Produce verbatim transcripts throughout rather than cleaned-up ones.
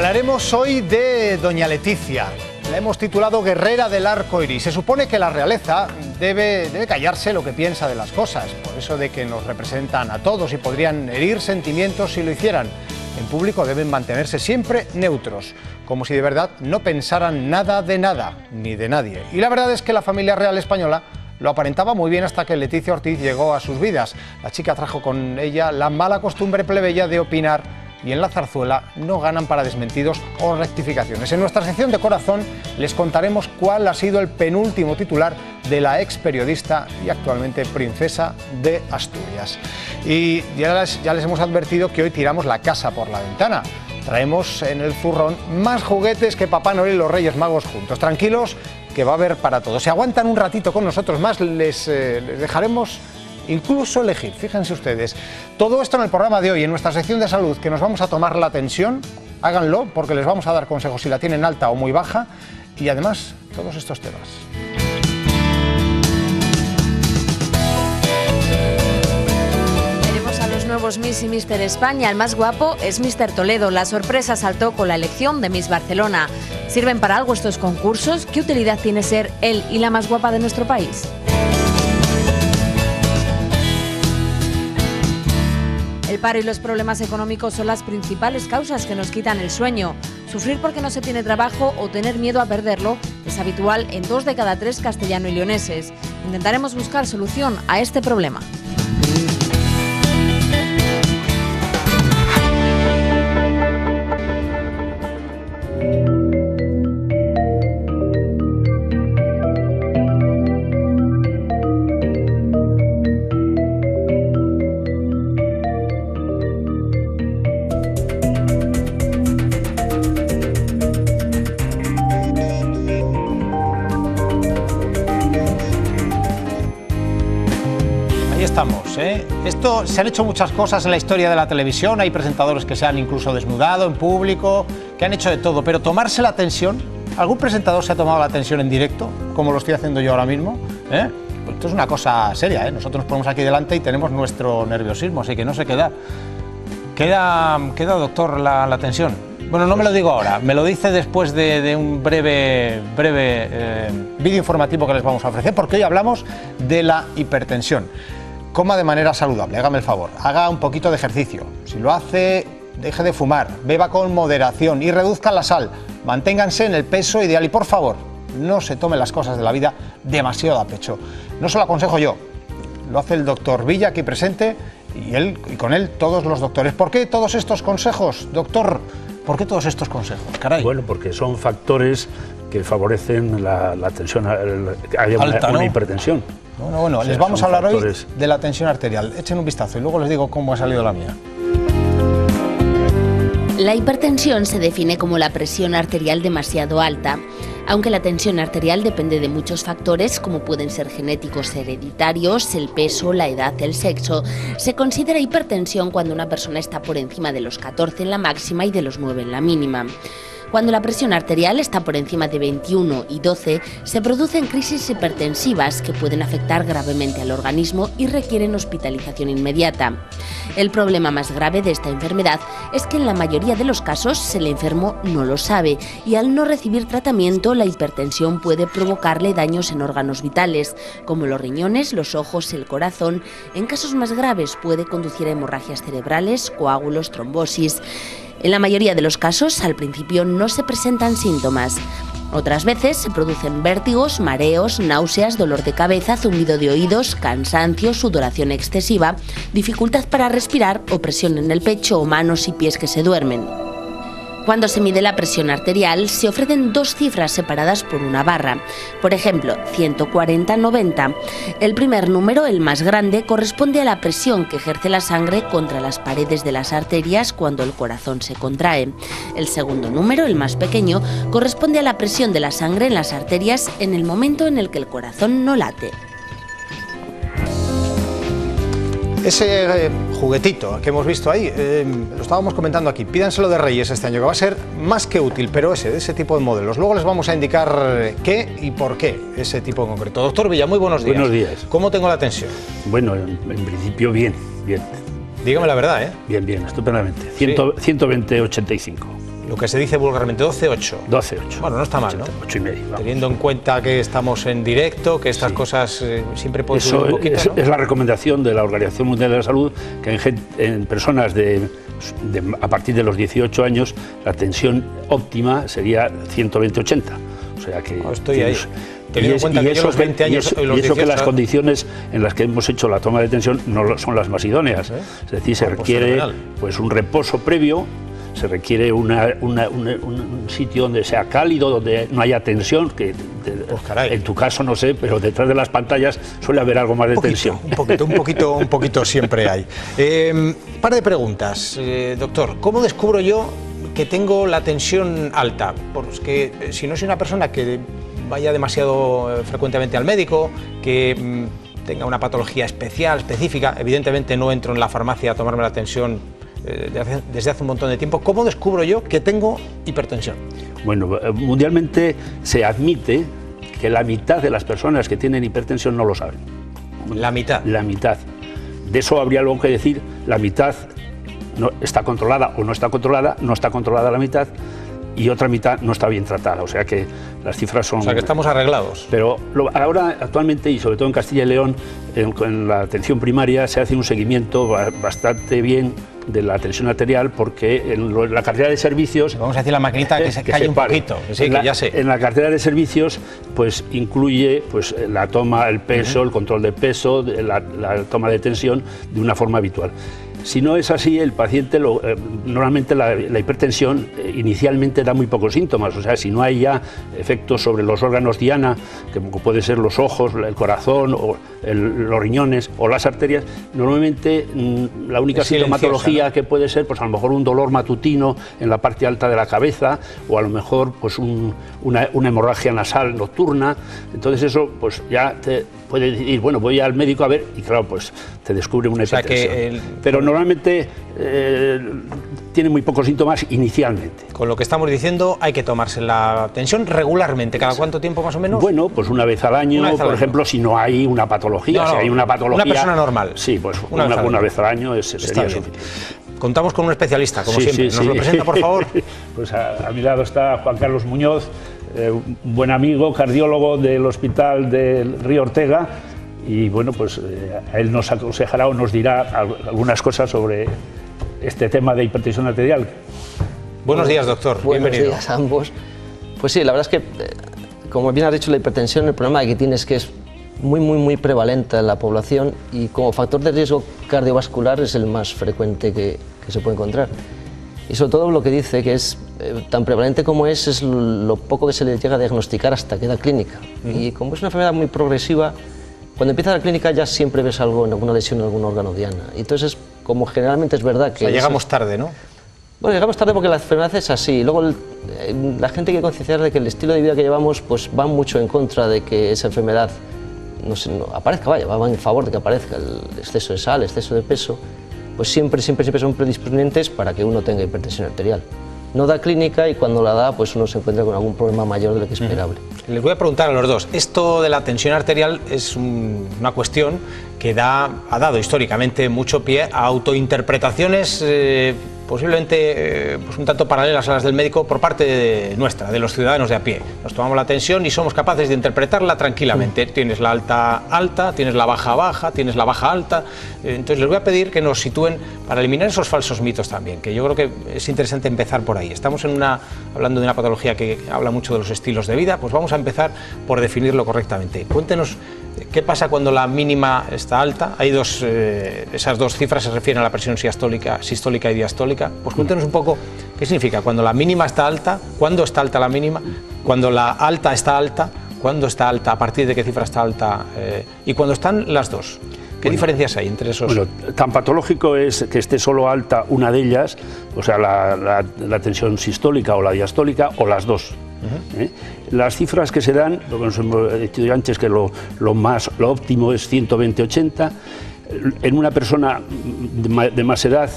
Hablaremos hoy de doña Leticia. La hemos titulado Guerrera del Arco Iris. Se supone que la realeza debe, debe callarse lo que piensa de las cosas, por eso de que nos representan a todos y podrían herir sentimientos si lo hicieran. En público deben mantenerse siempre neutros, como si de verdad no pensaran nada de nada, ni de nadie. Y la verdad es que la familia real española lo aparentaba muy bien hasta que Leticia Ortiz llegó a sus vidas. La chica trajo con ella la mala costumbre plebeya de opinar, y en la zarzuela no ganan para desmentidos o rectificaciones. En nuestra sección de Corazón les contaremos cuál ha sido el penúltimo titular de la ex periodista y actualmente princesa de Asturias. Y ya les, ya les hemos advertido que hoy tiramos la casa por la ventana. Traemos en el zurrón más juguetes que Papá Noel y los Reyes Magos juntos. Tranquilos, que va a haber para todos. Si aguantan un ratito con nosotros más, les, eh, les dejaremos incluso elegir, fíjense ustedes. Todo esto en el programa de hoy, en nuestra sección de salud, que nos vamos a tomar la tensión. Háganlo, porque les vamos a dar consejos si la tienen alta o muy baja. Y además, todos estos temas. Tenemos a los nuevos Miss y Mister España. El más guapo es Mister Toledo. La sorpresa saltó con la elección de Miss Barcelona. ¿Sirven para algo estos concursos? ¿Qué utilidad tiene ser él y la más guapa de nuestro país? El paro y los problemas económicos son las principales causas que nos quitan el sueño. Sufrir porque no se tiene trabajo o tener miedo a perderlo es habitual en dos de cada tres castellano y leoneses. Intentaremos buscar solución a este problema. Estamos, ¿eh? Esto, se han hecho muchas cosas en la historia de la televisión, hay presentadores que se han incluso desnudado en público, que han hecho de todo, pero tomarse la tensión, ¿algún presentador se ha tomado la tensión en directo, como lo estoy haciendo yo ahora mismo? ¿Eh? Pues esto es una cosa seria, ¿eh? Nosotros nos ponemos aquí delante y tenemos nuestro nerviosismo, así que no sé qué da. ¿Queda, queda doctor, la, la tensión? Bueno, no me lo digo ahora, me lo dice después de, de un breve, breve eh, vídeo informativo que les vamos a ofrecer, porque hoy hablamos de la hipertensión. Coma de manera saludable, hágame el favor, haga un poquito de ejercicio. Si lo hace, deje de fumar, beba con moderación y reduzca la sal. Manténganse en el peso ideal y, por favor, no se tomen las cosas de la vida demasiado a pecho. No se lo aconsejo yo, lo hace el doctor Villa aquí presente y, él, y con él todos los doctores. ¿Por qué todos estos consejos, doctor? ¿Por qué todos estos consejos? Caray. Bueno, porque son factores que favorecen la, la tensión, que haya una, Alta, ¿no? una hipertensión. Bueno, bueno, o sea, les vamos a hablar factores... hoy de la tensión arterial. Echen un vistazo y luego les digo cómo ha salido la mía. La hipertensión se define como la presión arterial demasiado alta. Aunque la tensión arterial depende de muchos factores, como pueden ser genéticos hereditarios, el peso, la edad, el sexo, se considera hipertensión cuando una persona está por encima de los catorce en la máxima y de los nueve en la mínima. Cuando la presión arterial está por encima de veintiuno y doce, se producen crisis hipertensivas que pueden afectar gravemente al organismo y requieren hospitalización inmediata. El problema más grave de esta enfermedad es que en la mayoría de los casos el enfermo no lo sabe y al no recibir tratamiento la hipertensión puede provocarle daños en órganos vitales, como los riñones, los ojos, el corazón. En casos más graves puede conducir a hemorragias cerebrales, coágulos, trombosis. En la mayoría de los casos, al principio no se presentan síntomas. Otras veces se producen vértigos, mareos, náuseas, dolor de cabeza, zumbido de oídos, cansancio, sudoración excesiva, dificultad para respirar o presión en el pecho o manos y pies que se duermen. Cuando se mide la presión arterial, se ofrecen dos cifras separadas por una barra. Por ejemplo, ciento cuarenta noventa. El primer número, el más grande, corresponde a la presión que ejerce la sangre contra las paredes de las arterias cuando el corazón se contrae. El segundo número, el más pequeño, corresponde a la presión de la sangre en las arterias en el momento en el que el corazón no late. Ese eh, juguetito que hemos visto ahí, eh, lo estábamos comentando aquí, pídanselo de Reyes este año, que va a ser más que útil, pero ese, de ese tipo de modelos. Luego les vamos a indicar qué y por qué ese tipo en concreto. Doctor Villa, muy buenos días. Buenos días. ¿Cómo tengo la tensión? Bueno, en, en principio bien, bien. Dígame la verdad, ¿eh? Bien, bien, estupendamente. ciento veinte, ochenta y cinco. Lo que se dice vulgarmente, doce ocho. doce ocho. Bueno, no está mal, ¿no? ocho y medio. Vamos. Teniendo en cuenta que estamos en directo, que estas sí. cosas eh, siempre pueden Eso subir un poquito, es, ¿no? es la recomendación de la Organización Mundial de la Salud, que en, gente, en personas de, de, a partir de los dieciocho años, la tensión óptima sería ciento veinte ochenta. O sea que... No, estoy tienes, ahí. Teniendo en cuenta que yo los veinte años... Y eso, los y eso que dieciocho, las condiciones en las que hemos hecho la toma de tensión no son las más idóneas. ¿Eh? Es decir, se ah, pues requiere fenomenal. pues, un reposo previo, se requiere una, una, una, un sitio donde sea cálido, donde no haya tensión, que de, pues caray. En tu caso no sé, pero detrás de las pantallas suele haber algo más de un poquito, tensión. Un poquito, un poquito, un poquito siempre hay. Eh, par de preguntas, eh, doctor. ¿Cómo descubro yo que tengo la tensión alta? Porque eh, si no soy una persona que vaya demasiado eh, frecuentemente al médico, que mmm, tenga una patología especial, específica, evidentemente no entro en la farmacia a tomarme la tensión eh, de hace, desde hace un montón de tiempo. ¿Cómo descubro yo que tengo hipertensión? Bueno, mundialmente se admite que la mitad de las personas que tienen hipertensión no lo saben. La mitad. La mitad. De eso habría algo que decir, la mitad no está controlada o no está controlada, no está controlada la mitad, y otra mitad no está bien tratada, o sea que las cifras son... O sea que estamos arreglados. Pero lo, ahora, actualmente, y sobre todo en Castilla y León, en, en la atención primaria se hace un seguimiento bastante bien de la tensión arterial, porque en lo, la cartera de servicios... Vamos a decir la maquinita que se que calle se un poquito, que sí, la, que ya sé. En la cartera de servicios pues incluye pues, la toma, el peso, uh-huh. el control de peso, la, la toma de tensión de una forma habitual. Si no es así, el paciente, lo, eh, normalmente la, la hipertensión eh, inicialmente da muy pocos síntomas, o sea, si no hay ya efectos sobre los órganos diana, que puede ser los ojos, el corazón, o el, los riñones o las arterias, normalmente mmm, la única sintomatología, ¿no?, que puede ser, pues a lo mejor un dolor matutino en la parte alta de la cabeza, o a lo mejor pues un, una, una hemorragia nasal nocturna. Entonces eso pues ya te puede decir, bueno, voy al médico a ver, y claro, pues te descubre una hipertensión. O sea que el... Pero normalmente eh, tiene muy pocos síntomas inicialmente. Con lo que estamos diciendo, hay que tomarse la tensión regularmente. ¿Cada cuánto tiempo más o menos? Bueno, pues una vez al año, vez al por año. ejemplo, si no hay una patología. No, no, si hay una patología... Una persona normal. Sí, pues una, una, vez, una vez al año es, sería suficiente. Contamos con un especialista, como sí, siempre. Sí, ¿Nos sí. lo presenta, por favor? Pues a, a mi lado está Juan Carlos Muñoz, eh, un buen amigo, cardiólogo del Hospital del Río Ortega, y bueno, pues eh, él nos aconsejará o nos dirá algunas cosas sobre este tema de hipertensión arterial. Buenos días, doctor. Buenos Bienvenido. días a ambos. Pues sí, la verdad es que, como bien has dicho, la hipertensión, el problema que tiene es que es muy, muy, muy prevalente en la población, y como factor de riesgo cardiovascular es el más frecuente que, que se puede encontrar. Y sobre todo lo que dice, que es eh, tan prevalente como es, es lo poco que se le llega a diagnosticar hasta que da clínica. Uh-huh. Y como es una enfermedad muy progresiva, cuando empieza la clínica ya siempre ves algo, alguna lesión en algún órgano diana. Y entonces, como generalmente es verdad que... O sea, llegamos tarde, ¿no? Bueno, llegamos tarde porque la enfermedad es así. Luego el, la gente hay que concienciar de que el estilo de vida que llevamos pues va mucho en contra de que esa enfermedad no, se, no aparezca, vaya, va en favor de que aparezca el exceso de sal, exceso de peso. Pues siempre, siempre, siempre son predisponentes para que uno tenga hipertensión arterial. No da clínica, y cuando la da, pues uno se encuentra con algún problema mayor de lo que es esperable. Les voy a preguntar a los dos. Esto de la tensión arterial es un, una cuestión que da, ha dado históricamente mucho pie a autointerpretaciones eh, posiblemente eh, pues un tanto paralelas a las del médico por parte de nuestra, de los ciudadanos de a pie. Nos tomamos la tensión y somos capaces de interpretarla tranquilamente. Tienes la alta alta, tienes la baja baja, tienes la baja alta. Entonces les voy a pedir que nos sitúen para eliminar esos falsos mitos también, que yo creo que es interesante empezar por ahí. Estamos en una, hablando de una patología que habla mucho de los estilos de vida, pues vamos a empezar por definirlo correctamente. Cuéntenos qué pasa cuando la mínima está alta. Hay dos, eh, esas dos cifras se refieren a la presión sistólica, sistólica y diastólica. Pues cuéntenos un poco qué significa cuando la mínima está alta, cuándo está alta la mínima, cuando la alta está alta, cuándo está alta, a partir de qué cifra está alta, eh, y cuando están las dos. ¿Qué bueno, diferencias hay entre esos? Bueno, tan patológico es que esté solo alta una de ellas, o sea, la, la, la tensión sistólica o la diastólica, o las dos. Uh-huh. ¿Eh? Las cifras que se dan, lo que nos hemos dicho antes, que lo, lo, más, lo óptimo es ciento veinte ochenta. En una persona de más edad,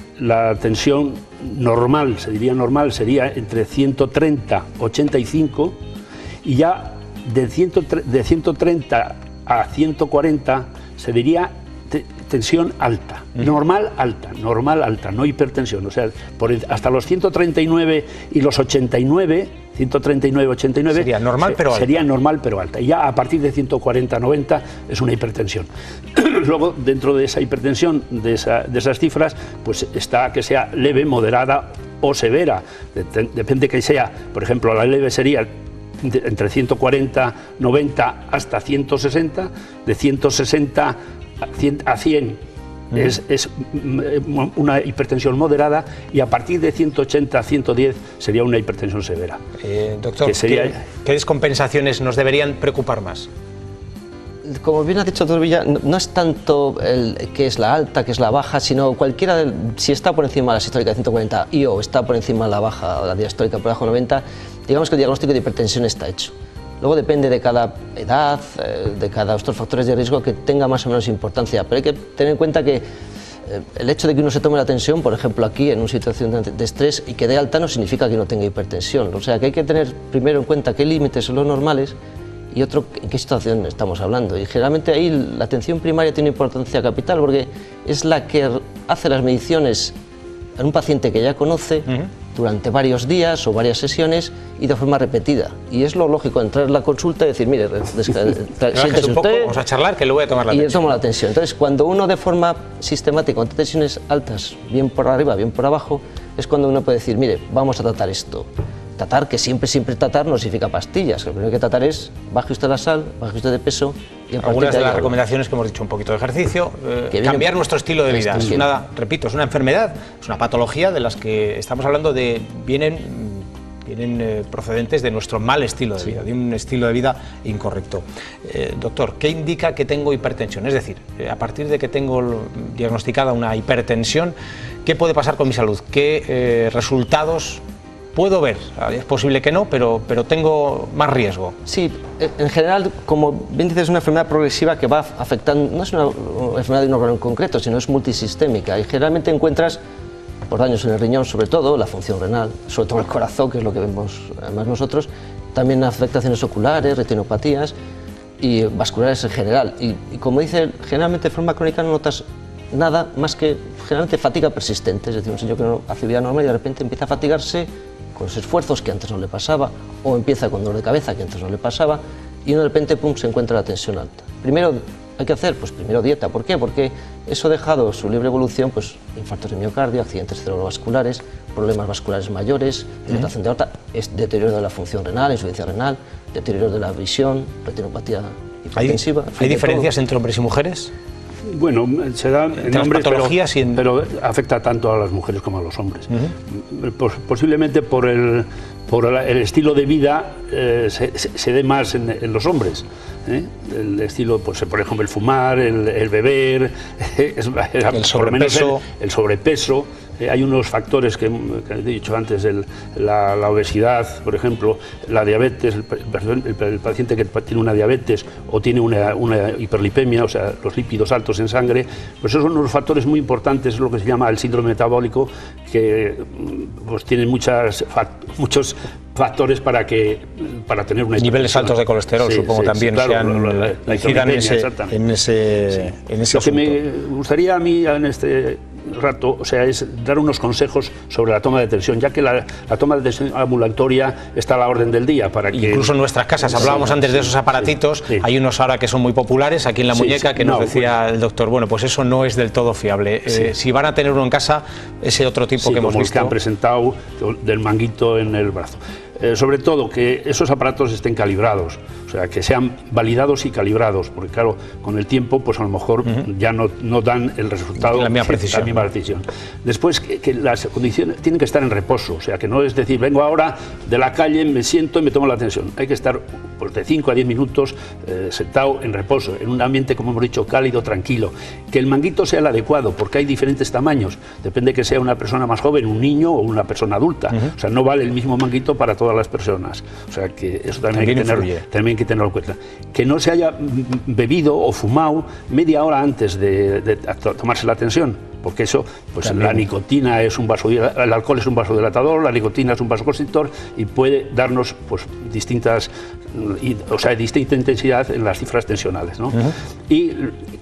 la tensión normal, se diría normal, sería entre ciento treinta ochenta y cinco, y ya de, ciento treinta a ciento cuarenta se diría tensión alta, uh-huh. normal alta, normal alta, no hipertensión. O sea, por el, hasta los ciento treinta y nueve y los ochenta y nueve, ciento treinta y nueve, ochenta y nueve sería normal pero alta. Sería normal pero alta. Y ya a partir de ciento cuarenta, noventa es una hipertensión. Luego, dentro de esa hipertensión, de, esa, de esas cifras, pues está que sea leve, moderada o severa. Depende que sea, por ejemplo, la leve sería entre ciento cuarenta, noventa hasta ciento sesenta, de ciento sesenta a cien mm. es, es una hipertensión moderada, y a partir de ciento ochenta a ciento diez sería una hipertensión severa. Eh, doctor, que sería... ¿qué, ¿qué descompensaciones nos deberían preocupar más? Como bien ha dicho doctor Villa, no, no es tanto el que es la alta, que es la baja, sino cualquiera, del, si está por encima de la sistólica de ciento cuarenta y o está por encima de la baja, la diastólica por debajo de noventa, digamos que el diagnóstico de hipertensión está hecho. Luego depende de cada edad, de cada otros factores de riesgo que tenga más o menos importancia, pero hay que tener en cuenta que el hecho de que uno se tome la tensión, por ejemplo aquí en una situación de estrés, y que dé alta no significa que no tenga hipertensión. O sea que hay que tener primero en cuenta qué límites son los normales y otro en qué situación estamos hablando. Y generalmente ahí la atención primaria tiene importancia capital, porque es la que hace las mediciones en un paciente que ya conoce uh-huh. durante varios días o varias sesiones y de forma repetida. Y es lo lógico, entrar en la consulta y decir, mire, siéntese un poco, vamos a charlar que le voy a tomar la y tensión. Y tomo la tensión. Entonces, cuando uno de forma sistemática, con tensiones altas, bien por arriba, bien por abajo, es cuando uno puede decir, mire, vamos a tratar esto. Tratar, que siempre, siempre tratar no significa pastillas. Lo primero que hay que tratar es, baje usted la sal, baje usted de peso. Y a algunas de, de las algo. recomendaciones que hemos dicho, un poquito de ejercicio, eh, cambiar viene, nuestro estilo de vida. Es una, repito, es una enfermedad, es una patología de las que estamos hablando, de vienen, vienen eh, procedentes de nuestro mal estilo de vida, sí. de un estilo de vida incorrecto. Eh, doctor, ¿qué indica que tengo hipertensión? Es decir, eh, a partir de que tengo diagnosticada una hipertensión, ¿qué puede pasar con mi salud? ¿Qué eh, resultados puedo ver? Es posible que no, pero, pero tengo más riesgo. Sí, en general, como bien dices, es una enfermedad progresiva que va afectando, no es una, una enfermedad de un órgano en concreto, sino es multisistémica, y generalmente encuentras, por daños en el riñón sobre todo, la función renal, sobre todo el corazón, que es lo que vemos además nosotros, también afectaciones oculares, retinopatías y vasculares en general. Y, y como dice, generalmente de forma crónica no notas nada más que generalmente fatiga persistente, es decir, un señor que no hace vida normal y de repente empieza a fatigarse con los esfuerzos que antes no le pasaba, o empieza con dolor de cabeza que antes no le pasaba, y de repente pum, se encuentra la tensión alta. Primero hay que hacer, pues primero dieta. ¿Por qué? Porque eso ha dejado su libre evolución, pues infartos de miocardio, accidentes cerebrovasculares, problemas vasculares mayores, dilatación de aorta, es deterioro de la función renal, insuficiencia renal, deterioro de la visión, retinopatía hipertensiva. ¿Hay, ¿hay diferencias entre hombres y mujeres? Bueno, se da en hombres, patologías pero, y en... pero afecta tanto a las mujeres como a los hombres. Uh-huh. Pos, posiblemente por el, por el estilo de vida eh, se, se, se dé más en, en los hombres. ¿eh? El estilo, pues, por ejemplo, el fumar, el, el beber, eh, es, el sobrepeso. El, el sobrepeso. Eh, hay unos factores que, que he dicho antes, el, la, la obesidad, por ejemplo, la diabetes, el, el, el paciente que tiene una diabetes o tiene una, una hiperlipemia, o sea, los lípidos altos en sangre, pues esos son unos factores muy importantes, es lo que se llama el síndrome metabólico, que pues tiene muchas, muchos factores para que para tener una niveles altos de colesterol, sí, supongo, sí, también sí, claro, sean, la, la, la incidan en ese, en ese, sí. en ese Lo que me gustaría a mí en este rato, o sea, es dar unos consejos sobre la toma de tensión, ya que la, la toma de tensión ambulatoria está a la orden del día. Para que... Incluso en nuestras casas, hablábamos sí, antes de esos aparatitos, sí, sí. Hay unos ahora que son muy populares, aquí en la sí, muñeca, sí, que no, nos decía pues, el doctor, bueno, pues eso no es del todo fiable. Sí. Eh, si van a tener uno en casa, ese otro tipo sí, que hemos como visto. que han presentado del manguito en el brazo. Eh, sobre todo que esos aparatos estén calibrados, o sea, que sean validados y calibrados, porque claro, con el tiempo, pues a lo mejor uh-huh. ya no, no dan el resultado, la misma precisión. La misma precisión. Después, que, que las condiciones tienen que estar en reposo, o sea, que no es decir, vengo ahora de la calle, me siento y me tomo la tensión. Hay que estar pues, de cinco a diez minutos eh, sentado en reposo, en un ambiente, como hemos dicho, cálido, tranquilo. Que el manguito sea el adecuado, porque hay diferentes tamaños, depende que sea una persona más joven, un niño o una persona adulta, uh-huh. o sea, no vale el mismo manguito para todas las personas, o sea que eso también, también hay, que tener, también hay que tenerlo en cuenta. Que no se haya bebido o fumado media hora antes de, de tomarse la tensión, porque eso, pues También. la nicotina es un vasodilatador, el alcohol es un vasodilatador, la nicotina es un vasoconstrictor y puede darnos pues distintas, o sea, distinta intensidad en las cifras tensionales, ¿no? Uh-huh. Y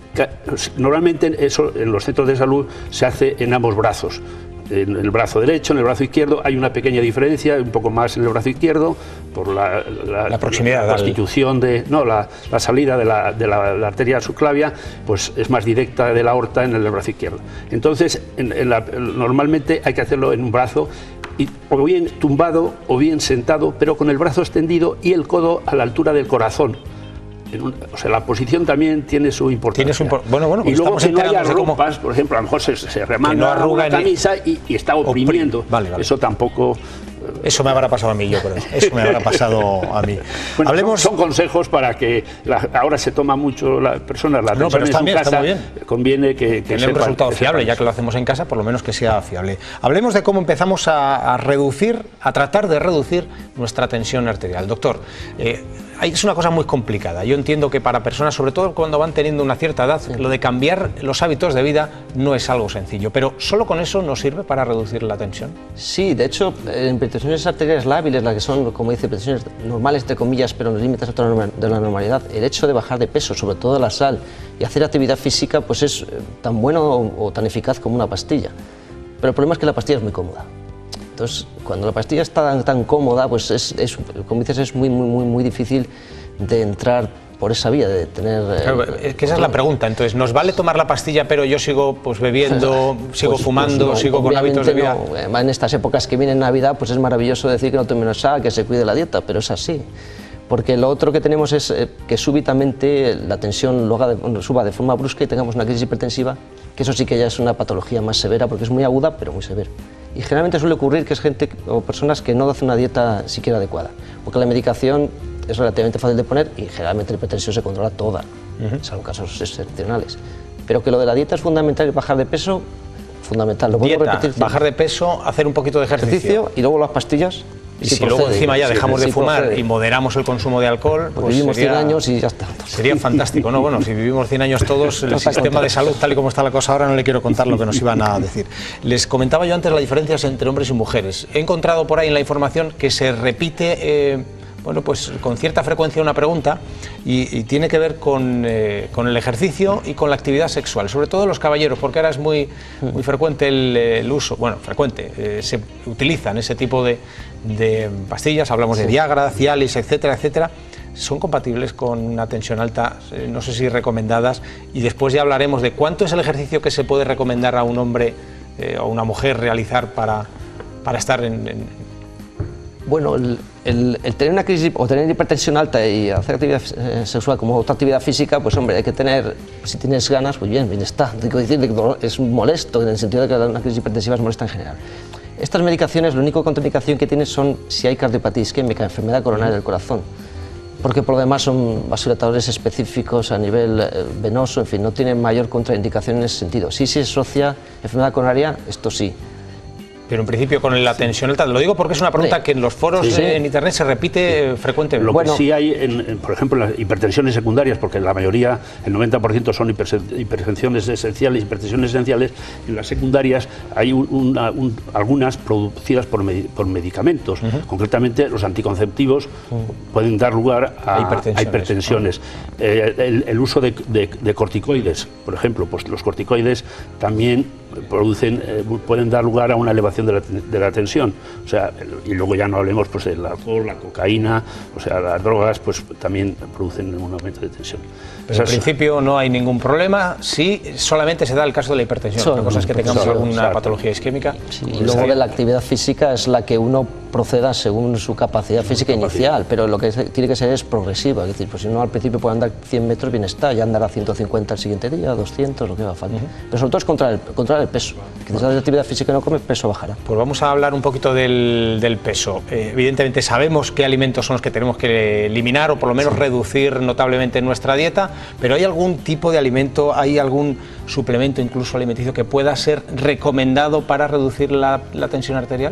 normalmente eso en los centros de salud se hace en ambos brazos. En el brazo derecho, en el brazo izquierdo hay una pequeña diferencia, un poco más en el brazo izquierdo por la, la, la proximidad, la constitución de, no, la, la salida de, la, de la, la arteria subclavia, pues es más directa de la aorta en el brazo izquierdo. Entonces, en, en la, normalmente hay que hacerlo en un brazo, y, o bien tumbado o bien sentado, pero con el brazo extendido y el codo a la altura del corazón. En un, o sea, la posición también tiene su importancia. Tiene su impor bueno, bueno, y luego que no haya rompas, cómo... por ejemplo, a lo mejor se, se remanga no una camisa y, y está oprimiendo. Vale, vale. Eso tampoco... Eso me habrá pasado a mí, yo creo. Eso me habrá pasado a mí. Bueno, Hablemos... son, son consejos para que la, ahora se toma mucho las personas la no, pero está bien, casa, está muy bien. Conviene que, que tener un resultado fiable, ya que lo hacemos en casa, por lo menos que sea fiable. Hablemos de cómo empezamos a, a reducir, a tratar de reducir nuestra tensión arterial. Doctor, eh, es una cosa muy complicada. Yo entiendo que para personas, sobre todo cuando van teniendo una cierta edad, sí, lo de cambiar los hábitos de vida no es algo sencillo, pero ¿solo con eso nos sirve para reducir la tensión? Sí, de hecho, en hipertensiones arteriales lábiles, las que son, como dice, hipertensiones normales, entre comillas, pero en los límites de la normalidad, el hecho de bajar de peso, sobre todo la sal, y hacer actividad física, pues es tan bueno o, o tan eficaz como una pastilla. Pero el problema es que la pastilla es muy cómoda. Entonces, cuando la pastilla está tan, tan cómoda, pues es, es, como dices, es muy, muy, muy, muy difícil de entrar por esa vía, de tener... Claro, es que esa es la pregunta. Entonces, ¿nos vale tomar la pastilla, pero yo sigo pues bebiendo, sigo pues, fumando, pues no, sigo con hábitos de vida? No. En estas épocas que vienen Navidad, pues es maravilloso decir que no tome sal, que se cuide la dieta, pero es así. Porque lo otro que tenemos es eh, que súbitamente la tensión lo haga de, suba de forma brusca y tengamos una crisis hipertensiva, que eso sí que ya es una patología más severa, porque es muy aguda, pero muy severa. Y generalmente suele ocurrir que es gente o personas que no hacen una dieta siquiera adecuada, porque la medicación es relativamente fácil de poner y generalmente la hipertensión se controla toda, uh-huh, salvo casos excepcionales. Pero que lo de la dieta es fundamental y bajar de peso, fundamental. Lo dieta, repetir, bajar de peso, hacer un poquito de ejercicio. ejercicio y luego las pastillas. Y si, si luego encima ya dejamos sí, de fumar procede. y moderamos el consumo de alcohol, pues vivimos sería, cien años y ya está. Sería fantástico, ¿no? Bueno, si vivimos cien años todos, el sistema de salud, tal y como está la cosa ahora, no le quiero contar lo que nos iban a decir. Les comentaba yo antes las diferencias entre hombres y mujeres. He encontrado por ahí en la información que se repite, eh, bueno, pues con cierta frecuencia una pregunta y, y tiene que ver con, eh, con el ejercicio y con la actividad sexual, sobre todo los caballeros, porque ahora es muy, muy frecuente el, el uso, bueno, frecuente, eh, se utilizan ese tipo de, de pastillas, hablamos de Viagra, Cialis, etcétera, etcétera. ¿Son compatibles con una tensión alta? Eh, no sé si recomendadas, y después ya hablaremos de cuánto es el ejercicio que se puede recomendar a un hombre eh, o una mujer realizar para, para estar en... en Bueno, el, el, el tener una crisis o tener hipertensión alta y hacer actividad eh, sexual como otra actividad física, pues hombre, hay que tener, si tienes ganas, pues bien, bien está. Tengo que decir que es molesto, en el sentido de que una crisis hipertensiva es molesta en general. Estas medicaciones, la única contraindicación que tienen son si hay cardiopatía isquémica, enfermedad coronaria del corazón, porque por lo demás son vasodilatadores específicos a nivel eh, venoso, en fin, no tienen mayor contraindicación en ese sentido. Si se asocia enfermedad coronaria, esto sí. Pero en principio con la tensión alta, lo digo porque es una pregunta sí. que en los foros sí, sí. en internet se repite sí. frecuentemente. Lo bueno, que sí hay, en, en, por ejemplo, en las hipertensiones secundarias, porque la mayoría, el noventa por ciento son hipertensiones esenciales, hipertensiones esenciales, en las secundarias hay un, una, un, algunas producidas por, med, por medicamentos. Uh-huh. Concretamente, los anticonceptivos uh-huh. pueden dar lugar a hipertensiones. A hipertensiones. Uh-huh. eh, el, el uso de, de, de corticoides, por ejemplo, pues los corticoides también producen, eh, pueden dar lugar a una elevación de la, de la tensión, o sea, y luego ya no hablemos pues del alcohol, la cocaína, o sea, las drogas pues también producen un aumento de tensión. Pero en principio no hay ningún problema, sí, solamente se da el caso de la hipertensión, Son, la cosa es que tengamos solo, alguna exacto. patología isquémica. Sí, y luego de la actividad física es la que uno proceda según su capacidad física capacidad. inicial, pero lo que tiene que ser es progresiva, es decir, pues si uno al principio puede andar cien metros, bien está, ya andará ciento cincuenta el siguiente día, doscientos, lo que va a falta. Uh-huh. Pero sobre todo es controlar el, controlar el peso, que si haces actividad física y no come, peso bajará. Pues vamos a hablar un poquito del, del peso. Eh, evidentemente sabemos qué alimentos son los que tenemos que eliminar o por lo menos sí. reducir notablemente en nuestra dieta, pero ¿hay algún tipo de alimento, hay algún suplemento incluso alimenticio que pueda ser recomendado para reducir la, la tensión arterial?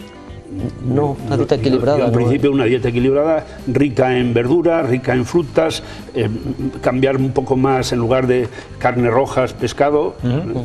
No, una dieta equilibrada. Yo, en no, principio una dieta equilibrada, rica en verduras, rica en frutas, eh, cambiar un poco más en lugar de carnes rojas, pescado. Uh-huh.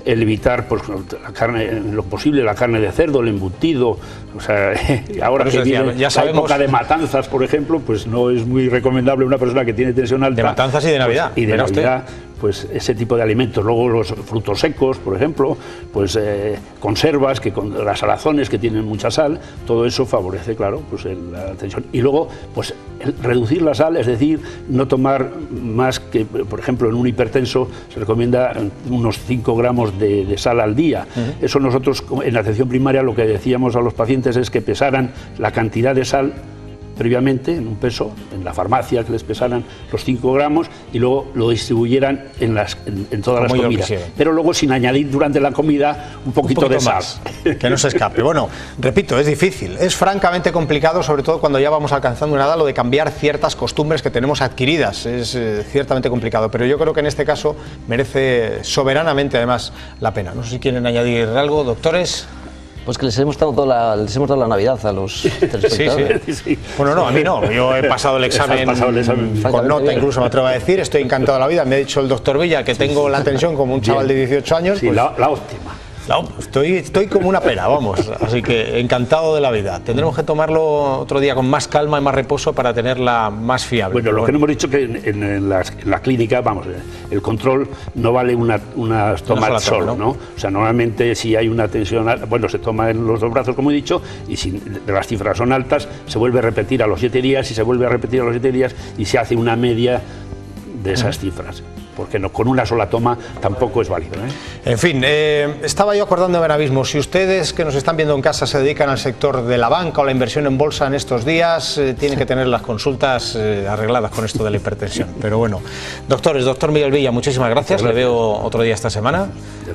el evitar pues, la carne, en lo posible la carne de cerdo, el embutido. O sea, ahora que decía, viene ya sabemos, la época de matanzas, por ejemplo, pues no es muy recomendable una persona que tiene tensión alta. De matanzas y de Navidad. Pues, y de Navidad, pues ese tipo de alimentos. Luego los frutos secos, por ejemplo, pues eh, conservas, que con las salazones que tienen mucha sal, todo eso favorece, claro, pues el, la tensión. Y luego, pues el reducir la sal, es decir, no tomar más que, por ejemplo, en un hipertenso se recomienda unos cinco gramos de, de sal al día. Uh-huh. Eso nosotros en la atención primaria lo que decíamos a los pacientes es que pesaran la cantidad de sal previamente en un peso, en la farmacia, que les pesaran los cinco gramos y luego lo distribuyeran en, las, en, en todas Como las comidas. Pero luego sin añadir durante la comida un poquito, un poquito de sal. Más, que no se escape. Bueno, repito, es difícil, es francamente complicado, sobre todo cuando ya vamos alcanzando una edad, lo de cambiar ciertas costumbres que tenemos adquiridas. Es eh, ciertamente complicado, pero yo creo que en este caso merece soberanamente además la pena. No sé si quieren añadir algo, doctores. Pues que les hemos dado la, les hemos dado la Navidad a los telespectadores. Sí, sí, sí. Bueno, no, a mí no. Yo he pasado el examen, pasado el examen con nota, incluso me atrevo a decir. Estoy encantado de la vida. Me ha dicho el doctor Villa que tengo sí, sí. la tensión como un chaval Bien. de dieciocho años. Sí, pues, la, la óptima. No, estoy, estoy como una pera, vamos, así que encantado de la vida. Tendremos que tomarlo otro día con más calma y más reposo para tenerla más fiable. Bueno, lo bueno. que no hemos dicho que en, en, en, la, en la clínica, vamos, el control no vale una, una toma una solo, toma, ¿no? ¿no? O sea, normalmente si hay una tensión, bueno, se toma en los dos brazos, como he dicho, y si las cifras son altas, se vuelve a repetir a los siete días y se vuelve a repetir a los siete días y se hace una media de esas uh-huh. cifras. Porque no, con una sola toma tampoco es válido, ¿eh? En fin, eh, estaba yo acordándome ahora mismo, si ustedes que nos están viendo en casa se dedican al sector de la banca o la inversión en bolsa en estos días, eh, tienen que tener las consultas eh, arregladas con esto de la hipertensión. Pero bueno, doctores, doctor Miguel Villa, muchísimas gracias, gracias. Le veo otro día esta semana.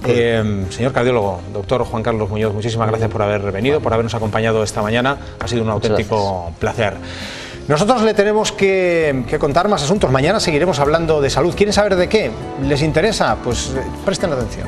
Eh, señor cardiólogo, doctor Juan Carlos Muñoz, muchísimas gracias por haber venido, por habernos acompañado esta mañana, ha sido un auténtico placer. Nosotros le tenemos que, que contar más asuntos. Mañana seguiremos hablando de salud. ¿Quieren saber de qué? ¿Les interesa? Pues eh, presten atención.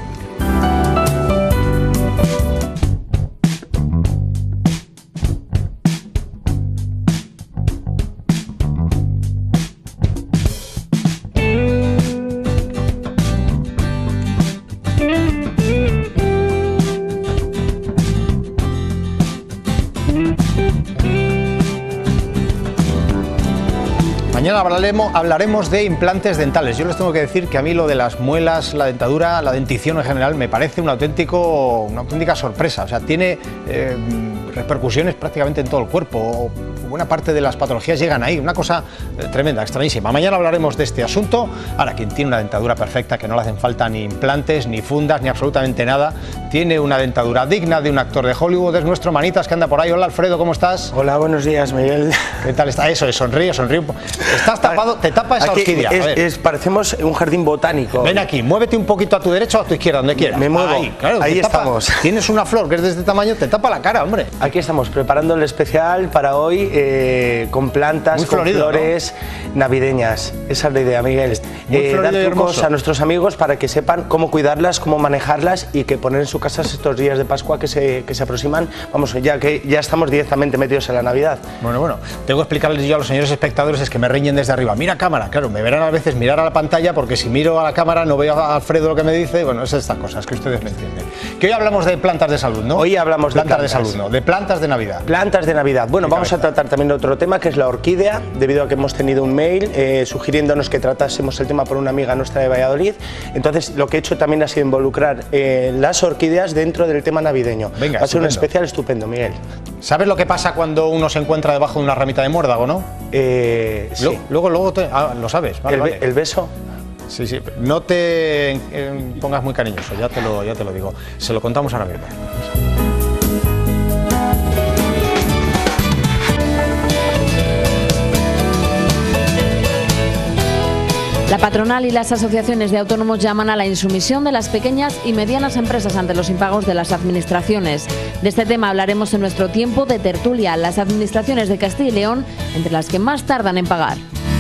Mañana hablaremos, hablaremos de implantes dentales. Yo les tengo que decir que a mí lo de las muelas, la dentadura, la dentición en general me parece un auténtico, una auténtica sorpresa. O sea, tiene eh, repercusiones prácticamente en todo el cuerpo. Buena parte de las patologías llegan ahí. Una cosa eh, tremenda, extrañísima. Mañana hablaremos de este asunto. Ahora, quien tiene una dentadura perfecta, que no le hacen falta ni implantes, ni fundas, ni absolutamente nada, tiene una dentadura digna de un actor de Hollywood, es nuestro Manitas, que anda por ahí. Hola, Alfredo, ¿cómo estás? Hola, buenos días, Miguel. ¿Qué tal está? Eso es, sonríe, sonríe. Estás tapado, te tapa esa aquí orquídea. Es, es, parecemos un jardín botánico. Ven aquí, muévete un poquito a tu derecha o a tu izquierda, donde quieras. Me muevo, ahí, claro, ahí tapa, estamos. Tienes una flor que es de este tamaño, te tapa la cara, hombre. Aquí estamos, preparando el especial para hoy, eh, con plantas, Muy con florido, flores, ¿no? Navideñas. Esa es la idea, Miguel. Eh, dar trucos a nuestros amigos para que sepan cómo cuidarlas, cómo manejarlas y que poner en su casa estos días de Pascua que se, que se aproximan. Vamos, ya que ya estamos directamente metidos en la Navidad. Bueno, bueno, tengo que explicarles yo a los señores espectadores, es que me riñen desde arriba. Mira cámara, claro, me verán a veces mirar a la pantalla porque si miro a la cámara no veo a Alfredo lo que me dice. Bueno, es estas cosas que ustedes me entienden. Que hoy hablamos de plantas de salud, ¿no? Hoy hablamos de plantas, plantas de salud, ¿no? De plantas de Navidad. Plantas de Navidad. Bueno, vamos cabeza. a tratar también de otro tema que es la orquídea, debido a que hemos tenido un mail eh, sugiriéndonos que tratásemos el tema por una amiga nuestra de Valladolid. Entonces, lo que he hecho también ha sido involucrar eh, las orquídeas dentro del tema navideño. Venga, va a ser un especial estupendo, Miguel. ¿Sabes lo que pasa cuando uno se encuentra debajo de una ramita de muérdago, no? Eh, sí. Luego, luego, luego te, ah, lo sabes. Vale, el, vale. ¿El beso? Sí, sí. No te eh, pongas muy cariñoso, ya te lo, ya te lo digo. Se lo contamos ahora mismo. La patronal y las asociaciones de autónomos llaman a la insumisión de las pequeñas y medianas empresas ante los impagos de las administraciones. De este tema hablaremos en nuestro tiempo de tertulia, las administraciones de Castilla y León, entre las que más tardan en pagar.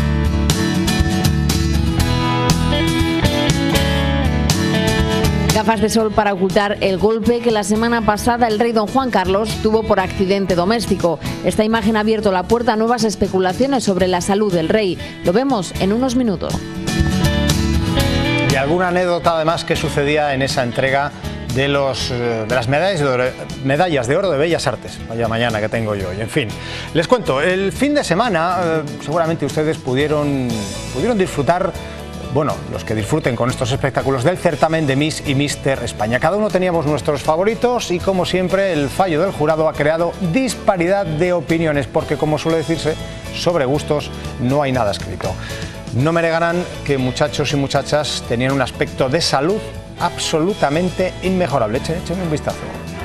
Gafas de sol para ocultar el golpe que la semana pasada el rey don Juan Carlos tuvo por accidente doméstico. Esta imagen ha abierto la puerta a nuevas especulaciones sobre la salud del rey. Lo vemos en unos minutos. Y alguna anécdota además que sucedía en esa entrega de, los, de las medallas de, oro, medallas de oro de Bellas Artes. Vaya mañana que tengo yo. Y en fin, les cuento, el fin de semana eh, seguramente ustedes pudieron, pudieron disfrutar, bueno, los que disfruten con estos espectáculos del certamen de Miss y Míster España. Cada uno teníamos nuestros favoritos y, como siempre, el fallo del jurado ha creado disparidad de opiniones, porque, como suele decirse, sobre gustos no hay nada escrito. No me negarán que muchachos y muchachas tenían un aspecto de salud absolutamente inmejorable. Echen, echen un vistazo.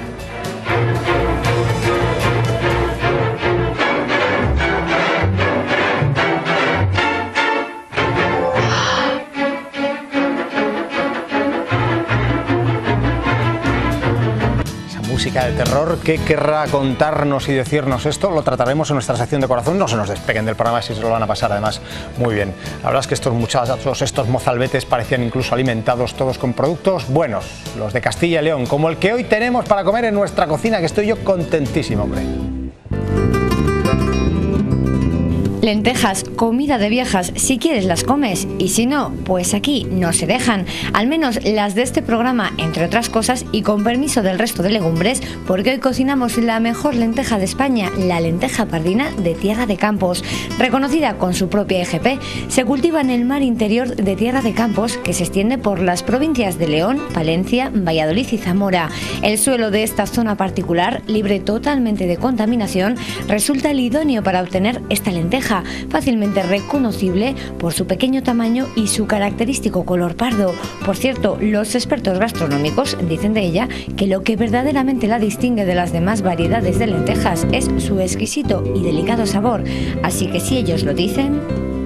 Música de terror, ¿qué querrá contarnos y decirnos esto? Lo trataremos en nuestra sección de corazón. No se nos despeguen del programa, si se lo van a pasar además muy bien. La verdad es que estos muchachos, estos mozalbetes, parecían incluso alimentados todos con productos buenos, los de Castilla y León, como el que hoy tenemos para comer en nuestra cocina, que estoy yo contentísimo, hombre. Lentejas, comida de viejas, si quieres las comes y si no, pues aquí no se dejan, al menos las de este programa, entre otras cosas, y con permiso del resto de legumbres, porque hoy cocinamos la mejor lenteja de España, la lenteja pardina de Tierra de Campos. Reconocida con su propia E G P, se cultiva en el mar interior de Tierra de Campos, que se extiende por las provincias de León, Palencia, Valladolid y Zamora. El suelo de esta zona particular, libre totalmente de contaminación, resulta el idóneo para obtener esta lenteja, fácilmente reconocible por su pequeño tamaño y su característico color pardo. Por cierto, los expertos gastronómicos dicen de ella que lo que verdaderamente la distingue de las demás variedades de lentejas es su exquisito y delicado sabor. Así que si ellos lo dicen...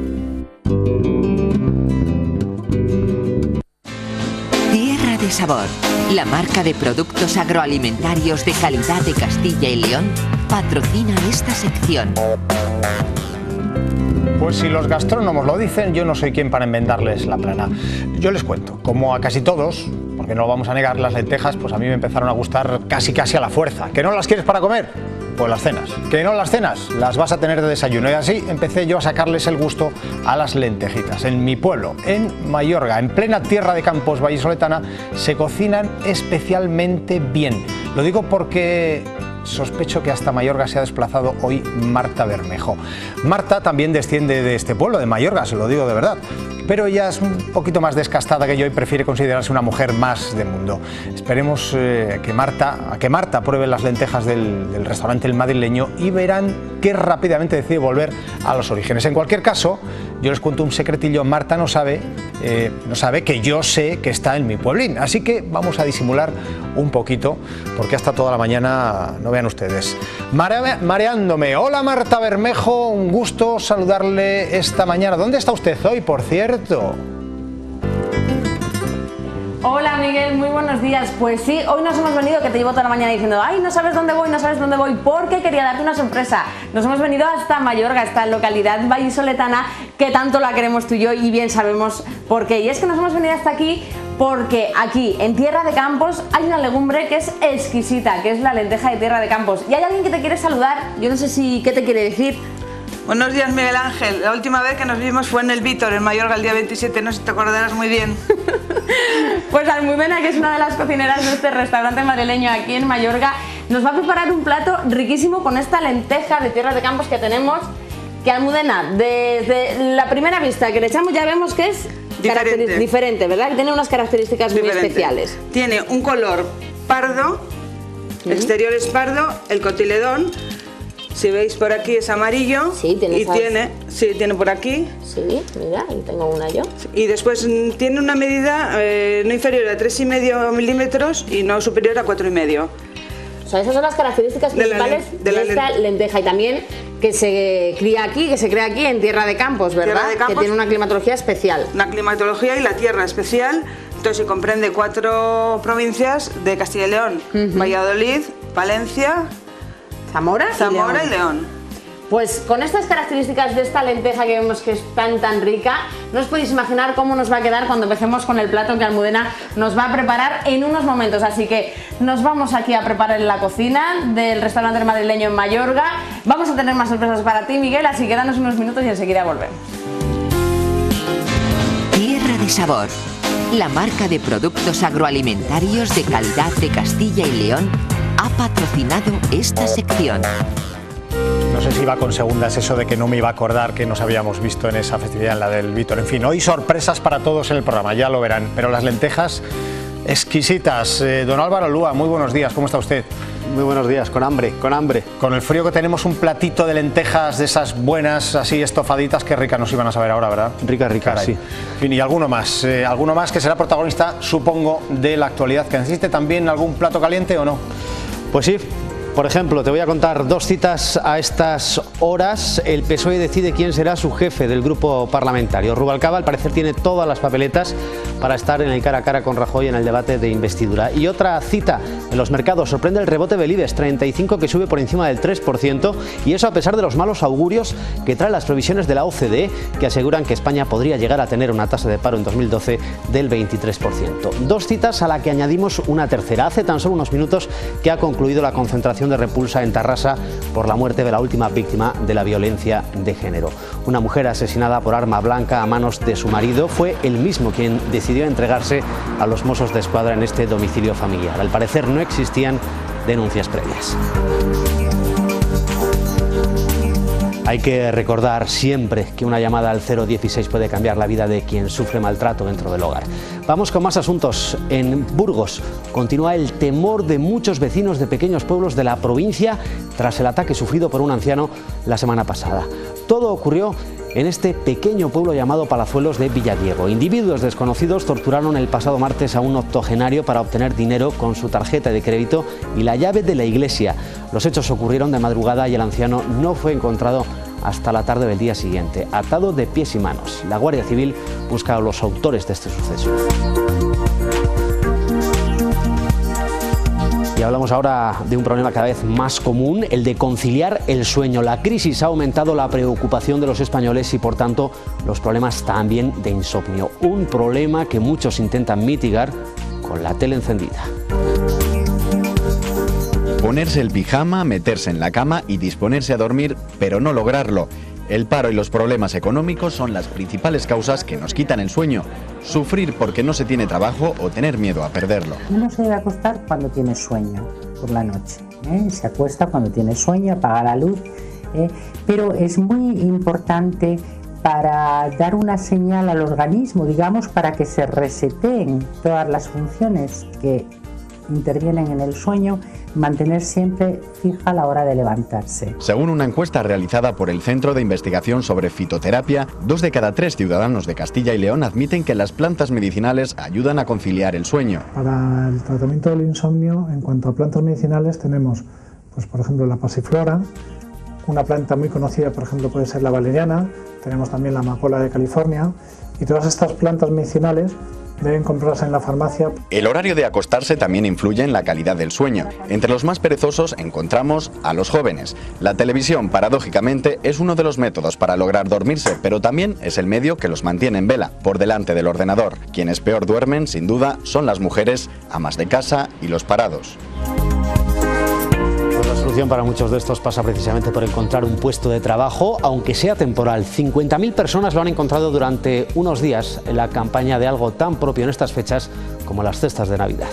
Tierra de Sabor, la marca de productos agroalimentarios de calidad de Castilla y León, patrocina esta sección. Pues si los gastrónomos lo dicen, yo no soy quien para enmendarles la plana. Yo les cuento, como a casi todos, porque no lo vamos a negar, las lentejas pues a mí me empezaron a gustar casi casi a la fuerza. ¿Que no las quieres para comer? Pues las cenas. ¿Que no las cenas? Las vas a tener de desayuno. Y así empecé yo a sacarles el gusto a las lentejitas. En mi pueblo, en Mayorga, en plena Tierra de Campos vallisoletana, se cocinan especialmente bien. Lo digo porque sospecho que hasta Mayorga se ha desplazado hoy Marta Bermejo. Marta también desciende de este pueblo, de Mayorga, se lo digo de verdad, pero ella es un poquito más descastada que yo y prefiere considerarse una mujer más de mundo. Esperemos eh, que Marta, a que Marta pruebe las lentejas del, del restaurante El Madrileño y verán que rápidamente decide volver a los orígenes. En cualquier caso, yo les cuento un secretillo. Marta no sabe, eh, no sabe que yo sé que está en mi pueblín, así que vamos a disimular un poquito, porque hasta toda la mañana, no vean ustedes, mare mareándome. Hola Marta Bermejo, un gusto saludarle esta mañana. ¿Dónde está usted hoy, por cierto? Hola Miguel, muy buenos días. Pues sí, hoy nos hemos venido, que te llevo toda la mañana diciendo ay, no sabes dónde voy, no sabes dónde voy, porque quería darte una sorpresa. Nos hemos venido hasta Mayorga, esta localidad vallisoletana que tanto la queremos tú y yo y bien sabemos por qué. Y es que nos hemos venido hasta aquí porque aquí, en Tierra de Campos, hay una legumbre que es exquisita, que es la lenteja de Tierra de Campos. Y hay alguien que te quiere saludar, yo no sé si qué te quiere decir. Buenos días, Miguel Ángel. La última vez que nos vimos fue en el Vítor, en Mayorga, el día veintisiete, no sé si te acordarás muy bien. Pues Almudena, que es una de las cocineras de este restaurante madrileño aquí en Mayorga, nos va a preparar un plato riquísimo con esta lenteja de Tierra de Campos que tenemos, que Almudena, desde la primera vista que le echamos ya vemos que es diferente, diferente ¿verdad? Que tiene unas características diferente. Muy especiales. Tiene un color pardo, ¿Mm? exterior es pardo, el cotiledón, si veis por aquí es amarillo. Sí, tiene y esas... tiene, sí, tiene por aquí. Sí, mira, ahí tengo una yo. Y después tiene una medida eh, no inferior a tres y medio milímetros y no superior a cuatro y medio. O sea, esas son las características principales de, la, de, de esta lenteja. Y también que se cría aquí, que se crea aquí en Tierra de Campos, ¿verdad? Tierra de Campos, que tiene una climatología especial. Una climatología y la tierra especial. Entonces se comprende cuatro provincias de Castilla y León: uh-huh. Valladolid, Palencia, Zamora, Zamora y, y León. Pues con estas características de esta lenteja que vemos que es tan tan rica, no os podéis imaginar cómo nos va a quedar cuando empecemos con el plato que Almudena nos va a preparar en unos momentos. Así que nos vamos aquí a preparar en la cocina del restaurante madrileño en Mayorga. Vamos a tener más sorpresas para ti, Miguel, así que danos unos minutos y enseguida volvemos. Tierra de Sabor, La marca de productos agroalimentarios de calidad de Castilla y León ha patrocinado esta sección. No sé si iba con segundas eso de que no me iba a acordar que nos habíamos visto en esa festividad, en la del Vítor. En fin, hoy sorpresas para todos en el programa, ya lo verán. Pero las lentejas exquisitas. Eh, don Álvaro Lúa, muy buenos días, ¿cómo está usted? Muy buenos días, con hambre, con hambre. Con el frío que tenemos, un platito de lentejas de esas buenas, así estofaditas, que ricas nos iban a saber ahora, ¿verdad? Rica, rica, sí. En fin, y alguno más, eh, alguno más que será protagonista, supongo, de la actualidad. ¿Que necesite también algún plato caliente o no? Pues sí. Por ejemplo, te voy a contar dos citas a estas horas. El P S O E decide quién será su jefe del grupo parlamentario. Rubalcaba, al parecer, tiene todas las papeletas para estar en el cara a cara con Rajoy en el debate de investidura. Y otra cita en los mercados. Sorprende el rebote del IBEX treinta y cinco, que sube por encima del tres por ciento. Y eso a pesar de los malos augurios que traen las previsiones de la O C D E, que aseguran que España podría llegar a tener una tasa de paro en dos mil doce del veintitrés por ciento. Dos citas a la que añadimos una tercera. Hace tan solo unos minutos que ha concluido la concentración de repulsa en Tarrasa por la muerte de la última víctima de la violencia de género. Una mujer asesinada por arma blanca a manos de su marido. Fue él mismo quien decidió entregarse a los Mossos de Escuadra en este domicilio familiar. Al parecer no existían denuncias previas. Hay que recordar siempre que una llamada al cero dieciséis puede cambiar la vida de quien sufre maltrato dentro del hogar. Vamos con más asuntos. En Burgos continúa el temor de muchos vecinos de pequeños pueblos de la provincia tras el ataque sufrido por un anciano la semana pasada. Todo ocurrió en este pequeño pueblo llamado Palazuelos de Villadiego. Individuos desconocidos torturaron el pasado martes a un octogenario para obtener dinero con su tarjeta de crédito y la llave de la iglesia. Los hechos ocurrieron de madrugada y el anciano no fue encontrado hasta la tarde del día siguiente, atado de pies y manos. La Guardia Civil busca a los autores de este suceso. Y hablamos ahora de un problema cada vez más común, el de conciliar el sueño. La crisis ha aumentado la preocupación de los españoles y, por tanto, los problemas también de insomnio. Un problema que muchos intentan mitigar con la tele encendida. Ponerse el pijama, meterse en la cama y disponerse a dormir, pero no lograrlo. El paro y los problemas económicos son las principales causas que nos quitan el sueño. Sufrir porque no se tiene trabajo o tener miedo a perderlo. Uno se debe acostar cuando tiene sueño, por la noche. ¿eh? Se acuesta cuando tiene sueño, apaga la luz. ¿eh? Pero es muy importante para dar una señal al organismo, digamos, para que se reseteen todas las funciones que intervienen en el sueño, mantener siempre fija la hora de levantarse. Según una encuesta realizada por el Centro de Investigación sobre Fitoterapia, dos de cada tres ciudadanos de Castilla y León admiten que las plantas medicinales ayudan a conciliar el sueño. Para el tratamiento del insomnio, en cuanto a plantas medicinales, tenemos, pues por ejemplo, la pasiflora, una planta muy conocida, por ejemplo, puede ser la valeriana, tenemos también la amapola de California, y todas estas plantas medicinales deben comprarse en la farmacia. El horario de acostarse también influye en la calidad del sueño. Entre los más perezosos encontramos a los jóvenes. La televisión, paradójicamente, es uno de los métodos para lograr dormirse, pero también es el medio que los mantiene en vela, por delante del ordenador. Quienes peor duermen, sin duda, son las mujeres, amas de casa y los parados. La solución para muchos de estos pasa precisamente por encontrar un puesto de trabajo, aunque sea temporal. cincuenta mil personas lo han encontrado durante unos días en la campaña de algo tan propio en estas fechas como las cestas de Navidad.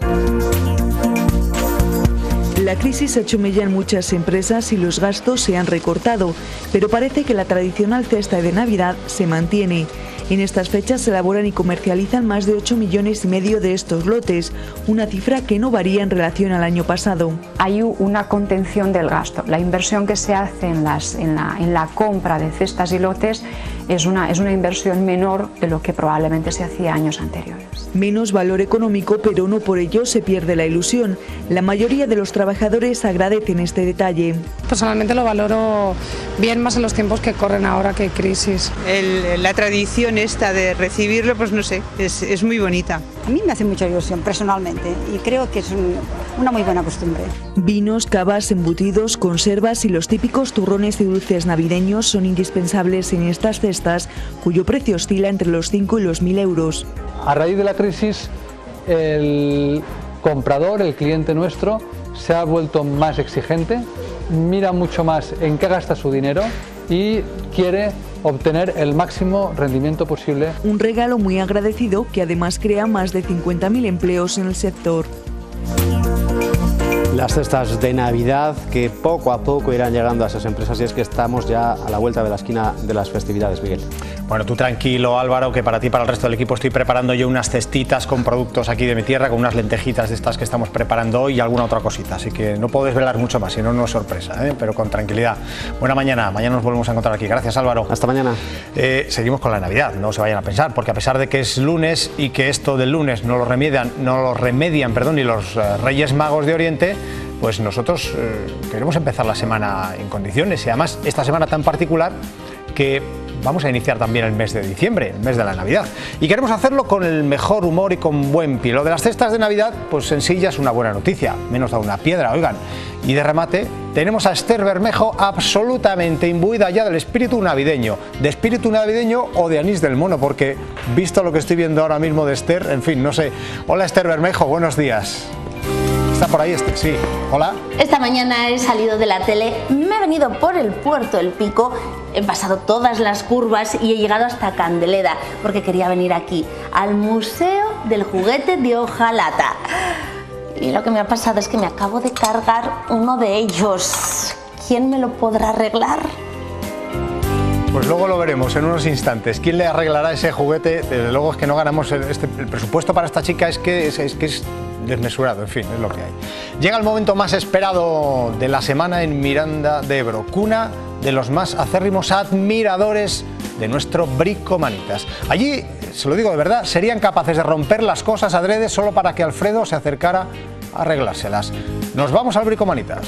La crisis ha hecho mella en muchas empresas y los gastos se han recortado, pero parece que la tradicional cesta de Navidad se mantiene. En estas fechas se elaboran y comercializan más de ocho millones y medio de estos lotes, una cifra que no varía en relación al año pasado. Hay una contención del gasto. La inversión que se hace en, las, en, la, en la compra de cestas y lotes es una, es una inversión menor de lo que probablemente se hacía años anteriores. Menos valor económico, pero no por ello se pierde la ilusión. La mayoría de los trabajadores agradecen este detalle. Personalmente lo valoro bien, más en los tiempos que corren ahora que hay crisis. El, la tradición esta de recibirlo, pues no sé, es, es muy bonita. A mí me hace mucha ilusión personalmente y creo que es un, una muy buena costumbre. Vinos, cavas, embutidos, conservas y los típicos turrones y dulces navideños son indispensables en estas cestas, cuyo precio oscila entre los cinco y los mil euros. A raíz de la crisis, el comprador, el cliente nuestro, se ha vuelto más exigente, mira mucho más en qué gasta su dinero y quiere obtener el máximo rendimiento posible. Un regalo muy agradecido que además crea más de cincuenta mil empleos en el sector. Las cestas de Navidad que poco a poco irán llegando a esas empresas, y es que estamos ya a la vuelta de la esquina de las festividades, Miguel. Bueno, tú tranquilo, Álvaro, que para ti y para el resto del equipo estoy preparando yo unas cestitas con productos aquí de mi tierra, con unas lentejitas de estas que estamos preparando hoy y alguna otra cosita, así que no puedo desvelar mucho más, si no, no es sorpresa, ¿eh? Pero con tranquilidad. Buena mañana, mañana nos volvemos a encontrar aquí. Gracias, Álvaro. Hasta mañana. Eh, seguimos con la Navidad, no se vayan a pensar, porque a pesar de que es lunes y que esto del lunes no lo remedian, no lo remedian, perdón, ni los uh, Reyes Magos de Oriente, pues nosotros eh, queremos empezar la semana en condiciones, y además esta semana tan particular que vamos a iniciar también el mes de diciembre, el mes de la Navidad, y queremos hacerlo con el mejor humor y con buen pie. Lo de las cestas de Navidad, pues en sí ya es una buena noticia, menos da una piedra, oigan. Y de remate tenemos a Esther Bermejo absolutamente imbuida ya del espíritu navideño, de espíritu navideño o de anís del mono, porque visto lo que estoy viendo ahora mismo de Esther, en fin, no sé. Hola Esther Bermejo, buenos días. Está por ahí este, sí. Hola. Esta mañana he salido de la tele, me he venido por el Puerto El Pico, he pasado todas las curvas y he llegado hasta Candeleda, porque quería venir aquí, al Museo del Juguete de Hojalata. Y lo que me ha pasado es que me acabo de cargar uno de ellos. ¿Quién me lo podrá arreglar? Pues luego lo veremos en unos instantes. ¿Quién le arreglará ese juguete? Desde luego es que no ganamos el, este, el presupuesto para esta chica, es que es, es que es desmesurado, en fin, es lo que hay. Llega el momento más esperado de la semana en Miranda de Ebro, cuna de los más acérrimos admiradores de nuestro Bricomanitas. Allí, se lo digo de verdad, serían capaces de romper las cosas adrede solo para que Alfredo se acercara a arreglárselas. Nos vamos al Bricomanitas.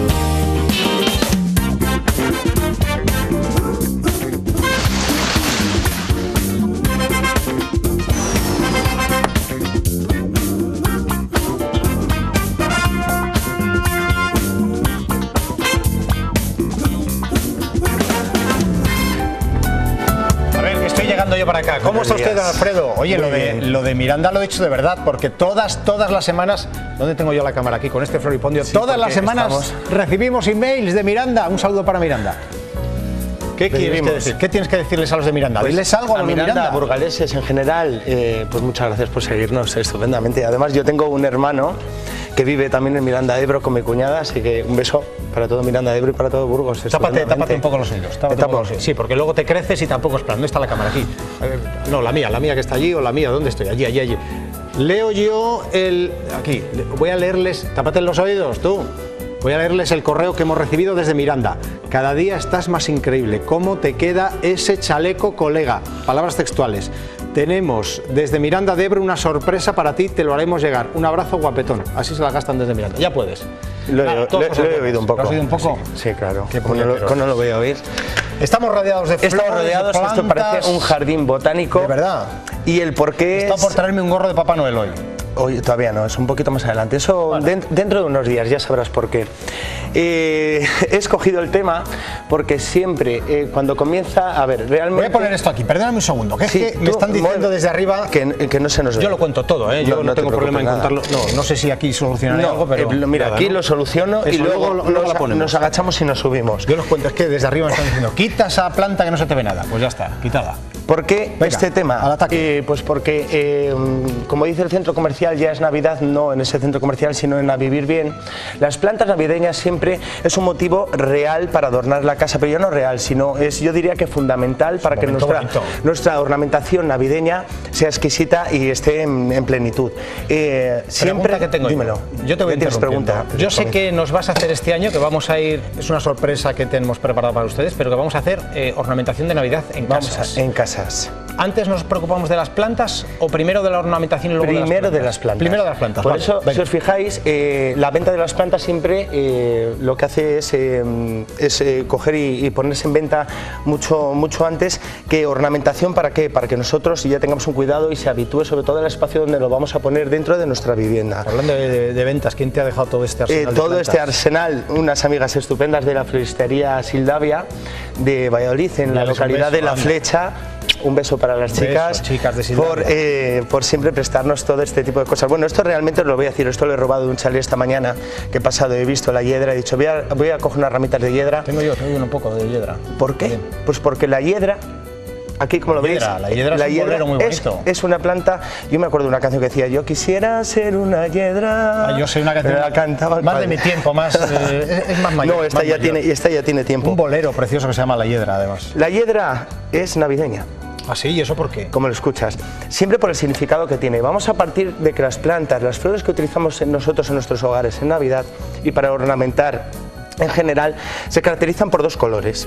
Yo para acá. ¿Cómo está usted, don Alfredo? Oye, lo de, lo de Miranda lo he dicho de verdad, porque todas, todas las semanas, ¿dónde tengo yo la cámara? Aquí, con este floripondio, sí, todas las semanas estamos... recibimos emails de Miranda. Un saludo para Miranda. ¿Qué, quieres que decir? ¿Qué tienes que decirles a los de Miranda? Pues, Diles algo a, a los de Miranda, Miranda. A burgaleses en general, eh, pues muchas gracias por seguirnos estupendamente. Además, yo tengo un hermano que vive también en Miranda de Ebro con mi cuñada, así que un beso para todo Miranda de Ebro y para todo Burgos. Tápate, tápate un poco los oídos. Tápate un poco los oídos. Sí, porque luego te creces y tampoco es plan. ¿Dónde está la cámara? Aquí. No, la mía, la mía que está allí o la mía. ¿Dónde estoy? Allí, allí, allí. Leo yo el... Aquí. Voy a leerles... Tápate los oídos, tú. Voy a leerles el correo que hemos recibido desde Miranda. Cada día estás más increíble. ¿Cómo te queda ese chaleco, colega? Palabras textuales. Tenemos desde Miranda de Ebro una sorpresa para ti, te lo haremos llegar. Un abrazo, guapetón. Así se la gastan desde Miranda. Ya puedes. Lo, claro, lo, lo, lo he oído un poco. ¿Lo has oído un poco? Sí, sí, claro. ¿Cómo no, lo, ¿Cómo no lo voy a oír? Estamos rodeados de flores, Estamos rodeados, de plantas. Esto parece un jardín botánico. De verdad. Y el porqué Está es... por traerme un gorro de Papá Noel hoy. Hoy todavía no, es un poquito más adelante. Eso vale. dentro, dentro de unos días, ya sabrás por qué. Eh, he escogido el tema porque siempre, eh, cuando comienza, a ver, realmente... Voy a poner esto aquí, perdóname un segundo, que sí, es que me están diciendo bueno, desde arriba... Que, que no se nos ve. Yo lo cuento todo, ¿eh? Yo no, no, no tengo problema en nada. contarlo. No, no sé si aquí solucionaré no, algo, pero... Eh, mira, nada, aquí ¿no? lo soluciono Eso, y luego, luego, luego nos, nos agachamos y nos subimos. Yo los cuento, es que desde arriba me están diciendo, quita esa planta que no se te ve nada. Pues ya está, quitada. ¿Por qué Venga, este tema? Al ataque. Eh, pues porque, eh, como dice el centro comercial, ya es Navidad, no en ese centro comercial, sino en A Vivir Bien. Las plantas navideñas siempre es un motivo real para adornar la casa, pero ya no real, sino es, yo diría que fundamental para que nuestra, nuestra ornamentación navideña sea exquisita y esté en, en plenitud. Eh, siempre que tengo dímelo. Yo, yo te voy a pregunta. Yo sé que nos vas a hacer este año, que vamos a ir, es una sorpresa que tenemos preparada para ustedes, pero que vamos a hacer eh, ornamentación de Navidad en vamos casas. A, en casas. ¿Antes nos preocupamos de las plantas o primero de la ornamentación y luego primero de las plantas? de las plantas. Primero de las plantas. Por vale, eso, venga. si os fijáis, eh, la venta de las plantas siempre eh, lo que hace es, eh, es eh, coger y, y ponerse en venta mucho, mucho antes que ornamentación. ¿Para qué? Para que nosotros ya tengamos un cuidado y se habitúe sobre todo al espacio donde lo vamos a poner dentro de nuestra vivienda. Hablando de, de, de ventas, ¿quién te ha dejado todo este arsenal? Eh, todo de este arsenal, unas amigas estupendas de la floristería Sildavia de Valladolid, en ya la localidad de La Flecha. un beso para las Beso, chicas, chicas de por, eh, por siempre prestarnos todo este tipo de cosas. Bueno, esto realmente os lo voy a decir, esto lo he robado de un chalet esta mañana, que he pasado, he visto la hiedra, he dicho, voy a, voy a coger unas ramitas de hiedra. Tengo yo, tengo yo un poco de hiedra. ¿Por qué? Bien. Pues porque la hiedra, aquí como lo veis, la hiedra es un bolero muy bonito. Es, es una planta, yo me acuerdo de una canción que decía, yo quisiera ser una hiedra. Ah, yo soy una canción, la cantaba más de mi tiempo, más, eh, es más mayor. No, esta, más ya mayor. Tiene, esta ya tiene tiempo. Un bolero precioso que se llama La Hiedra, además. La hiedra es navideña. ¿Ah, sí? ¿Y eso por qué? Como lo escuchas. Siempre por el significado que tiene. Vamos a partir de que las plantas, las flores que utilizamos en nosotros en nuestros hogares en Navidad y para ornamentar en general, se caracterizan por dos colores.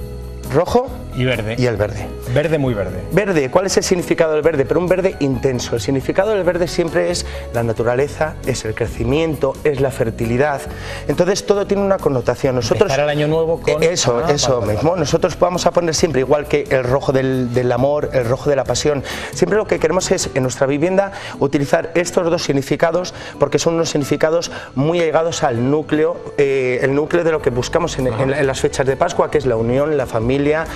Rojo y verde. Y el verde. Verde muy verde. Verde, ¿cuál es el significado del verde? Pero un verde intenso. El significado del verde siempre es la naturaleza, es el crecimiento, es la fertilidad. Entonces todo tiene una connotación. Nosotros empezar el año nuevo con... Eso, ah, eso vale, mismo. vale. Nosotros vamos a poner siempre, igual que el rojo del, del amor, el rojo de la pasión, siempre lo que queremos es en nuestra vivienda utilizar estos dos significados porque son unos significados muy allegados al núcleo, eh, el núcleo de lo que buscamos en, en, en las fechas de Pascua, que es la unión, la familia,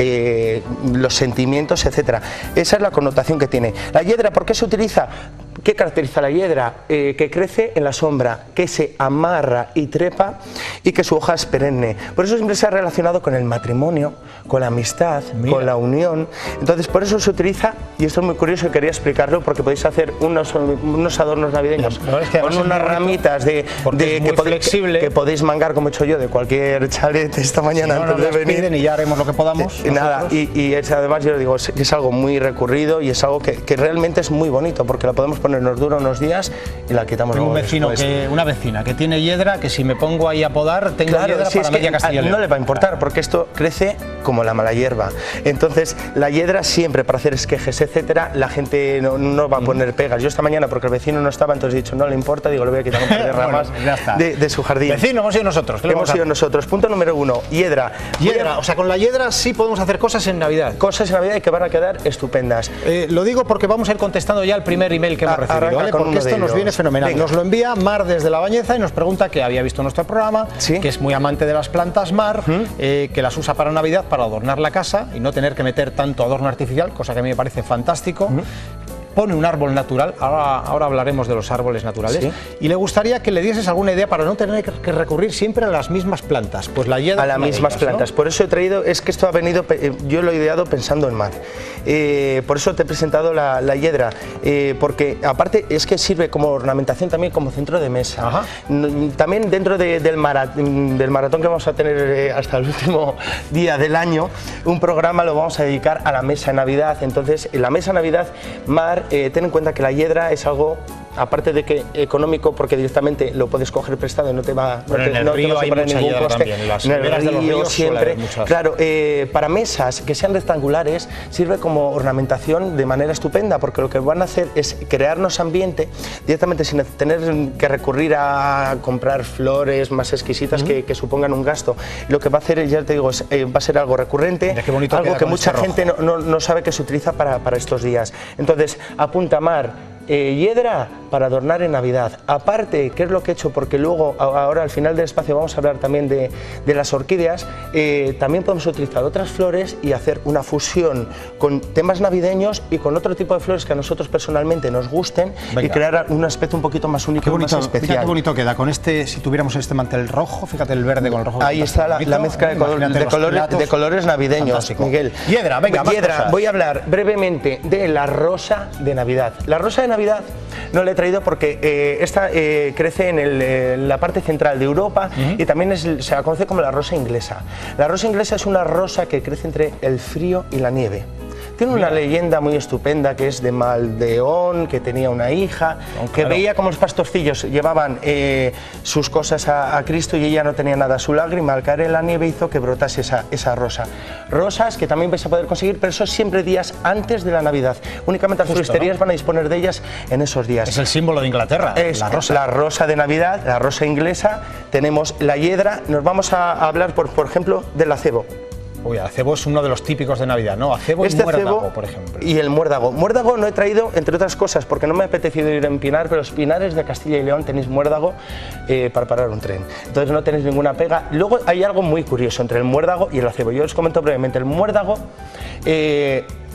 eh, los sentimientos, etcétera. Esa es la connotación que tiene. La hiedra, ¿por qué se utiliza? ¿Qué caracteriza la hiedra? Eh, que crece en la sombra, que se amarra y trepa y que su hoja es perenne. Por eso siempre se ha relacionado con el matrimonio, con la amistad, Mira. con la unión. Entonces por eso se utiliza, y esto es muy curioso y quería explicarlo porque podéis hacer unos, unos adornos navideños es que con unas ramitas de, de que, podéis, que, que podéis mangar, como he hecho yo, de cualquier chalet esta mañana, si no, antes no de venir. Y ya haremos lo que podamos. Eh, nada, y, y es, además yo digo, es, es algo muy recurrido y es algo que, que realmente es muy bonito porque la podemos poner, nos dura unos días y la quitamos luego. Un vecino que, una vecina que tiene hiedra, que si me pongo ahí a podar, tengo claro, hiedra si para es media que Castilla y León. No le va a importar porque esto crece como la mala hierba. Entonces la hiedra siempre para hacer esquejes, etcétera, la gente no, no va a poner pegas. Yo esta mañana, porque el vecino no estaba, entonces he dicho, no le importa, digo, le voy a quitar un par de ramas bueno, de, de su jardín. Vecino, hemos sido nosotros. Hemos sido nosotros. Punto número uno, hiedra. Hiedra, a... o sea, con la hiedra sí podemos hacer cosas en Navidad. Cosas en Navidad y que van a quedar estupendas. Eh, lo digo porque vamos a ir contestando ya el primer email que hemos a, recibido, ¿vale? Porque esto nos viene fenomenal. Venga. Nos lo envía Mar desde La Bañeza y nos pregunta que había visto nuestro programa, ¿sí? Que es muy amante de las plantas Mar, ¿Mm? eh, que las usa para Navidad para adornar la casa y no tener que meter tanto adorno artificial, cosa que a mí me parece fantástico. ¿Mm? Pone un árbol natural, ahora, ahora hablaremos de los árboles naturales, ¿sí? Y le gustaría que le dieses alguna idea para no tener que recurrir siempre a las mismas plantas, pues la hiedra... A las mismas ellas, plantas, ¿no? Por eso he traído, es que esto ha venido, yo lo he ideado pensando en Mar, eh, por eso te he presentado la, la hiedra, eh, porque aparte es que sirve como ornamentación también como centro de mesa. Ajá. También dentro de, del, maratón, del maratón que vamos a tener eh, hasta el último día del año, un programa lo vamos a dedicar a la mesa de Navidad, entonces en la mesa de Navidad, Mar, Eh, ten en cuenta que la hiedra es algo, aparte de que económico, porque directamente lo puedes coger prestado y no te va, no te, en el no río te va a suponer ningún coste. También, en las en el río de los ríos siempre. Claro, eh, para mesas que sean rectangulares sirve como ornamentación de manera estupenda, porque lo que van a hacer es crearnos ambiente directamente sin tener que recurrir a comprar flores más exquisitas uh-huh. que, que supongan un gasto. Lo que va a hacer, ya te digo, es, eh, va a ser algo recurrente, algo que mucha este gente no, no, no sabe que se utiliza para, para estos días. Entonces, apunta Mar, eh, hiedra para adornar en Navidad. Aparte, ¿qué es lo que he hecho? Porque luego, ahora al final del espacio vamos a hablar también de, de las orquídeas, eh, también podemos utilizar otras flores y hacer una fusión con temas navideños y con otro tipo de flores que a nosotros personalmente nos gusten. Venga. Y crear un aspecto un poquito más único, qué bonito, más especial. Mira qué bonito queda con este, si tuviéramos este mantel rojo, fíjate el verde con el rojo. Ahí está la, la mezcla de, color, de, colores, de colores navideños, Fantástico. Miguel. Hiedra, venga, más Hiedra, cosas. Voy a hablar brevemente de la rosa de Navidad. La rosa de Navidad no la he traído porque eh, esta eh, crece en, el, eh, en la parte central de Europa uh-huh. y también es, se la conoce como la rosa inglesa. La rosa inglesa es una rosa que crece entre el frío y la nieve. Tiene una Mira. leyenda muy estupenda que es de Maldeón, que tenía una hija, oh, que claro. veía como los pastorcillos llevaban eh, sus cosas a, a Cristo y ella no tenía nada. Su lágrima al caer en la nieve hizo que brotase esa, esa rosa. Rosas que también vais a poder conseguir, pero eso siempre días antes de la Navidad. Únicamente las Justo, floristerías ¿no? van a disponer de ellas en esos días. Es el símbolo de Inglaterra, es la rosa. La rosa de Navidad, la rosa inglesa. Tenemos la hiedra. Nos vamos a hablar, por, por ejemplo, del acebo. Uy, el acebo es uno de los típicos de Navidad, ¿no? Acebo este y muérdago, acebo por ejemplo. Y el muérdago. Muérdago no he traído, entre otras cosas, porque no me ha apetecido ir en Pinar, pero los Pinares de Castilla y León tenéis muérdago eh, para parar un tren. Entonces no tenéis ninguna pega. Luego hay algo muy curioso entre el muérdago y el acebo. Yo os comento brevemente. El muérdago... Eh,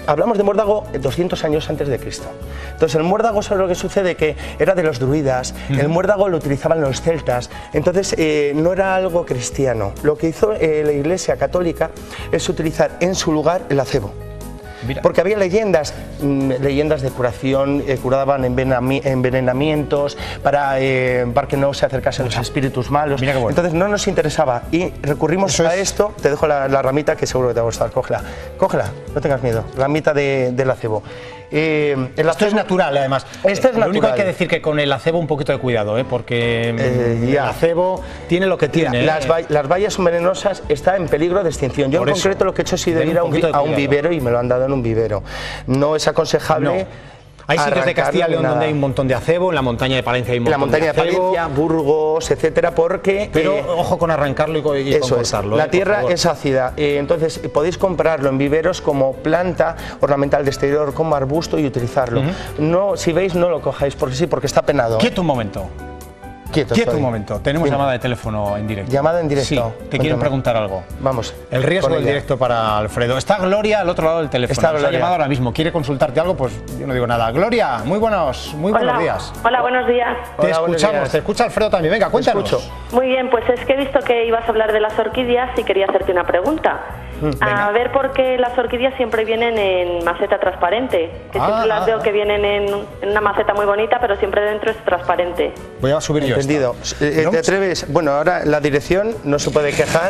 hablamos de muérdago doscientos años antes de Cristo. Entonces el muérdago, ¿sabes lo que sucede? Que era de los druidas, uh-huh. el muérdago lo utilizaban los celtas, entonces eh, no era algo cristiano. Lo que hizo eh, la Iglesia Católica es utilizar en su lugar el acebo. Mira. Porque había leyendas, mmm, leyendas de curación, eh, curaban envenenamientos para, eh, para que no se acercasen los espíritus malos. Mira qué bueno. Entonces no nos interesaba y recurrimos Eso a es... esto. Te dejo la, la ramita que seguro que te va a gustar. Cógela, cógela, no tengas miedo. Ramita de, del acebo. Eh, el Esto acebo, es natural, además. Esto es Lo natural. único que hay que decir que con el acebo un poquito de cuidado, ¿eh? porque eh, el acebo tiene lo que tiene. Las, ¿eh? ba las bayas son venenosas, está en peligro de extinción. Yo Por en eso, concreto lo que he hecho es ir a un, a un vivero y me lo han dado en un vivero. No es aconsejable. No. Hay sitios de Castilla y León donde hay un montón de acebo, en la montaña de Palencia hay un montón de acebo. La montaña de, de Palencia, Burgos, etcétera, porque... Pero eh, ojo con arrancarlo y, y eso compostarlo. Es. La eh, tierra es ácida, eh, entonces podéis comprarlo en viveros como planta ornamental de exterior, como arbusto y utilizarlo. Uh-huh. No, si veis, no lo cojáis, porque sí, porque está penado. Quieto un momento. Quieto, Quieto un momento, tenemos Bien. llamada de teléfono en directo. Llamada en directo. Sí, te Cuéntame. quieren preguntar algo. Vamos. El riesgo del directo para Alfredo. Está Gloria al otro lado del teléfono. Está Nos Gloria. ha llamado ahora mismo. ¿Quiere consultarte algo? Pues yo no digo nada. Gloria, muy buenos, muy buenos Hola. días. Hola, buenos días. Te Hola, escuchamos, días. te escucha Alfredo también. Venga, cuéntanos. Muy bien, pues es que he visto que ibas a hablar de las orquídeas y quería hacerte una pregunta. Mm, a ver por qué las orquídeas siempre vienen en maceta transparente. Que ah, siempre las ah, veo que vienen en, en una maceta muy bonita, pero siempre dentro es transparente. Voy a subir yo. Entendido. Eh, ¿No? ¿Te atreves? Bueno, ahora la dirección no se puede quejar.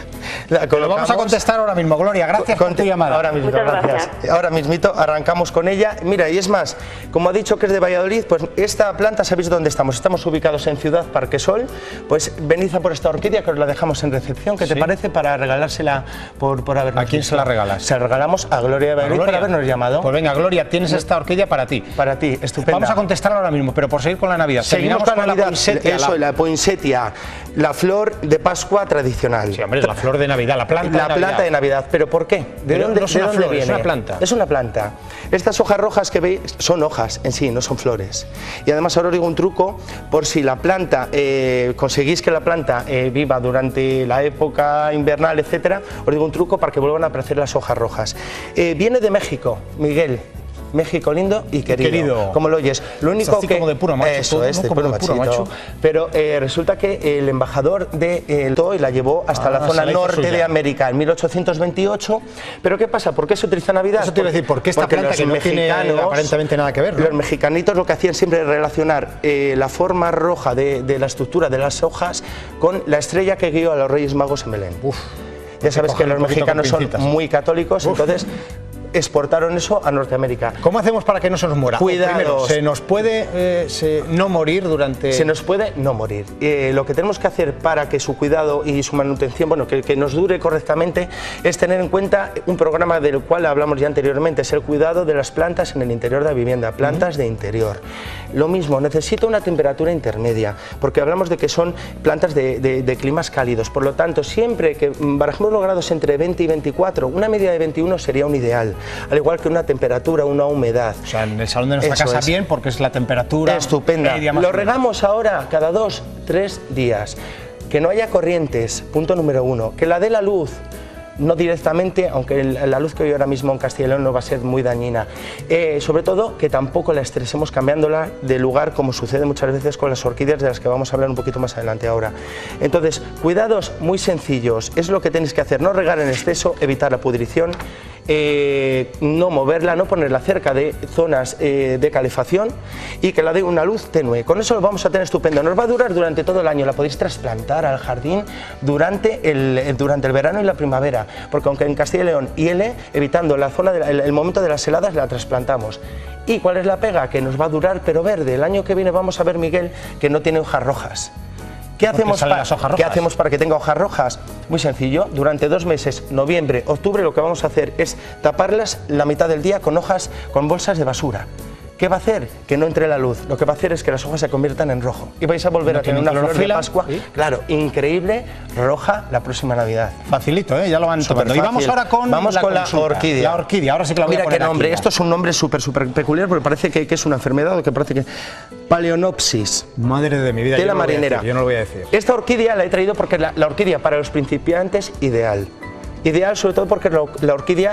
Lo vamos a contestar ahora mismo, Gloria. Gracias por tu llamada. Ahora mismo, Muchas gracias. gracias. Ahora mismito arrancamos con ella. Mira, y es más, como ha dicho que es de Valladolid, pues esta planta, ¿sabéis dónde estamos? Estamos ubicados en Ciudad Parque Sol. Pues venid a por esta orquídea que os la dejamos en recepción. ¿Qué te ¿Sí? parece? Para regalársela por, por habernos ¿A quién visto. se la regalas? Se la regalamos a Gloria de Valladolid por habernos llamado. Pues venga, Gloria, tienes esta orquídea para ti. Para ti, estupenda. Vamos a contestar ahora mismo, pero por seguir con la Navidad. Seguimos con la Navidad. poinsettia, Eso, la... la poinsettia, la flor de Pascua tradicional. Sí, hombre, es la flor de Navidad, la planta. La planta de Navidad, ¿pero por qué? ¿De Pero dónde, no es de una dónde flor, viene? es una planta. Es una planta. Estas hojas rojas que veis son hojas en sí, no son flores. Y además ahora os digo un truco, por si la planta, eh, conseguís que la planta eh, viva durante la época invernal, etcétera, os digo un truco para que vuelvan a aparecer las hojas rojas. Eh, viene de México, Miguel. México lindo y querido, querido. Como lo oyes. Lo único así que como de puro macho, eso todo, es, ¿no? de como puro, de puro machito. macho. Pero eh, resulta que el embajador de el Toy la llevó hasta ah, la zona la norte suya. de América en mil ochocientos veintiocho. Pero ¿qué pasa? ¿Por qué se utiliza Navidad? Eso te iba a decir, ¿por qué esta Porque planta los que no tiene aparentemente nada que ver, ¿no? Los mexicanitos lo que hacían siempre es relacionar eh, la forma roja de, de la estructura de las hojas con la estrella que guió a los Reyes Magos en Belén. Uf, ya sabes que los mexicanos son muy católicos, Uf. entonces exportaron eso a Norteamérica. ¿Cómo hacemos para que no se nos muera? Cuidados. Primero, ¿se nos puede eh, se, no morir durante...? Se nos puede no morir. Eh, lo que tenemos que hacer para que su cuidado y su manutención, bueno, que, que nos dure correctamente, es tener en cuenta un programa del cual hablamos ya anteriormente, es el cuidado de las plantas en el interior de la vivienda, plantas uh-huh. de interior. Lo mismo, necesita una temperatura intermedia, porque hablamos de que son plantas de, de, de climas cálidos, por lo tanto, siempre que barajemos los grados entre veinte y veinticuatro, una media de veintiuno sería un ideal. Al igual que una temperatura, una humedad. O sea, en el salón de nuestra Eso casa es. bien, porque es la temperatura estupenda. Lo regamos ahora cada dos, tres días. Que no haya corrientes, punto número uno. Que la dé la luz, no directamente, aunque la luz que hoy ahora mismo en Castilla y León no va a ser muy dañina. Eh, sobre todo, que tampoco la estresemos cambiándola de lugar, como sucede muchas veces con las orquídeas, de las que vamos a hablar un poquito más adelante ahora. Entonces, cuidados muy sencillos, es lo que tenéis que hacer, no regar en exceso, evitar la pudrición, eh, no moverla, no ponerla cerca de zonas eh, de calefacción y que la dé una luz tenue. Con eso lo vamos a tener estupendo, nos va a durar durante todo el año, la podéis trasplantar al jardín durante el, durante el verano y la primavera, porque aunque en Castilla y León hiele, evitando la zona de la, el, el momento de las heladas la trasplantamos. ¿Y cuál es la pega? Que nos va a durar pero verde. El año que viene vamos a ver, Miguel, que no tiene hojas rojas. ¿Qué hacemos, para, ¿Qué hacemos para que tenga hojas rojas? Muy sencillo, durante dos meses, noviembre, octubre, lo que vamos a hacer es taparlas la mitad del día con hojas, con bolsas de basura. ¿Qué va a hacer? Que no entre la luz. Lo que va a hacer es que las hojas se conviertan en rojo. Y vais a volver no a tener una flor de Pascua, ¿sí? Claro, increíble, roja la próxima Navidad. Facilito, ¿eh? Ya lo van tomando. Y vamos ahora con vamos la, con la orquídea. La orquídea, ahora sí que la voy Mira a poner qué nombre, aquí, esto es un nombre súper, súper peculiar porque parece que, que es una enfermedad o que parece que... Paleonopsis. Madre de mi vida, de yo la no marinera. Decir, yo no lo voy a decir. Esta orquídea la he traído porque la, la orquídea para los principiantes, ideal. Ideal sobre todo porque la orquídea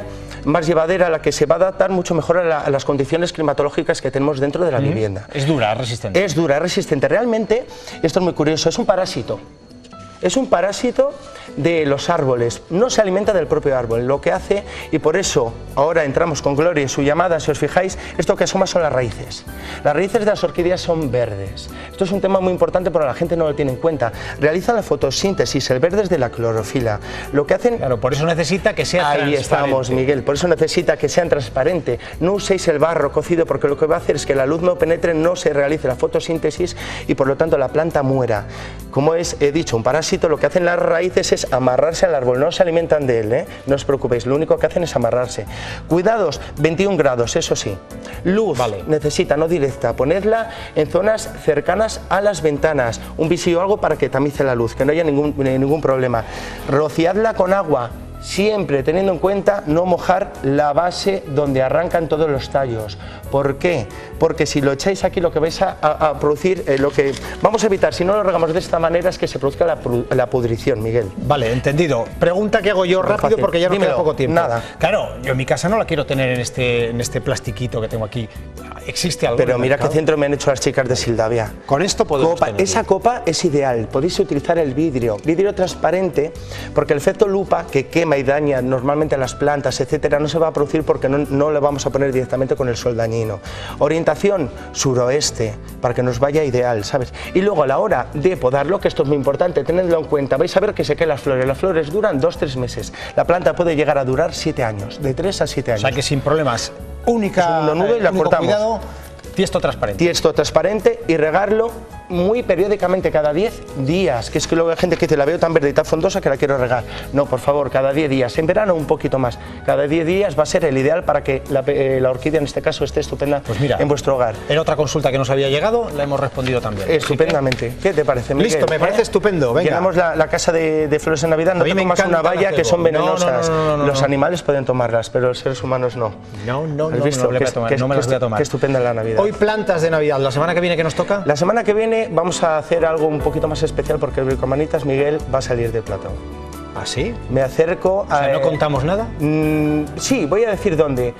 más llevadera, a la que se va a adaptar mucho mejor a, la, a las condiciones climatológicas que tenemos dentro de la mm. vivienda. Es dura, es resistente. Es dura, es resistente. Realmente, esto es muy curioso, es un parásito. Es un parásito de los árboles, no se alimenta del propio árbol, lo que hace, y por eso ahora entramos con Gloria en su llamada, si os fijáis, esto que asoma son las raíces. Las raíces de las orquídeas son verdes. Esto es un tema muy importante, pero la gente no lo tiene en cuenta. Realizan la fotosíntesis, el verde es de la clorofila. Lo que hacen... Claro, por eso necesita que sea Ahí transparente. estamos, Miguel, por eso necesita que sean transparente. No uséis el barro cocido, porque lo que va a hacer es que la luz no penetre, no se realice la fotosíntesis y por lo tanto la planta muera. Como es, he dicho, un parásito, lo que hacen las raíces es amarrarse al árbol, no se alimentan de él, ¿eh? No os preocupéis, lo único que hacen es amarrarse. Cuidados, veintiún grados, eso sí. Luz, vale. Necesita, no directa, ponedla en zonas cercanas a las ventanas, un visillo o algo para que tamice la luz, que no haya ningún, ningún problema. Rociadla con agua, siempre teniendo en cuenta no mojar la base donde arrancan todos los tallos. ¿Por qué? Porque si lo echáis aquí lo que vais a, a, a producir, eh, lo que vamos a evitar si no lo regamos de esta manera es que se produzca la, la pudrición, Miguel. Vale, entendido. Pregunta que hago yo rápido fácil. Porque ya no queda poco tiempo. Nada. Claro, yo en mi casa no la quiero tener en este, en este plastiquito que tengo aquí. ¿Existe algo? Pero mira qué centro me han hecho las chicas de Sildavia. Con esto podemos copa, Esa copa es ideal, podéis utilizar el vidrio, vidrio transparente, porque el efecto lupa que quema y daña normalmente a las plantas, etcétera, no se va a producir porque no, no le vamos a poner directamente con el sol dañino. Orientación suroeste, para que nos vaya ideal, ¿sabes? Y luego a la hora de podarlo, que esto es muy importante, tenedlo en cuenta, vais a ver que se caen las flores, las flores duran dos tres meses, la planta puede llegar a durar siete años, de tres a siete años. O sea que sin problemas, única, es un nudo y la cortamos. Cuidado, tiesto transparente. Tiesto transparente y regarlo muy periódicamente, cada diez días, que es que luego hay gente que dice, la veo tan verde y tan frondosa que la quiero regar. No, por favor, cada diez días, en verano un poquito más, cada diez días va a ser el ideal para que la, eh, la orquídea en este caso esté estupenda pues mira, en vuestro hogar. En otra consulta que nos había llegado, la hemos respondido también. Estupendamente. ¿Qué te parece, Miguel? Listo, me parece ¿Eh? estupendo. Venga. Llenamos la, la casa de, de flores en Navidad, no te comas una valla que son venenosas. No, no, no, no, no, los animales pueden tomarlas, pero los seres humanos no. No, no, no, visto? no, no, que, tomar, que, no me las voy a tomar. Qué estupenda la Navidad. Hoy plantas de Navidad, ¿la semana que viene qué nos toca? La semana que viene vamos a hacer algo un poquito más especial porque el Bricomanitas, Miguel, va a salir de plato. ¿Ah, sí? Me acerco a... O sea, ¿no contamos nada? Mmm, sí, voy a decir dónde.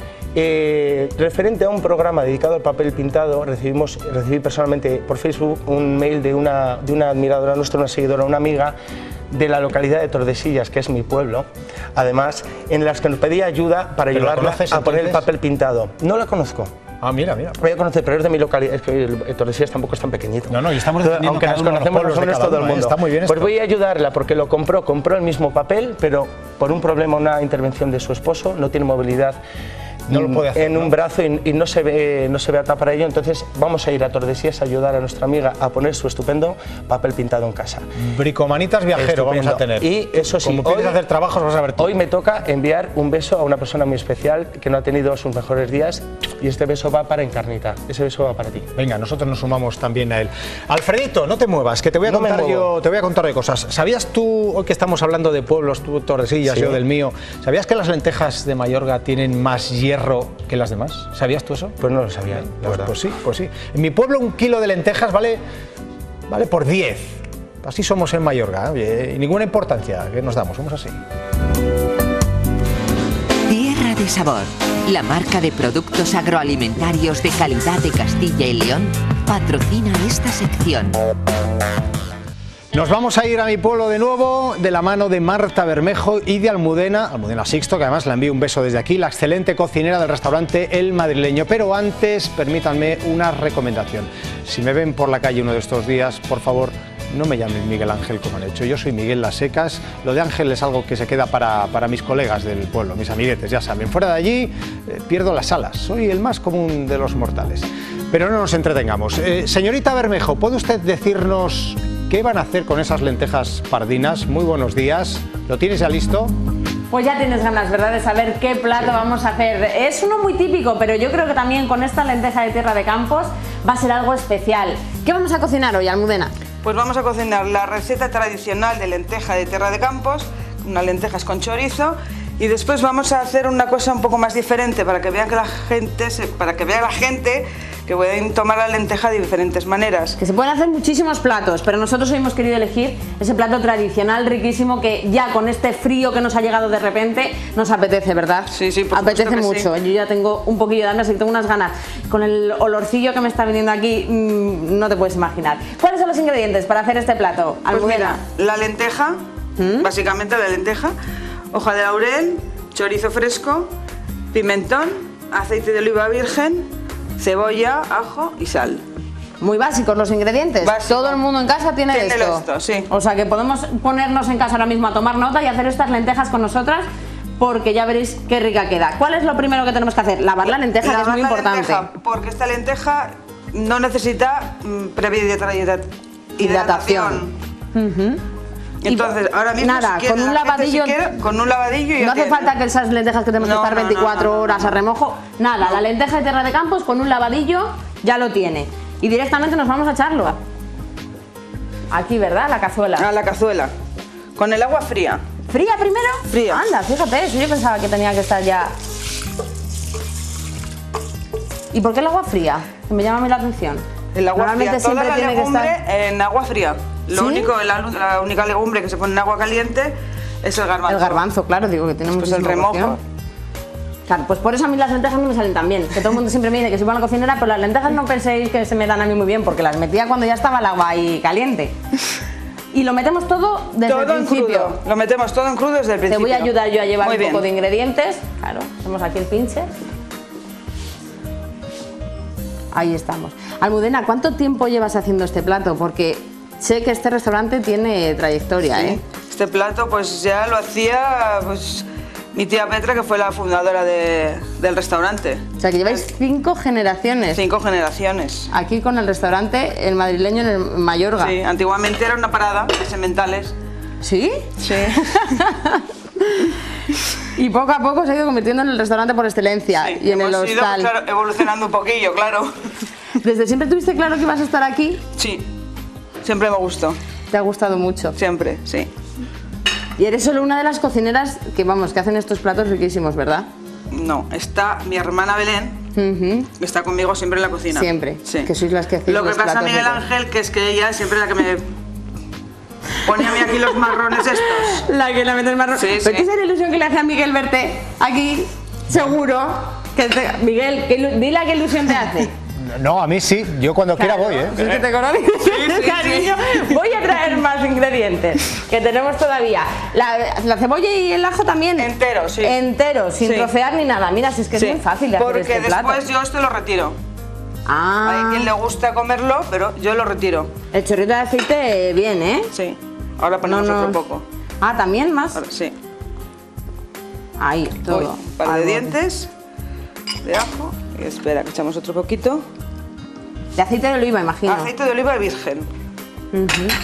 Eh, referente a un programa dedicado al papel pintado, recibimos, recibí personalmente por Facebook un mail de una, de una admiradora nuestra, una seguidora, una amiga de la localidad de Tordesillas, que es mi pueblo, además, en las que nos pedía ayuda para ayudarla a poner el papel pintado. No la conozco. Ah, mira, mira. Voy a conocer, pero es de mi localidad, es que Tordesillas tampoco es tan pequeñito. No, no, y estamos defendiendo aunque nos conocemos los hombres todo el mundo. Está muy bien pues esto. voy a ayudarla porque lo compró, compró el mismo papel, pero por un problema, una intervención de su esposo, no tiene movilidad. No lo puede hacer, en un ¿no? brazo y, y no se ve no se ve apta para ello, entonces vamos a ir a Tordesillas a ayudar a nuestra amiga a poner su estupendo papel pintado en casa. Bricomanitas viajero estupendo. Vamos a tener. Y eso sí, como quieres hacer trabajos vas a ver tú. Hoy me toca enviar un beso a una persona muy especial que no ha tenido sus mejores días y este beso va para Encarnita, ese beso va para ti. Venga, nosotros nos sumamos también a él. Alfredito, no te muevas, que te voy a no contar yo, te voy a contar de cosas. ¿Sabías tú, hoy que estamos hablando de pueblos, tú Tordesillas, sí. yo del mío, ¿sabías que las lentejas de Mayorga tienen más hierro que las demás? ¿Sabías tú eso? Pues no lo sabía, pues, pues sí, pues sí. En mi pueblo un kilo de lentejas vale, vale por diez. Así somos en Mayorga, ¿eh? Y ninguna importancia que nos damos, somos así. Tierra de Sabor, la marca de productos agroalimentarios de calidad de Castilla y León, patrocina esta sección. Nos vamos a ir a mi pueblo de nuevo, de la mano de Marta Bermejo y de Almudena, Almudena Sixto, que además le envío un beso desde aquí, la excelente cocinera del restaurante El Madrileño. Pero antes, permítanme una recomendación. Si me ven por la calle uno de estos días, por favor, no me llamen Miguel Ángel como han hecho. Yo soy Miguel Las Secas. Lo de Ángel es algo que se queda para, para mis colegas del pueblo, mis amiguetes, ya saben. Fuera de allí, eh, pierdo las alas. Soy el más común de los mortales. Pero no nos entretengamos. Eh, señorita Bermejo, ¿puede usted decirnos qué van a hacer con esas lentejas pardinas? Muy buenos días. ¿Lo tienes ya listo? Pues ya tienes ganas, ¿verdad?, de saber qué plato sí. vamos a hacer. Es uno muy típico, pero yo creo que también con esta lenteja de Tierra de Campos va a ser algo especial. ¿Qué vamos a cocinar hoy, Almudena? Pues vamos a cocinar la receta tradicional de lenteja de Tierra de Campos, unas lentejas con chorizo, y después vamos a hacer una cosa un poco más diferente para que vean que la gente, para que vea la gente que pueden tomar la lenteja de diferentes maneras. Que se pueden hacer muchísimos platos, pero nosotros hoy hemos querido elegir ese plato tradicional riquísimo que ya con este frío que nos ha llegado de repente nos apetece, ¿verdad? Sí, sí, por apetece mucho. Sí. Yo ya tengo un poquillo de hambre, así que tengo unas ganas. Con el olorcillo que me está viniendo aquí, mmm, no te puedes imaginar. ¿Cuáles son los ingredientes para hacer este plato, Almudena? Pues mira, la lenteja, ¿Mm? básicamente la lenteja, hoja de laurel, chorizo fresco, pimentón, aceite de oliva virgen, cebolla, ajo y sal. Muy básicos los ingredientes. Básico. Todo el mundo en casa tiene, tiene esto. esto sí. O sea que podemos ponernos en casa ahora mismo a tomar nota y hacer estas lentejas con nosotras, porque ya veréis qué rica queda. ¿Cuál es lo primero que tenemos que hacer? Lavar la lenteja, Lavar que es muy la importante. Lenteja, porque esta lenteja no necesita mmm, previa hidratación. hidratación. Uh-huh. Entonces, y, ahora mismo nada, si quiere, con un lavadillo, si quiere, con un lavadillo y no hace falta que esas lentejas que tenemos no, que estar veinticuatro no, no, no, no, horas a remojo, nada, no. La lenteja de tierra de campos con un lavadillo ya lo tiene y directamente nos vamos a echarlo aquí, ¿verdad? La cazuela. A la cazuela, con el agua fría. ¿Fría primero? Fría. Anda, fíjate, eso yo pensaba que tenía que estar ya. ¿Y por qué el agua fría? Que me llama a mí la atención. El agua Normalmente fría, toda siempre la tiene legumbre que estar en agua fría. Lo ¿Sí? único, la, la única legumbre que se pone en agua caliente es el garbanzo. El garbanzo, claro, digo que tiene pues el remojo. Cocción. Claro, pues por eso a mí las lentejas no me salen tan bien. Que todo el mundo siempre me dice que soy buena cocinera, pero las lentejas no penséis que se me dan a mí muy bien, porque las metía cuando ya estaba el agua ahí caliente. Y lo metemos todo desde todo el principio. En crudo. Lo metemos todo en crudo desde el principio. Te voy a ayudar yo a llevar muy un bien. poco de ingredientes. Claro, hacemos aquí el pinche. Ahí estamos. Almudena, ¿cuánto tiempo llevas haciendo este plato? Porque sé que este restaurante tiene trayectoria, sí. ¿eh? Este plato pues ya lo hacía pues mi tía Petra, que fue la fundadora de, del restaurante. O sea que lleváis cinco generaciones. Cinco generaciones. Aquí con el restaurante El Madrileño en el Mayorga. Sí, antiguamente era una parada de sementales. ¿Sí? Sí. Y poco a poco se ha ido convirtiendo en el restaurante por excelencia, sí, y en el hostal. Ido, claro, evolucionando un poquillo, claro. ¿Desde siempre tuviste claro que ibas a estar aquí? Sí, siempre me gustó. ¿Te ha gustado mucho? Siempre, sí. Y eres solo una de las cocineras que, vamos, que hacen estos platos riquísimos, ¿verdad? No, está mi hermana Belén, uh-huh. que está conmigo siempre en la cocina. Siempre, sí. Que sois las que hacéis Lo que los pasa a platos Miguel Ángel, que es que ella siempre es la que me pone a mí aquí los marrones estos. La que le mete el marrón. Sí, ¿Pero sí. qué es la ilusión que le hace a Miguel verte aquí? Seguro. Que te... Miguel, ¿qué, dile qué ilusión te hace. No, a mí sí, yo cuando claro, quiera voy, ¿eh? Si es que te conozco, sí, sí, cariño. Sí. Voy a traer más ingredientes que tenemos todavía. La, la cebolla y el ajo también. Entero, sí. Entero, sin sí. trocear ni nada. Mira, si es que sí. es muy fácil de hacer Porque este plato. Porque después yo esto lo retiro. Ah. Hay quien le gusta comerlo, pero yo lo retiro. El chorrito de aceite, bien, ¿eh? Sí. Ahora ponemos no, no. otro poco. Ah, ¿también más? Ahora, sí. Ahí, todo. Voy. Un par de Algo. dientes de ajo. Y espera, que echamos otro poquito. De aceite de oliva, imagino. Aceite de oliva virgen. Uh-huh.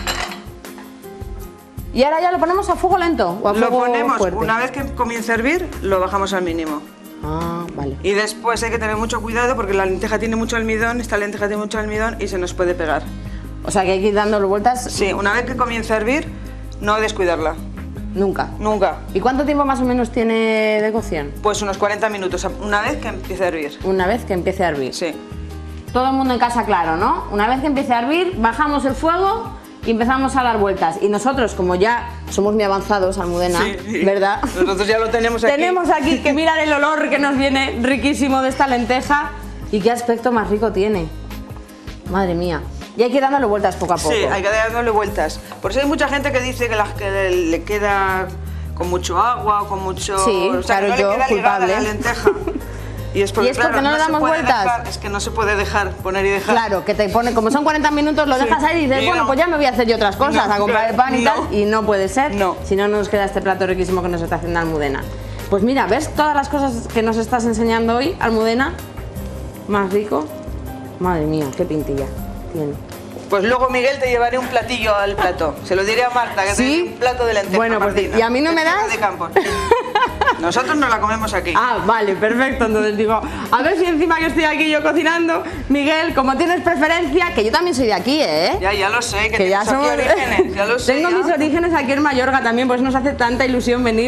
¿Y ahora ya lo ponemos a fuego lento o a fuego Lo ponemos, fuerte? Una vez que comience a hervir, lo bajamos al mínimo. Ah, vale. Y después hay que tener mucho cuidado porque la lenteja tiene mucho almidón, esta lenteja tiene mucho almidón y se nos puede pegar. O sea que hay que ir dándole vueltas. Sí, una vez que comience a hervir, no descuidarla. Nunca. Nunca. ¿Y cuánto tiempo más o menos tiene de cocción? Pues unos cuarenta minutos, una vez que empiece a hervir. Una vez que empiece a hervir. Sí. Todo el mundo en casa, claro, ¿no? Una vez que empiece a hervir, bajamos el fuego y empezamos a dar vueltas. Y nosotros, como ya somos muy avanzados, Almudena, sí, ¿verdad? Nosotros ya lo tenemos aquí. Tenemos aquí que mirar el olor que nos viene riquísimo de esta lenteja y qué aspecto más rico tiene. Madre mía. Y hay que ir dándole vueltas poco a poco. Sí, hay que ir dándole vueltas. Por eso hay mucha gente que dice que, la, que le, le queda con mucho agua o con mucho... Sí, o sea, claro, que no yo, le queda culpable. ligada la lenteja. Y es porque, ¿Y es porque claro, no le damos se puede vueltas? Dejar, es que no se puede dejar, poner y dejar. Claro, que te pone, como son cuarenta minutos, lo sí. dejas ahí y dices, y bueno, no. pues ya me voy a hacer yo otras cosas, no, a comprar el pan y no. tal, y no puede ser, no. si no nos queda este plato riquísimo que nos está haciendo Almudena. Pues mira, ¿ves todas las cosas que nos estás enseñando hoy, Almudena? Más rico. Madre mía, qué pintilla tiene. Pues luego, Miguel, te llevaré un platillo al plato. Se lo diré a Marta, que ¿Sí? te un plato de lenteja. Bueno, pues Martina, ¿y a mí no me das? De campo. Nosotros nos la comemos aquí. Ah, vale, perfecto. Entonces digo, a ver si encima que estoy aquí yo cocinando, Miguel, como tienes preferencia, que yo también soy de aquí, ¿eh? Ya, ya lo sé, que, que ya somos aquí orígenes, ya lo sé. Tengo ya. mis orígenes aquí en Mayorga también, pues nos hace tanta ilusión venir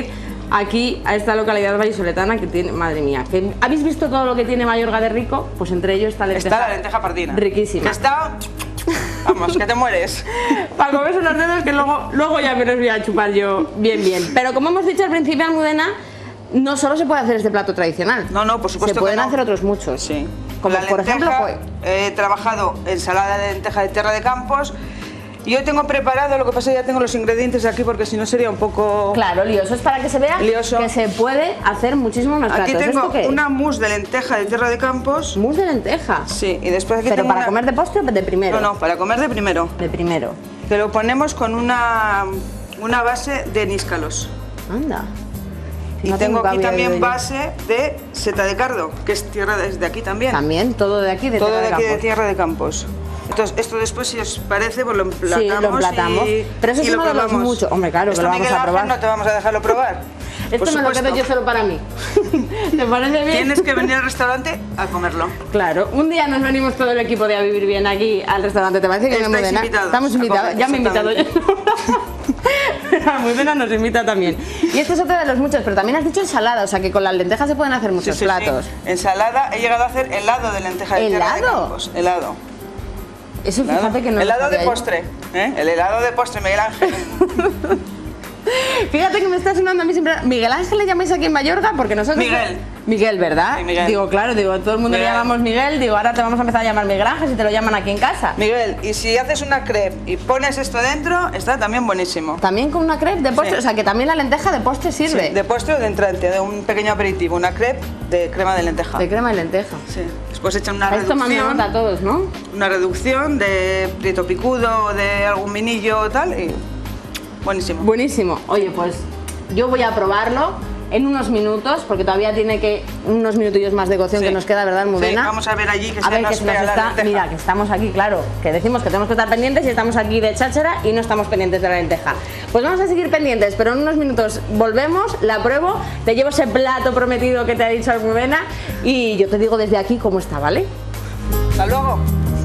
aquí a esta localidad vallisoletana que tiene, madre mía, que ¿habéis visto todo lo que tiene Mayorga de rico? Pues entre ellos está la lenteja. Está la lenteja pardina. Riquísima. Que está... Vamos, que te mueres. Para comerse unos dedos que luego, luego ya me los voy a chupar yo bien, bien. Pero como hemos dicho al principio, Almudena, no solo se puede hacer este plato tradicional. No, no, por supuesto se pueden que no. hacer otros muchos. Sí. Como la por lenteja, ejemplo, pues... he trabajado ensalada de lenteja de tierra de campos. Y hoy tengo preparado, lo que pasa es que ya tengo los ingredientes aquí porque si no sería un poco... Claro, lioso, es para que se vea lioso. Que se puede hacer muchísimos más platos. Aquí tengo ¿Esto qué es? una mousse de lenteja de tierra de campos. ¿Mousse de lenteja? Sí, y después aquí ¿Pero tengo para una... comer de postre o de primero? No, no, para comer de primero. De primero. Que lo ponemos con una, una base de níscalos. Anda. Y No tengo tengo aquí cabida también de- base de seta de cardo, que es tierra desde aquí también. También, todo de aquí, de Todo tierra de de aquí de campos. tierra de campos. Entonces, esto después, si os parece, pues lo emplatamos. Sí, lo emplatamos. Y, Pero eso es y lo uno de los probamos. muchos. Hombre, claro, que Esto, lo vamos Miguel a Ángel, probar. no te vamos a dejarlo probar. Esto Por me lo supuesto. quedo yo solo para mí. ¿Te parece bien? Tienes que venir al restaurante a comerlo. Claro, un día nos venimos todo el equipo de A Vivir Bien aquí al restaurante. ¿Te parece que me Estáis Almudena? invitados Estamos a invitados, comer, ya me he invitado yo. exactamente. Almudena nos invita también. Y este es otro de los muchos, pero también has dicho ensalada, o sea que con las lentejas se pueden hacer muchos Sí, sí, platos. sí. Ensalada, he llegado a hacer helado de lenteja de tierra de ¿Helado? campos. Helado. Eso Helado. fíjate que no lo Helado de sabía yo. postre, ¿eh? El helado de postre, Miguel Ángel. Fíjate que me está sonando a mí siempre. ¿Miguel Ángel le llamáis aquí en Mayorga? Porque nosotros. Miguel. Miguel, ¿verdad? Sí, Miguel. Digo, claro, digo, a todo el mundo Miguel. le llamamos Miguel. Digo, ahora te vamos a empezar a llamar Miguel Ángel si te lo llaman aquí en casa. Miguel, y si haces una crepe y pones esto dentro, está también buenísimo. También con una crepe de postre, Sí. o sea que también la lenteja de postre sirve. Sí, de postre o de entrante, de un pequeño aperitivo, una crepe de crema de lenteja. De crema de lenteja. Sí. Después echan una Estáis tomando reducción, nota todos, ¿no? una reducción de prieto picudo o de algún vinillo o tal y buenísimo. Buenísimo. Oye, pues yo voy a probarlo en unos minutos, porque todavía tiene que unos minutillos más de cocción Sí. que nos queda, ¿verdad, Almudena? Sí, vamos a ver allí que a se ver nos que se nos pega la está, lenteja. mira, que estamos aquí, claro, que decimos que tenemos que estar pendientes y estamos aquí de cháchara y no estamos pendientes de la lenteja. Pues vamos a seguir pendientes, pero en unos minutos volvemos, la pruebo, te llevo ese plato prometido que te ha dicho Almudena y yo te digo desde aquí cómo está, ¿vale? Hasta luego.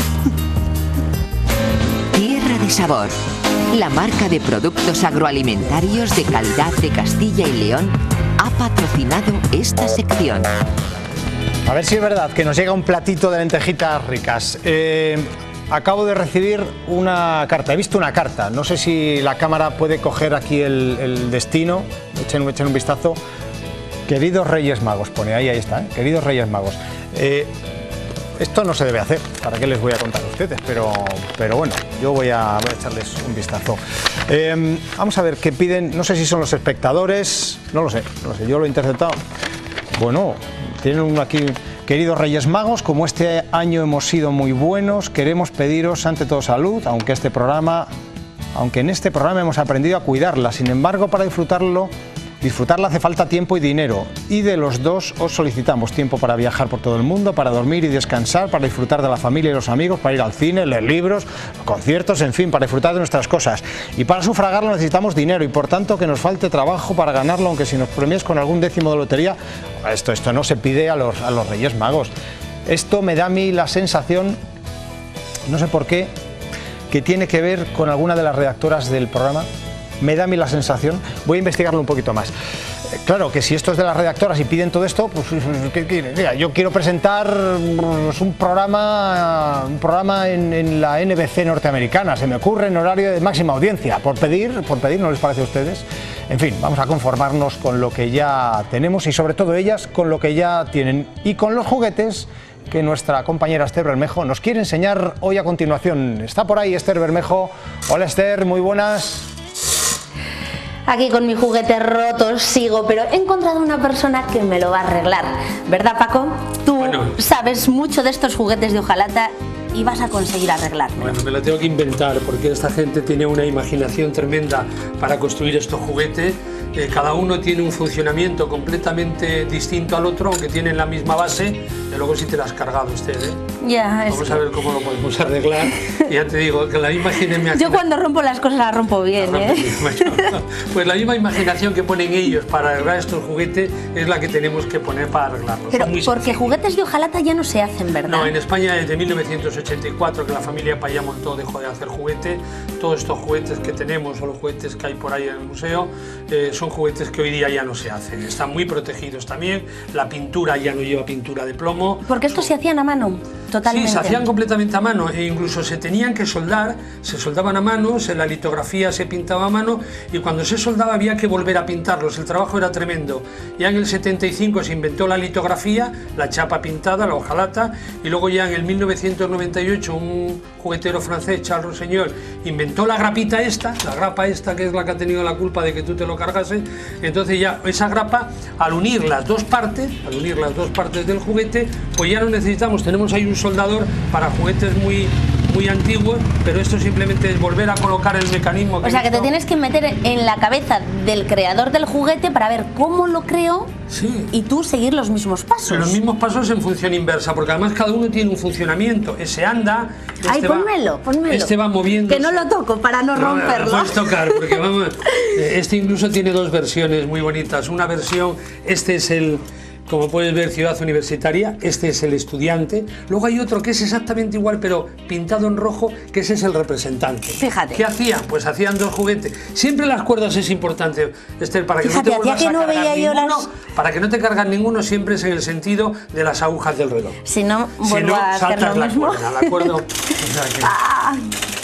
Tierra de Sabor, la marca de productos agroalimentarios de calidad de Castilla y León, ha patrocinado esta sección. A ver si es verdad que nos llega un platito de lentejitas ricas. Eh, acabo de recibir una carta, he visto una carta, no sé si la cámara puede coger aquí el, el destino, echen, echen un vistazo. Queridos Reyes Magos, pone ahí, ahí está, ¿eh? Queridos Reyes Magos. Eh, esto no se debe hacer, ¿para qué les voy a contar a ustedes? Pero, pero bueno, yo voy a, voy a echarles un vistazo. Eh, vamos a ver qué piden, no sé si son los espectadores, no lo sé, no lo sé, yo lo he interceptado. Bueno, tienen uno aquí, queridos Reyes Magos, como este año hemos sido muy buenos, queremos pediros ante todo salud, aunque este programa, aunque en este programa hemos aprendido a cuidarla, sin embargo, para disfrutarlo, disfrutarla hace falta tiempo y dinero, y de los dos os solicitamos tiempo para viajar por todo el mundo, para dormir y descansar, para disfrutar de la familia y los amigos, para ir al cine, leer libros, conciertos, en fin, para disfrutar de nuestras cosas. Y para sufragarlo necesitamos dinero y por tanto que nos falte trabajo para ganarlo, aunque si nos premias con algún décimo de lotería, esto, esto no se pide a los, a los Reyes Magos. Esto me da a mí la sensación, no sé por qué, que tiene que ver con alguna de las redactoras del programa. Me da a mí la sensación, voy a investigarlo un poquito más. Eh, Claro, que si esto es de las redactoras y piden todo esto, pues ¿qué quieren? Mira, yo quiero presentar pues, un programa, un programa en, en la N B C norteamericana, se me ocurre en horario de máxima audiencia, por pedir, por pedir, ¿no les parece a ustedes? En fin, vamos a conformarnos con lo que ya tenemos y sobre todo ellas con lo que ya tienen y con los juguetes que nuestra compañera Esther Bermejo nos quiere enseñar hoy a continuación. Está por ahí Esther Bermejo. Hola Esther, muy buenas. Aquí con mi juguete roto sigo, pero he encontrado una persona que me lo va a arreglar. ¿Verdad, Paco? Tú Bueno. sabes mucho de estos juguetes de hojalata y vas a conseguir arreglarme. Bueno, me lo tengo que inventar porque esta gente tiene una imaginación tremenda para construir estos juguetes. Eh, cada uno tiene un funcionamiento completamente distinto al otro, aunque tienen la misma base. Y luego sí te la has cargado usted, ¿eh? Ya, es Vamos que- a ver cómo lo podemos arreglar. Y ya te digo, que la misma imaginación... Yo cuando rompo las cosas las rompo bien, ¿eh? Pues la misma imaginación que ponen ellos para arreglar estos juguetes es la que tenemos que poner para arreglarlos. Pero Son muy porque juguetes de hojalata ya no se hacen, ¿verdad? No, en España desde mil novecientos ochenta y cuatro que la familia Payá Montó dejó de hacer juguete. Todos estos juguetes que tenemos o los juguetes que hay por ahí en el museo eh, son son juguetes que hoy día ya no se hacen. Están muy protegidos también, la pintura ya no lleva pintura de plomo. Porque estos se hacían a mano, totalmente. Sí, se hacían completamente a mano e incluso se tenían que soldar, se soldaban a mano, se, la litografía se pintaba a mano y cuando se soldaba había que volver a pintarlos, el trabajo era tremendo. Ya en el setenta y cinco se inventó la litografía, la chapa pintada, la hojalata, y luego ya en el mil novecientos noventa y ocho un juguetero francés, Charles Rossignol, inventó la grapita esta, la grapa esta que es la que ha tenido la culpa de que tú te lo cargases. Entonces ya esa grapa, al unir las dos partes, al unir las dos partes del juguete, pues ya no necesitamos, tenemos ahí un soldador para juguetes muy muy antiguos, pero esto simplemente es volver a colocar el mecanismo. Que o sea, que hizo. te tienes que meter en la cabeza del creador del juguete para ver cómo lo creó, sí, y tú seguir los mismos pasos. Los mismos pasos en función inversa, porque además cada uno tiene un funcionamiento. Ese anda, este Ay, va, pónmelo, pónmelo. Este va moviendo. Que no lo toco para no, no romperlo. Lo puedes tocar, porque vamos, este incluso tiene dos versiones muy bonitas. Una versión, este es el, como puedes ver, Ciudad Universitaria, este es el estudiante. Luego hay otro que es exactamente igual, pero pintado en rojo, que ese es el representante. Fíjate. ¿Qué hacían? Pues hacían dos juguetes. Siempre las cuerdas es importante, Esther, para que Fíjate, no te vuelvas que a no cargar veía yo ninguno, las... para que no te cargas ninguno, siempre es en el sentido de las agujas del reloj. Si no, vuelvo si no, a hacer saltas lo la mismo. cuerda, ¿de acuerdo? O sea que... Ah,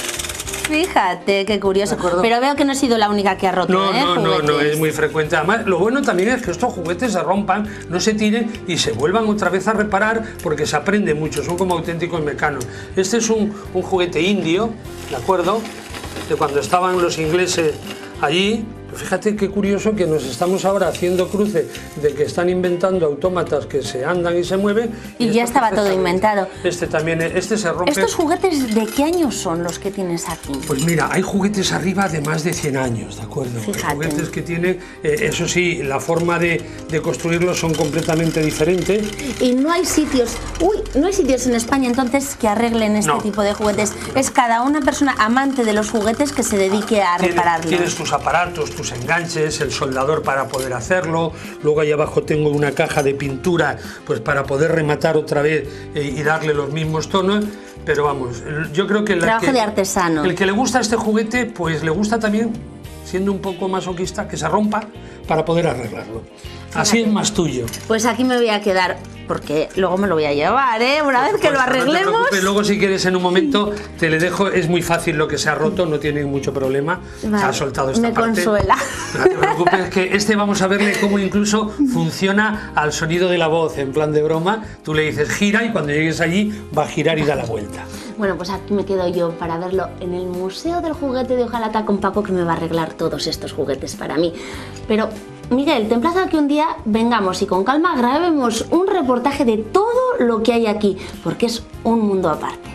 fíjate, qué curioso. Pero veo que no he sido la única que ha roto, No, ¿eh? no, no, juguetes. no, es muy frecuente. Además, lo bueno también es que estos juguetes se rompan, no se tiren y se vuelvan otra vez a reparar porque se aprende mucho, son como auténticos mecanos. Este es un, un juguete indio, ¿de acuerdo? De cuando estaban los ingleses allí. Fíjate qué curioso que nos estamos ahora haciendo cruce de que están inventando autómatas que se andan y se mueven. Y, y ya estaba todo inventado. Este también, este se rompe. ¿Estos juguetes de qué años son los que tienes aquí? Pues mira, hay juguetes arriba de más de cien años, ¿de acuerdo? Fíjate. Hay juguetes que tienen, eh, eso sí, la forma de, de construirlos son completamente diferentes. Y no hay sitios, uy, no hay sitios en España entonces que arreglen este No. tipo de juguetes. Es cada una persona amante de los juguetes que se dedique a Tienes, repararlos. tienes tus aparatos, tus enganches, el soldador para poder hacerlo. Luego ahí abajo tengo una caja de pintura, pues para poder rematar otra vez eh, y darle los mismos tonos. Pero vamos, yo creo que, la Trabajo que de artesano. el que le gusta este juguete, pues le gusta también, siendo un poco masoquista, que se rompa para poder arreglarlo. Así es más tuyo. Pues aquí me voy a quedar, porque luego me lo voy a llevar, ¿eh? Una vez que lo Pues, no te arreglemos. preocupes, luego si quieres en un momento te le dejo, es muy fácil lo que se ha roto, no tiene mucho problema. Vale, Se ha soltado esta me parte. consuela. No te preocupes, que este vamos a verle cómo incluso funciona al sonido de la voz, en plan de broma. Tú le dices gira y cuando llegues allí va a girar y da la vuelta. Bueno, pues aquí me quedo yo para verlo en el Museo del Juguete de Hojalata con Paco, que me va a arreglar todos estos juguetes para mí. Pero, Miguel, te emplazo a que un día vengamos y con calma grabemos un reportaje de todo lo que hay aquí, porque es un mundo aparte.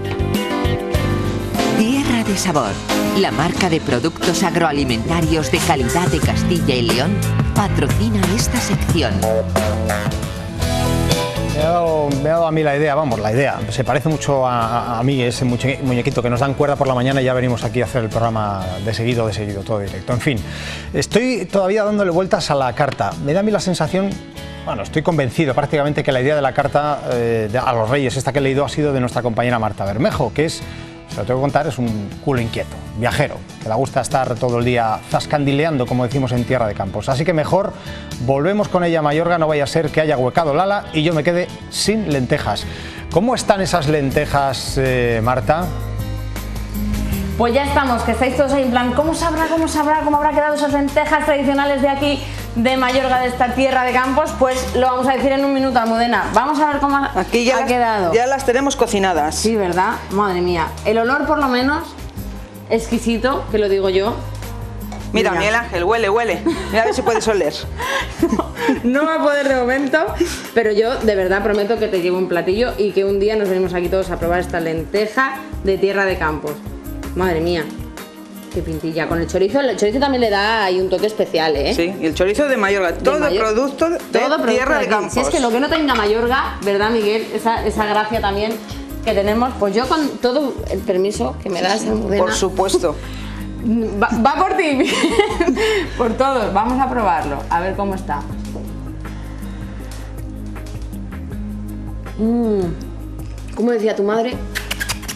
Tierra de Sabor, la marca de productos agroalimentarios de calidad de Castilla y León, patrocina esta sección. Me ha, dado, me ha dado a mí la idea, vamos, la idea. Se parece mucho a, a mí ese muñequito que nos dan cuerda por la mañana y ya venimos aquí a hacer el programa de seguido, de seguido, todo directo. En fin, estoy todavía dándole vueltas a la carta. Me da a mí la sensación, bueno, estoy convencido prácticamente que la idea de la carta eh, de, a los Reyes, esta que he leído, ha sido de nuestra compañera Marta Bermejo, que es, se lo tengo que contar, es un culo inquieto, viajero, que le gusta estar todo el día zascandileando, como decimos en Tierra de Campos. Así que mejor volvemos con ella a Mayorga, no vaya a ser que haya huecado Lala y yo me quede sin lentejas. ¿Cómo están esas lentejas, eh, Marta? Pues ya estamos, que estáis todos ahí en plan, ¿cómo sabrá, cómo sabrá, cómo habrá quedado esas lentejas tradicionales de aquí, de Mayorga, de esta Tierra de Campos? Pues lo vamos a decir en un minuto, Almudena. Vamos a ver cómo ha, Aquí ya ha las, quedado. Ya las tenemos cocinadas. Sí, ¿verdad? Madre mía. El olor, por lo menos, exquisito, que lo digo yo. Mira, Mira. Miguel Ángel, huele, huele. Mira a ver si puedes oler. No va a poder de momento, pero yo de verdad prometo que te llevo un platillo y que un día nos venimos aquí todos a probar esta lenteja de Tierra de Campos. Madre mía, qué pintilla. Con el chorizo, el chorizo también le da ahí un toque especial, ¿eh? Sí, y el chorizo de Mayorga, De todo Mayor- producto de todo producto Tierra de aquí. Campos. Si es que lo que no tenga Mayorga, ¿verdad, Miguel? Esa, esa gracia también que tenemos, pues yo con todo el permiso que me das, Almudena. Por supuesto. Va, va por ti, por todos. Vamos a probarlo, a ver cómo está. Mm. ¿Cómo decía tu madre?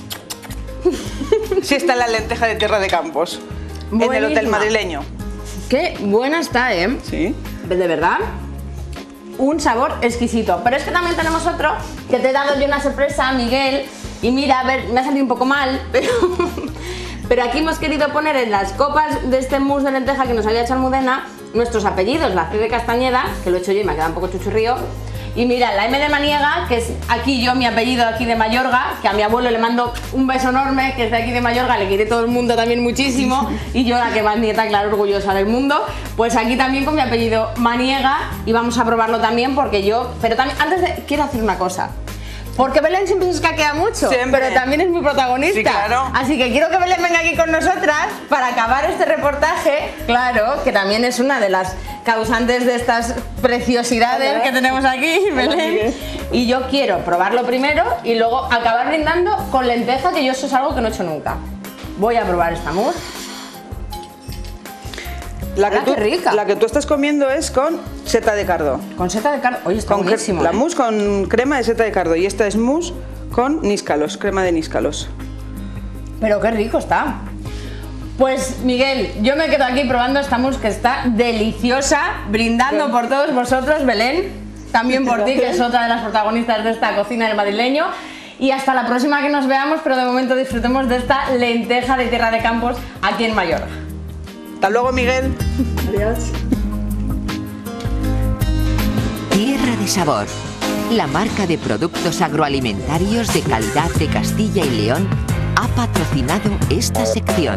Sí está en la lenteja de Tierra de Campos, en el Buenísima. hotel madrileño. que buena está, ¿eh? Sí. De verdad, un sabor exquisito. Pero es que también tenemos otro que te he dado yo una sorpresa, Miguel. Y mira, a ver, me ha salido un poco mal, pero, pero aquí hemos querido poner en las copas de este mousse de lenteja que nos había hecho Almudena nuestros apellidos, la C de Castañeda, que lo he hecho yo y me ha quedado un poco chuchurrío. Y mira, la M de Maniega, que es aquí yo, mi apellido aquí de Mayorga, que a mi abuelo le mando un beso enorme, que es de aquí de Mayorga, le quiere todo el mundo también muchísimo, y yo la que más nieta, claro, orgullosa del mundo, pues aquí también con mi apellido Maniega, y vamos a probarlo también porque yo, pero también, antes de, quiero hacer una cosa. Porque Belén siempre se escaquea mucho, siempre. Pero también es muy protagonista. Sí, claro. Así que quiero que Belén venga aquí con nosotras para acabar este reportaje, claro, que también es una de las causantes de estas preciosidades que tenemos aquí, Belén. Y yo quiero probarlo primero y luego acabar brindando con lenteja, que yo eso es algo que no he hecho nunca. Voy a probar esta mousse. La que, Ah, tú, qué rica. la que tú estás comiendo es con seta de cardo. Con seta de cardo. Oye, está con buenísimo. La ¿eh? mousse con crema de seta de cardo y esta es mousse con níscalos, crema de níscalos. Pero qué rico está. Pues Miguel, yo me quedo aquí probando esta mousse que está deliciosa, brindando por todos vosotros, Belén, también por ti, que es otra de las protagonistas de esta cocina del madrileño. Y hasta la próxima que nos veamos, pero de momento disfrutemos de esta lenteja de Tierra de Campos aquí en Mallorca. Hasta luego, Miguel. Adiós. Tierra de Sabor, la marca de productos agroalimentarios de calidad de Castilla y León, ha patrocinado esta sección.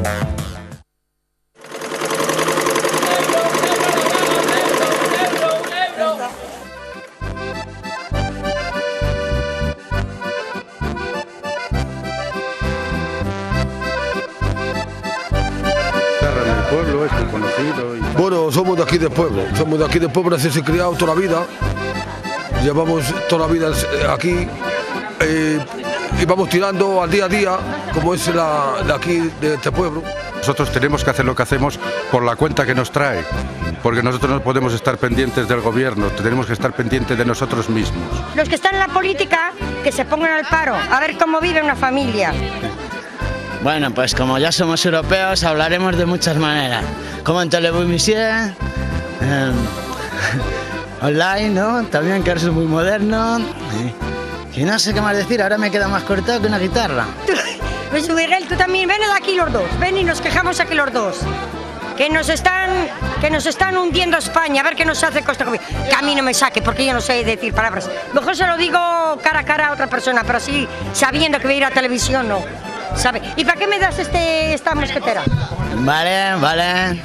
Pueblo, es muy conocido. Y... Bueno, somos de aquí del pueblo, somos de aquí del pueblo, nacidos y criados toda la vida. Llevamos toda la vida aquí eh, y vamos tirando al día a día, como es la de aquí de este pueblo. Nosotros tenemos que hacer lo que hacemos por la cuenta que nos trae, porque nosotros no podemos estar pendientes del gobierno, tenemos que estar pendientes de nosotros mismos. Los que están en la política, que se pongan al paro, a ver cómo vive una familia. Bueno, pues como ya somos europeos, hablaremos de muchas maneras. Como en televisión, eh, online, ¿no? También, que eres muy moderno. Y, y no sé qué más decir, ahora me queda más cortado que una guitarra. Pues Miguel, tú también, ven de aquí los dos, ven y nos quejamos aquí los dos. Que nos están, que nos están hundiendo España, a ver qué nos hace Costa Rica. Que a mí no me saque, porque yo no sé decir palabras. Mejor se lo digo cara a cara a otra persona, pero así, sabiendo que voy a ir a televisión, no. ¿Sabe? ¿Y para qué me das este, esta mosquetera? Vale, vale.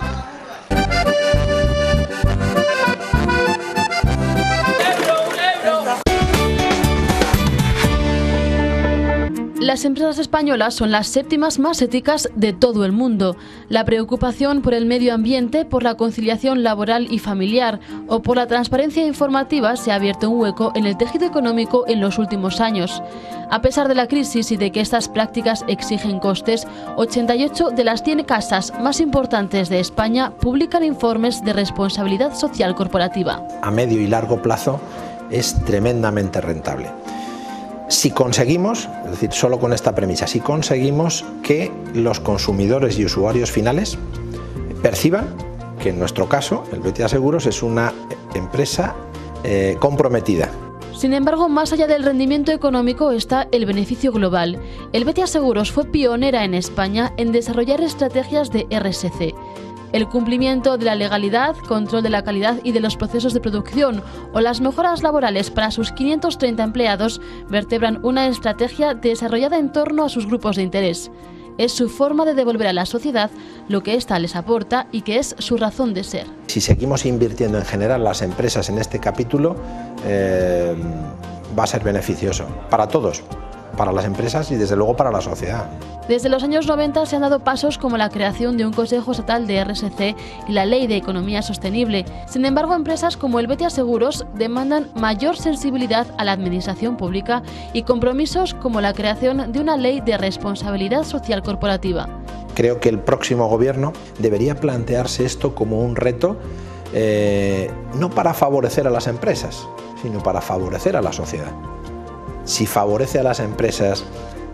Las empresas españolas son las séptimas más éticas de todo el mundo. La preocupación por el medio ambiente, por la conciliación laboral y familiar o por la transparencia informativa se ha abierto un hueco en el tejido económico en los últimos años. A pesar de la crisis y de que estas prácticas exigen costes, ochenta y ocho de las cien casas más importantes de España publican informes de responsabilidad social corporativa. A medio y largo plazo es tremendamente rentable. Si conseguimos, es decir, solo con esta premisa, si conseguimos que los consumidores y usuarios finales perciban que en nuestro caso el Betia Seguros es una empresa eh, comprometida. Sin embargo, más allá del rendimiento económico está el beneficio global. El Betia Seguros fue pionera en España en desarrollar estrategias de R S C. El cumplimiento de la legalidad, control de la calidad y de los procesos de producción o las mejoras laborales para sus quinientos treinta empleados vertebran una estrategia desarrollada en torno a sus grupos de interés. Es su forma de devolver a la sociedad lo que ésta les aporta y que es su razón de ser. Si seguimos invirtiendo en general las empresas en este capítulo, eh, va a ser beneficioso para todos, para las empresas y desde luego para la sociedad. Desde los años noventa se han dado pasos como la creación de un Consejo Estatal de R S C y la Ley de Economía Sostenible. Sin embargo, empresas como el Betia Seguros demandan mayor sensibilidad a la administración pública y compromisos como la creación de una ley de responsabilidad social corporativa. Creo que el próximo gobierno debería plantearse esto como un reto, eh, no para favorecer a las empresas, sino para favorecer a la sociedad. Si favorece a las empresas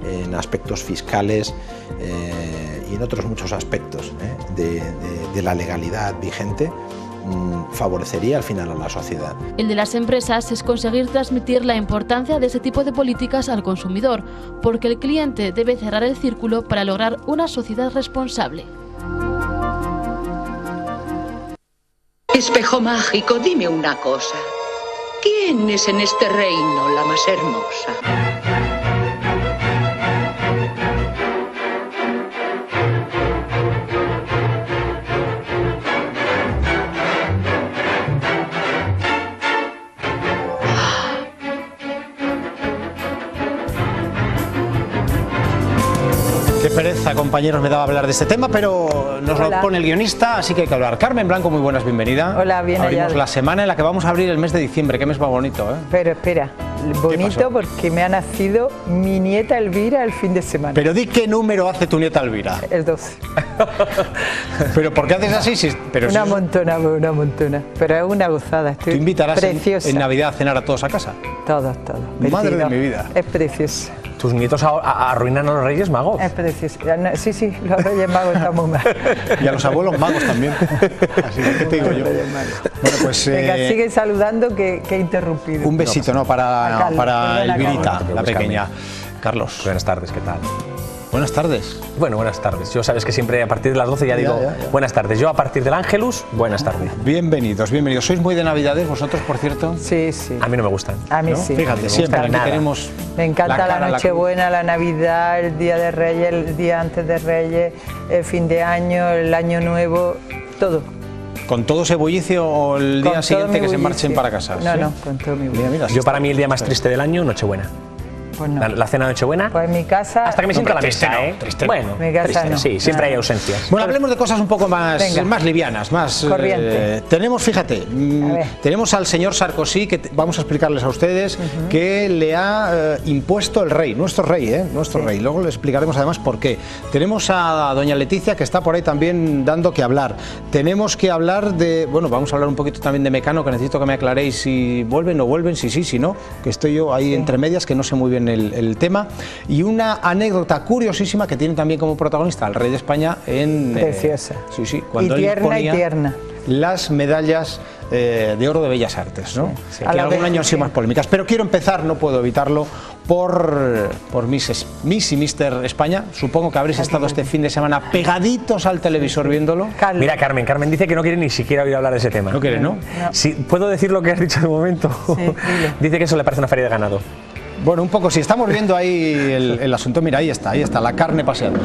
en aspectos fiscales eh, y en otros muchos aspectos eh, de, de, de la legalidad vigente, mmm, favorecería al final a la sociedad. El de las empresas es conseguir transmitir la importancia de ese tipo de políticas al consumidor, porque el cliente debe cerrar el círculo para lograr una sociedad responsable. Espejo mágico, dime una cosa. ¿Quién es en este reino la más hermosa? Qué pereza, compañeros, me daba hablar de este tema, pero nos Hola. lo pone el guionista, así que hay que hablar. Carmen Blanco, muy buenas, bienvenida. Hola, bien Abrimos hallado. la semana en la que vamos a abrir el mes de diciembre, qué mes más bonito, ¿eh? Pero espera, bonito porque me ha nacido mi nieta Elvira el fin de semana. Pero di qué número hace tu nieta Elvira. El doce. ¿Pero por qué haces así? Si- pero una si- montona, una montona. Pero es una gozada, estoy ¿Tú invitarás en, preciosa. en Navidad a cenar a todos a casa? Todos, todos. Madre de veintidós. mi vida. Es preciosa. ¿Tus nietos a- a- arruinan a los Reyes Magos? Es preciosa. Ya no- Sí, sí, los Reyes Magos están muy mal. Y a los abuelos magos también. Así que, ¿qué te digo yo? Bueno, pues... Venga, eh, sigue saludando que, que he interrumpido. un besito, ¿no? A Para, Carlos, para perdona, Elvirita, Carlos. la pequeña. Carlos. Buenas tardes, ¿qué tal? Buenas tardes. Bueno, buenas tardes. Yo sabes que siempre a partir de las doce ya digo Ya, ya, ya. buenas tardes. Yo a partir del Ángelus, buenas tardes. Bienvenidos, bienvenidos. ¿Sois muy de Navidades vosotros, por cierto? Sí, sí. A mí no me gustan. A mí ¿No? sí. Fíjate, me siempre gusta aquí nada. tenemos... Me encanta la, cara, la Nochebuena, la Navidad, el Día de Reyes, el día antes de Reyes, el fin de año, el Año Nuevo, todo. ¿Con todo ese bullicio o el Con día todo siguiente mi que se bullicio. marchen para casa? No, ¿sí? no, con todo mi Mira, bullicio. mira, Yo para mí el día más triste del año, Nochebuena. Pues no. La, la cena de Nochebuena. Pues en mi casa... Hasta que me No, siento a la pero mesa, triste no, ¿eh? triste no. Bueno, Mi casa triste, no. sí, siempre hay Nada. ausencias. Bueno, hablemos de cosas un poco más, Venga. más livianas, más... Corriente. eh, tenemos, fíjate, mm, A ver. tenemos al señor Sarkozy, que te- vamos a explicarles a ustedes, que le ha eh, impuesto el rey, nuestro rey, ¿eh? Nuestro rey. Luego le explicaremos además por qué. Tenemos a doña Leticia, que está por ahí también dando que hablar. Tenemos que hablar de... Bueno, vamos a hablar un poquito también de Mecano, que necesito que me aclaréis si vuelven o vuelven, si sí, si no, que estoy yo ahí entre medias, que no sé muy bien el, el tema. Y una anécdota curiosísima que tiene también como protagonista al rey de España en... eh, Preciosa. sí, sí, cuando y él tierna y ponía tierna. las medallas eh, de oro de Bellas Artes, ¿no? sí. A Que la algún vez, año han sido sí. más polémicas. Pero quiero empezar, no puedo evitarlo, por, por Miss, Es- Miss y Mister España. Supongo que habréis estado este fin de semana pegaditos al televisor viéndolo. Carlos. Mira, Carmen, Carmen dice que no quiere ni siquiera oír hablar de ese tema. No quiere, ¿no? Sí, ¿puedo decir lo que has dicho en un momento? Dice que eso le parece una feria de ganado. Bueno, un poco, si estamos viendo ahí el, el asunto, mira, ahí está, ahí está, la carne paseándose,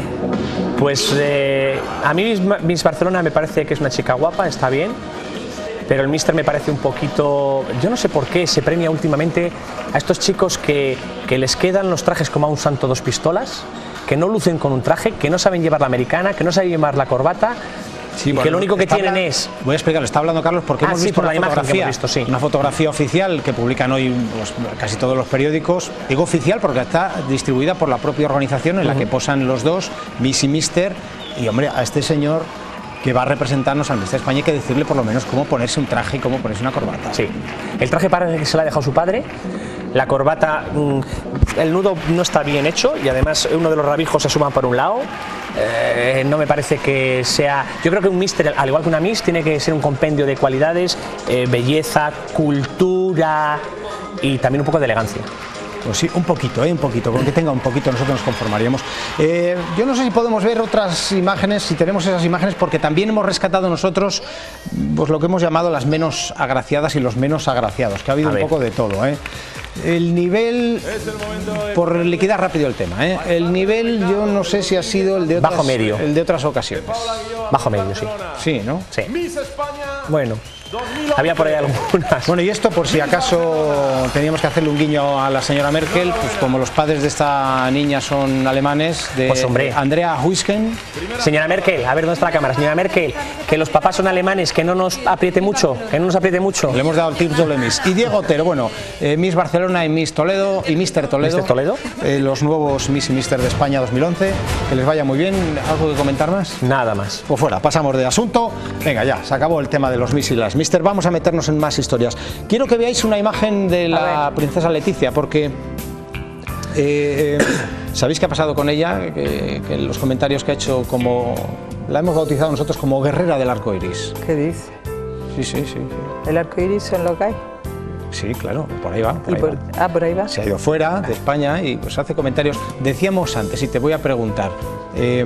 ¿no? Pues eh, a mí Miss, Miss Barcelona me parece que es una chica guapa, está bien, pero el Mister me parece un poquito... Yo no sé por qué se premia últimamente a estos chicos que, que les quedan los trajes como a un santo dos pistolas, que no lucen con un traje, que no saben llevar la americana, que no saben llevar la corbata... Sí, y bueno, que lo único que está tienen habla- es... Voy a explicarlo, está hablando Carlos porque Ah, hemos sí, visto por una la imagen que fotografía, hemos visto, sí. una fotografía oficial que publican hoy pues, casi todos los periódicos. Digo oficial porque está distribuida por la propia organización en la que posan los dos, Miss y Mister. Y hombre, a este señor que va a representarnos al Mister España hay que decirle por lo menos cómo ponerse un traje y cómo ponerse una corbata. Sí, el traje parece que se lo ha dejado su padre. La corbata, mmm, el nudo no está bien hecho y además uno de los rabijos se suman por un lado. Eh, no me parece que sea... Yo creo que un Mister, al igual que una Miss, tiene que ser un compendio de cualidades, eh, belleza, cultura y también un poco de elegancia. Pues sí, un poquito, ¿eh? un poquito, con que tenga un poquito nosotros nos conformaríamos. Eh, yo no sé si podemos ver otras imágenes, si tenemos esas imágenes, porque también hemos rescatado nosotros pues lo que hemos llamado las menos agraciadas y los menos agraciados, que ha habido A un ver. poco de todo. ¿eh? El nivel, por liquidar rápido el tema, ¿eh? el nivel yo no sé si ha sido el de otras, Bajo medio. el de otras ocasiones. Bajo medio, sí. Sí, ¿no? Sí. Bueno, había por ahí algunas. Bueno, y esto por si acaso teníamos que hacerle un guiño a la señora Merkel, pues como los padres de esta niña son alemanes, de Pues, hombre. Andrea Huisken. Señora Merkel, a ver dónde está la cámara. Señora Merkel, que los papás son alemanes, que no nos apriete mucho, que no nos apriete mucho. Le hemos dado el título de Miss. Y Diego Otero, bueno, eh, Miss Barcelona y Miss Toledo y Mister Toledo. ¿Mister Toledo? Eh, los nuevos Miss y Mister de España dos mil once. Que les vaya muy bien. ¿Algo que comentar más? Nada más. Pues fuera, pasamos de asunto. Venga, ya, se acabó el tema de los Miss y las Mister. Vamos a meternos en más historias. Quiero que veáis una imagen de la princesa Leticia, porque Eh, eh, ¿Sabéis qué ha pasado con ella? Que, que en los comentarios que ha hecho, como la hemos bautizado nosotros como guerrera del arco iris. ¿Qué dice? Sí, sí, sí. sí. ¿El arco iris son lo que hay? Sí, claro, por ahí va. Por ahí por, va. Ah, por ahí va. Se ha ido fuera de España y pues hace comentarios. Decíamos antes, y te voy a preguntar, eh,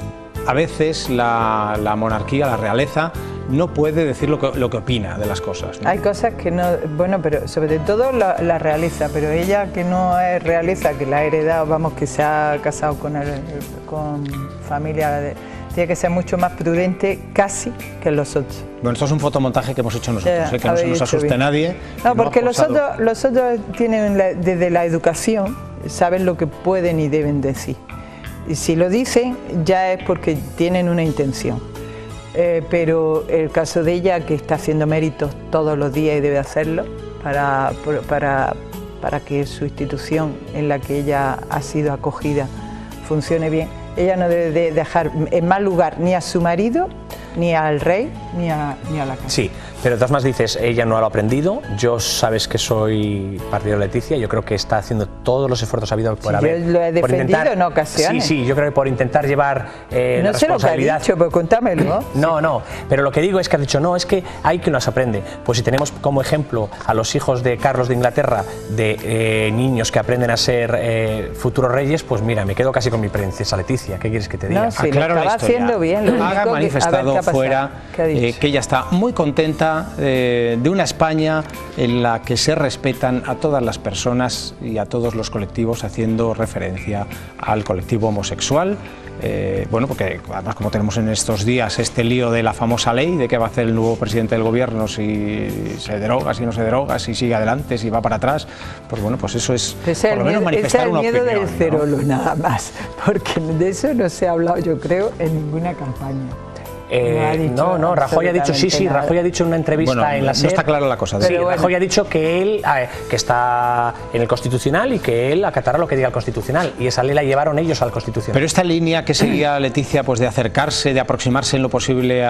a veces la, la monarquía, la realeza, no puede decir lo que, lo que opina de las cosas, ¿no? Hay cosas que no, bueno, pero sobre todo la, la realeza, pero ella que no es realeza, que la ha heredado, vamos, que se ha casado con, el, con familia, de, tiene que ser mucho más prudente casi que los otros. Bueno, esto es un fotomontaje que hemos hecho nosotros, ya, ¿eh? Que no se nos asuste bien. Nadie. No, porque los otros, los otros tienen la, desde la educación, saben lo que pueden y deben decir. Y si lo dicen, ya es porque tienen una intención. Eh, pero el caso de ella, que está haciendo méritos todos los días y debe hacerlo, para, para, para que su institución en la que ella ha sido acogida funcione bien, ella no debe de dejar en mal lugar ni a su marido, ni al rey, ni a, ni a la casa. Sí, pero de todas maneras dices, ella no lo ha aprendido, yo sabes que soy partidario de Leticia, yo creo que está haciendo todos los esfuerzos habidos por sí, haber... Yo lo he defendido intentar, en ocasiones. Sí, sí, yo creo que por intentar llevar eh, no la sé responsabilidad... lo que ha dicho, pero contámelo. No, no, pero lo que digo es que has dicho, no, es que hay quien las aprende. Pues si tenemos como ejemplo a los hijos de Carlos de Inglaterra, de eh, niños que aprenden a ser eh, futuros reyes, pues mira, me quedo casi con mi princesa Leticia, ¿qué quieres que te diga? No, sí, lo estaba haciendo bien. Lo ha manifestado que, fuera eh, que ella está muy contenta eh, de una España en la que se respetan a todas las personas y a todos los colectivos, haciendo referencia al colectivo homosexual. Eh, bueno, porque además, como tenemos en estos días este lío de la famosa ley de qué va a hacer el nuevo presidente del gobierno, si se deroga, si no se deroga, si sigue adelante, si va para atrás, pues bueno, pues eso es pues por lo menos miedo, manifestar una opinión. Es el miedo del cerolo, ¿no? Nada más, porque de eso no se ha hablado, yo creo, en ninguna campaña. Eh, no, no, Rajoy ha dicho, sí, sí, nada. Rajoy ha dicho en una entrevista bueno, en la SER. No está clara la cosa. Sí, bueno. Rajoy ha dicho que él ver, que está en el Constitucional y que él acatará lo que diga el Constitucional. Y esa ley la llevaron ellos al Constitucional. Pero esta línea que seguía Leticia, pues de acercarse, de aproximarse en lo posible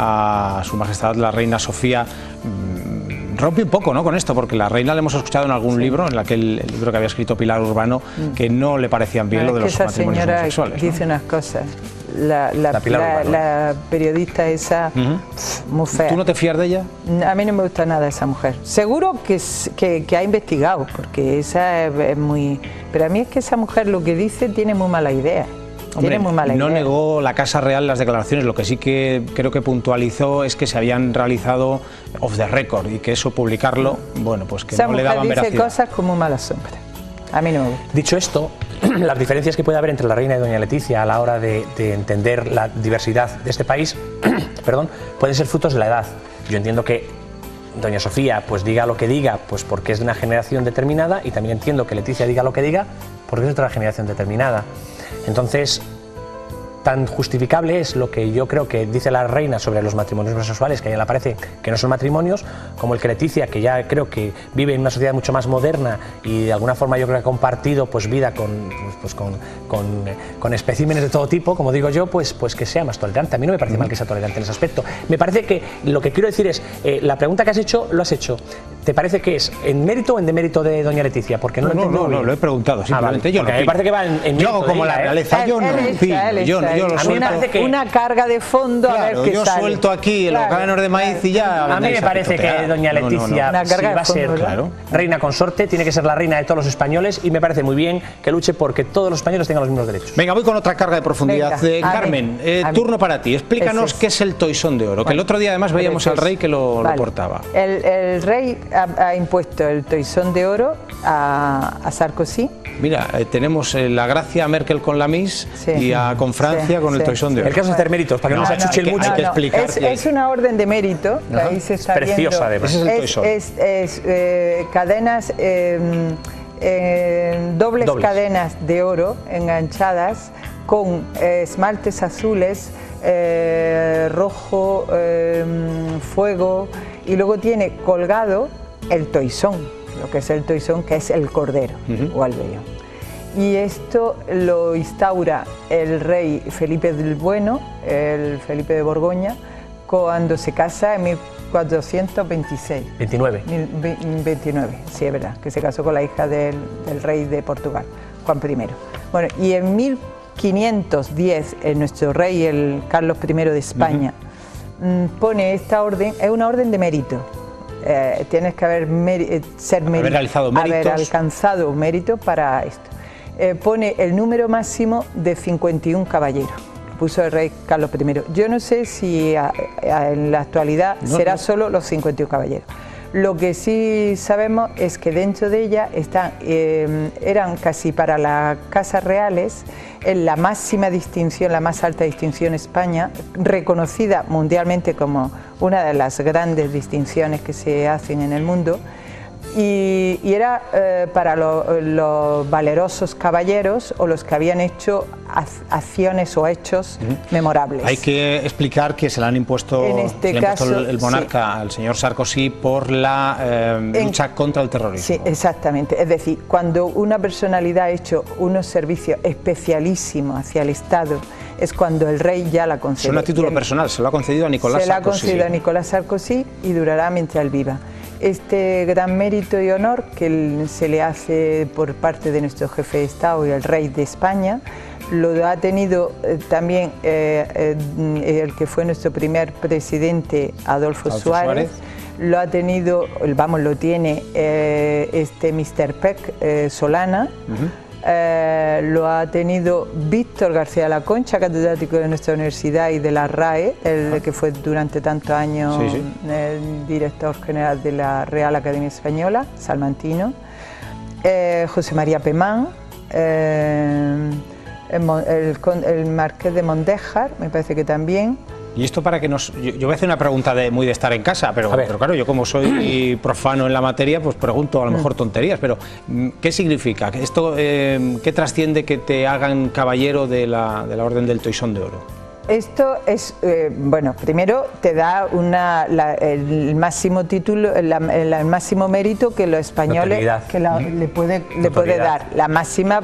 a, a Su Majestad la Reina Sofía, rompe un poco, ¿no?, con esto, porque la reina le hemos escuchado en algún sí. libro, en aquel el libro que había escrito Pilar Urbano, mm. que no le parecían bien no, lo de los matrimonios homosexuales. Dice ¿no? unas cosas. La, la, la, la, la periodista esa, uh-huh. pff, muy fea. ¿Tú no te fías de ella? A mí no me gusta nada esa mujer. Seguro que, que, que ha investigado, porque esa es, es muy... Pero a mí es que esa mujer lo que dice tiene muy mala idea. Hombre, muy mala no idea. negó la Casa Real las declaraciones, lo que sí que creo que puntualizó es que se habían realizado off the record y que eso publicarlo, bueno, pues que Esa no le daban dice veracidad. Cosas como mala sombra. A mí no me gusta. Dicho esto, las diferencias que puede haber entre la reina y doña Leticia a la hora de, de entender la diversidad de este país, perdón, pueden ser frutos de la edad. Yo entiendo que doña Sofía pues diga lo que diga, pues porque es de una generación determinada, y también entiendo que Leticia diga lo que diga porque es de otra generación determinada. Entonces, tan justificable es lo que yo creo que dice la reina sobre los matrimonios homosexuales, que a ella le parece que no son matrimonios, como el que Leticia, que ya creo que vive en una sociedad mucho más moderna y de alguna forma yo creo que ha compartido pues vida con, pues, con, con, con especímenes de todo tipo, como digo yo, pues, pues que sea más tolerante. A mí no me parece mal que sea tolerante en ese aspecto. Me parece que lo que quiero decir es, eh, la pregunta que has hecho, lo has hecho. ¿Te parece que es en mérito o en demérito de doña Leticia? Porque no, no, lo no, no, no, lo he preguntado simplemente. Ah, vale. Yo no, me parece que va en, en yo hago como la realeza, yo no, en fin, yo no, yo lo suelto. Una, que, una carga de fondo, claro, a ver qué yo sale. suelto aquí claro, los granos de maíz claro. y ya. A mí me parece que doña Leticia, no, no, no. si va a ser claro. reina consorte, tiene que ser la reina de todos los españoles, y me parece muy bien que luche porque todos los españoles tengan los mismos derechos. Venga, voy con otra carga de profundidad. Eh, Carmen, eh, turno para ti. Explícanos es qué es el toisón de oro, bueno, que el otro día además veíamos al rey que lo, vale. lo portaba. El, el rey ha, ha impuesto el toisón de oro a, a Sarkozy. Mira, eh, tenemos eh, la Gracia Merkel con la Miss sí. y a, con Francia sí, con el sí. toisón de oro. El caso es hacer méritos, para que no, no se achuche no, mucho. Hay que explicar. Es, es una orden de mérito, que ahí se está preciosa, viendo. Ese es el toisón. Es, es, es eh, cadenas, eh, eh, dobles Dobles. cadenas de oro enganchadas con eh, esmaltes azules, eh, rojo, eh, fuego, y luego tiene colgado el toisón, lo que es el toisón, que es el cordero uh-huh. o el vellón. Y esto lo instaura el rey Felipe el Bueno, el Felipe de Borgoña, cuando se casa en mil cuatrocientos veintiséis. veintinueve. veintinueve, sí, es verdad, que se casó con la hija del, del rey de Portugal, Juan primero. Bueno, y en mil quinientos diez, el nuestro rey, el Carlos primero de España, uh-huh. pone esta orden, es una orden de mérito. Eh, tienes que haber, ser haber, realizado haber alcanzado un mérito para esto. Eh, pone el número máximo de cincuenta y uno caballeros. Puso el rey Carlos primero. Yo no sé si a, a, en la actualidad no, será no. solo los cincuenta y uno caballeros. Lo que sí sabemos es que dentro de ella están, eh, eran casi para las casas reales en la máxima distinción, la más alta distinción en España, reconocida mundialmente como una de las grandes distinciones que se hacen en el mundo. Y, y era eh, para lo, los valerosos caballeros o los que habían hecho acciones o hechos uh-huh. memorables. Hay que explicar que se le han impuesto, en este le caso, impuesto el, el monarca sí. al señor Sarkozy por la eh, en, lucha contra el terrorismo. Sí, exactamente. Es decir, cuando una personalidad ha hecho unos servicios especialísimos hacia el Estado, es cuando el rey ya la concede. Es un título y, personal, se lo ha concedido a Nicolás Sarkozy. Se lo ha Sarkozy. concedido a Nicolás Sarkozy y durará mientras él viva. Este gran mérito y honor que se le hace por parte de nuestro jefe de Estado y el rey de España, lo ha tenido eh, también eh, eh, el que fue nuestro primer presidente, Adolfo, Adolfo Suárez, Suárez, lo ha tenido, vamos, lo tiene eh, este mister Peck eh, Solana, uh-huh. Eh, lo ha tenido Víctor García La Concha, catedrático de nuestra universidad y de la R A E, el que fue durante tantos años sí, sí. el director general de la Real Academia Española, salmantino, eh, José María Pemán, eh, el, el, el marqués de Mondéjar, me parece que también. Y esto para que nos... Yo, yo voy a hacer una pregunta de, muy de estar en casa, pero, pero claro, yo como soy profano en la materia, pues pregunto a lo mejor tonterías, pero ¿qué significa? ¿Esto eh, qué trasciende que te hagan caballero de la, de la Orden del Toisón de Oro? Esto es, eh, bueno, primero te da una, la, el máximo título, el, el máximo mérito que los españoles que la, le, puede, le puede dar, la máxima...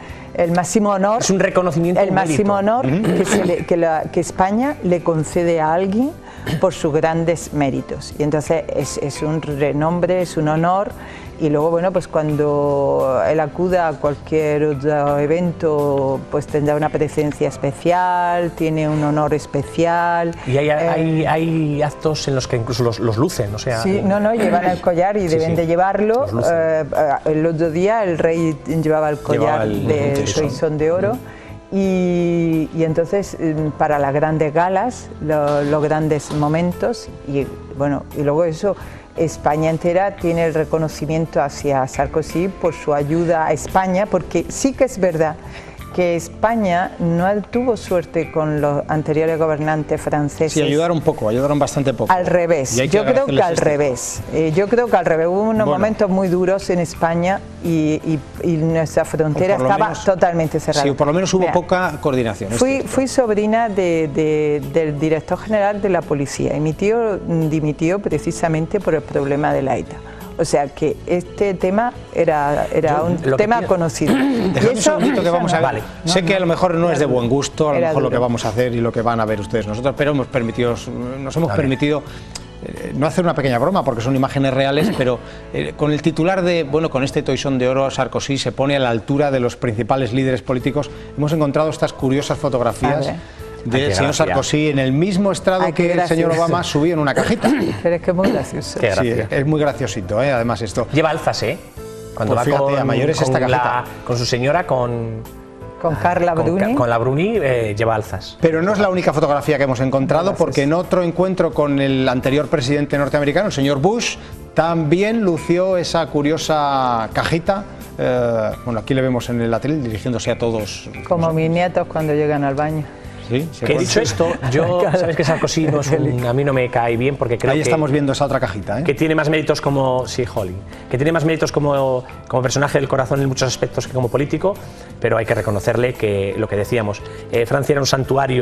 el máximo honor, es un reconocimiento, el máximo honor que, se le, que, la, que España le concede a alguien por sus grandes méritos. Y entonces es, es un renombre, es un honor. Y luego, bueno, pues cuando él acuda a cualquier otro evento, pues tendrá una presencia especial, tiene un honor especial. Y hay, eh, hay, hay actos en los que incluso los, los lucen, o sea... Sí, no, no, llevan el collar y sí, deben sí. de llevarlo. Eh, el otro día el rey llevaba el collar llevaba el, de Toisón de Oro. Mm. Y, y entonces, para las grandes galas, lo, los grandes momentos, y bueno, y luego eso... España entera tiene el reconocimiento hacia Sarkozy por su ayuda a España, porque sí que es verdad que España no tuvo suerte con los anteriores gobernantes franceses. Sí, ayudaron un poco, ayudaron bastante poco. Al revés, yo creo que al este. revés. Eh, yo creo que al revés, hubo unos bueno. momentos muy duros en España y, y, y nuestra frontera estaba menos, totalmente cerrada. Sí, por lo menos hubo Mira, poca coordinación. Fui, este. fui sobrina de, de, del director general de la policía y mi tío dimitió precisamente por el problema de la ETA. O sea que este tema era, era Yo, un tema quiero... conocido. Déjame un segundito que vamos a ver. Vale. No, sé no, que a lo mejor no es de buen gusto, a lo mejor duro. Lo que vamos a hacer y lo que van a ver ustedes nosotros, pero hemos permitido, nos hemos permitido eh, no hacer una pequeña broma porque son imágenes reales, pero eh, con el titular de, bueno, con este Toisón de Oro, Sarkozy se pone a la altura de los principales líderes políticos. Hemos encontrado estas curiosas fotografías del señor Sarkozy en el mismo estrado Ay, que el señor Obama subió en una cajita. Pero es que es muy gracioso. Sí, es muy graciosito, ¿eh? Además esto. Lleva alzas, ¿eh? Cuando pues va fíjate, con, a mayores con, esta cajita. La, con su señora, con... Con Carla Bruni. Con, con la Bruni eh, lleva alzas. Pero no es la única fotografía que hemos encontrado, porque en otro encuentro con el anterior presidente norteamericano, el señor Bush, también lució esa curiosa cajita. Eh, bueno, aquí le vemos en el hotel dirigiéndose a todos. Como mis nietos cuando llegan al baño. Sí, que he dicho esto, yo, sabes que Sarkozy no es un, a mí no me cae bien porque creo Ahí que... estamos viendo esa otra cajita, ¿eh? Que tiene más méritos como... Sí, Holly. Que tiene más méritos como, como personaje del corazón en muchos aspectos que como político, pero hay que reconocerle que lo que decíamos, eh, Francia era un santuario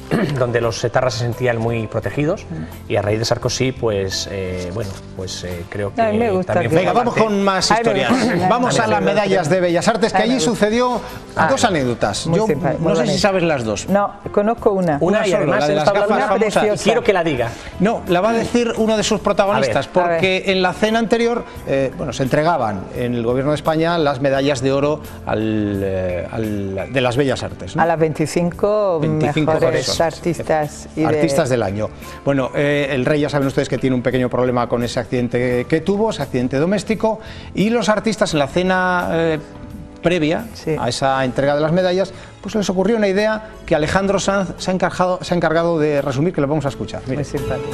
donde los etarras se sentían muy protegidos, y a raíz de Sarkozy, pues, eh, bueno, pues eh, creo que a mí me gusta también... que... Venga, vamos con más historias. Vamos a las medallas de Bellas Artes, que allí sucedió dos anécdotas. Yo no sé si sabes las dos. No, conozco una. Una, y además la de las gafas famosas. Quiero que la diga. No, la va a decir uno de sus protagonistas, A ver, porque en la cena anterior, eh, bueno, se entregaban en el gobierno de España las medallas de oro al, eh, al, de las Bellas Artes, ¿no? A las veinticinco, veinticinco mejores artistas. Y artistas de... del año. Bueno, eh, el rey, ya saben ustedes que tiene un pequeño problema con ese accidente que, que tuvo, ese accidente doméstico, y los artistas en la cena eh, previa sí. a esa entrega de las medallas, pues les ocurrió una idea que Alejandro Sanz se ha encargado, se ha encargado de resumir, que lo vamos a escuchar. Mire. Muy simpático.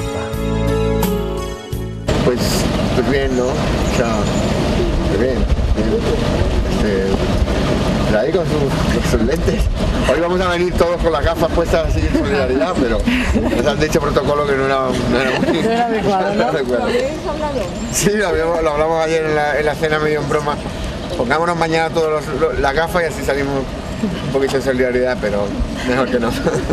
Pues, pues bien, ¿no? O sea, pues bien. bien. Este, ahí con sus, con sus lentes. Hoy vamos a venir todos con las gafas puestas así en solidaridad, pero nos han dicho protocolo que no era, no era muy... No era adecuado, ¿no? ¿Lo habéis hablado? Sí, lo, habíamos, lo hablamos ayer en la, en la cena medio en broma. Pongámonos mañana todas las gafas y así salimos un poquito de solidaridad, pero mejor que no.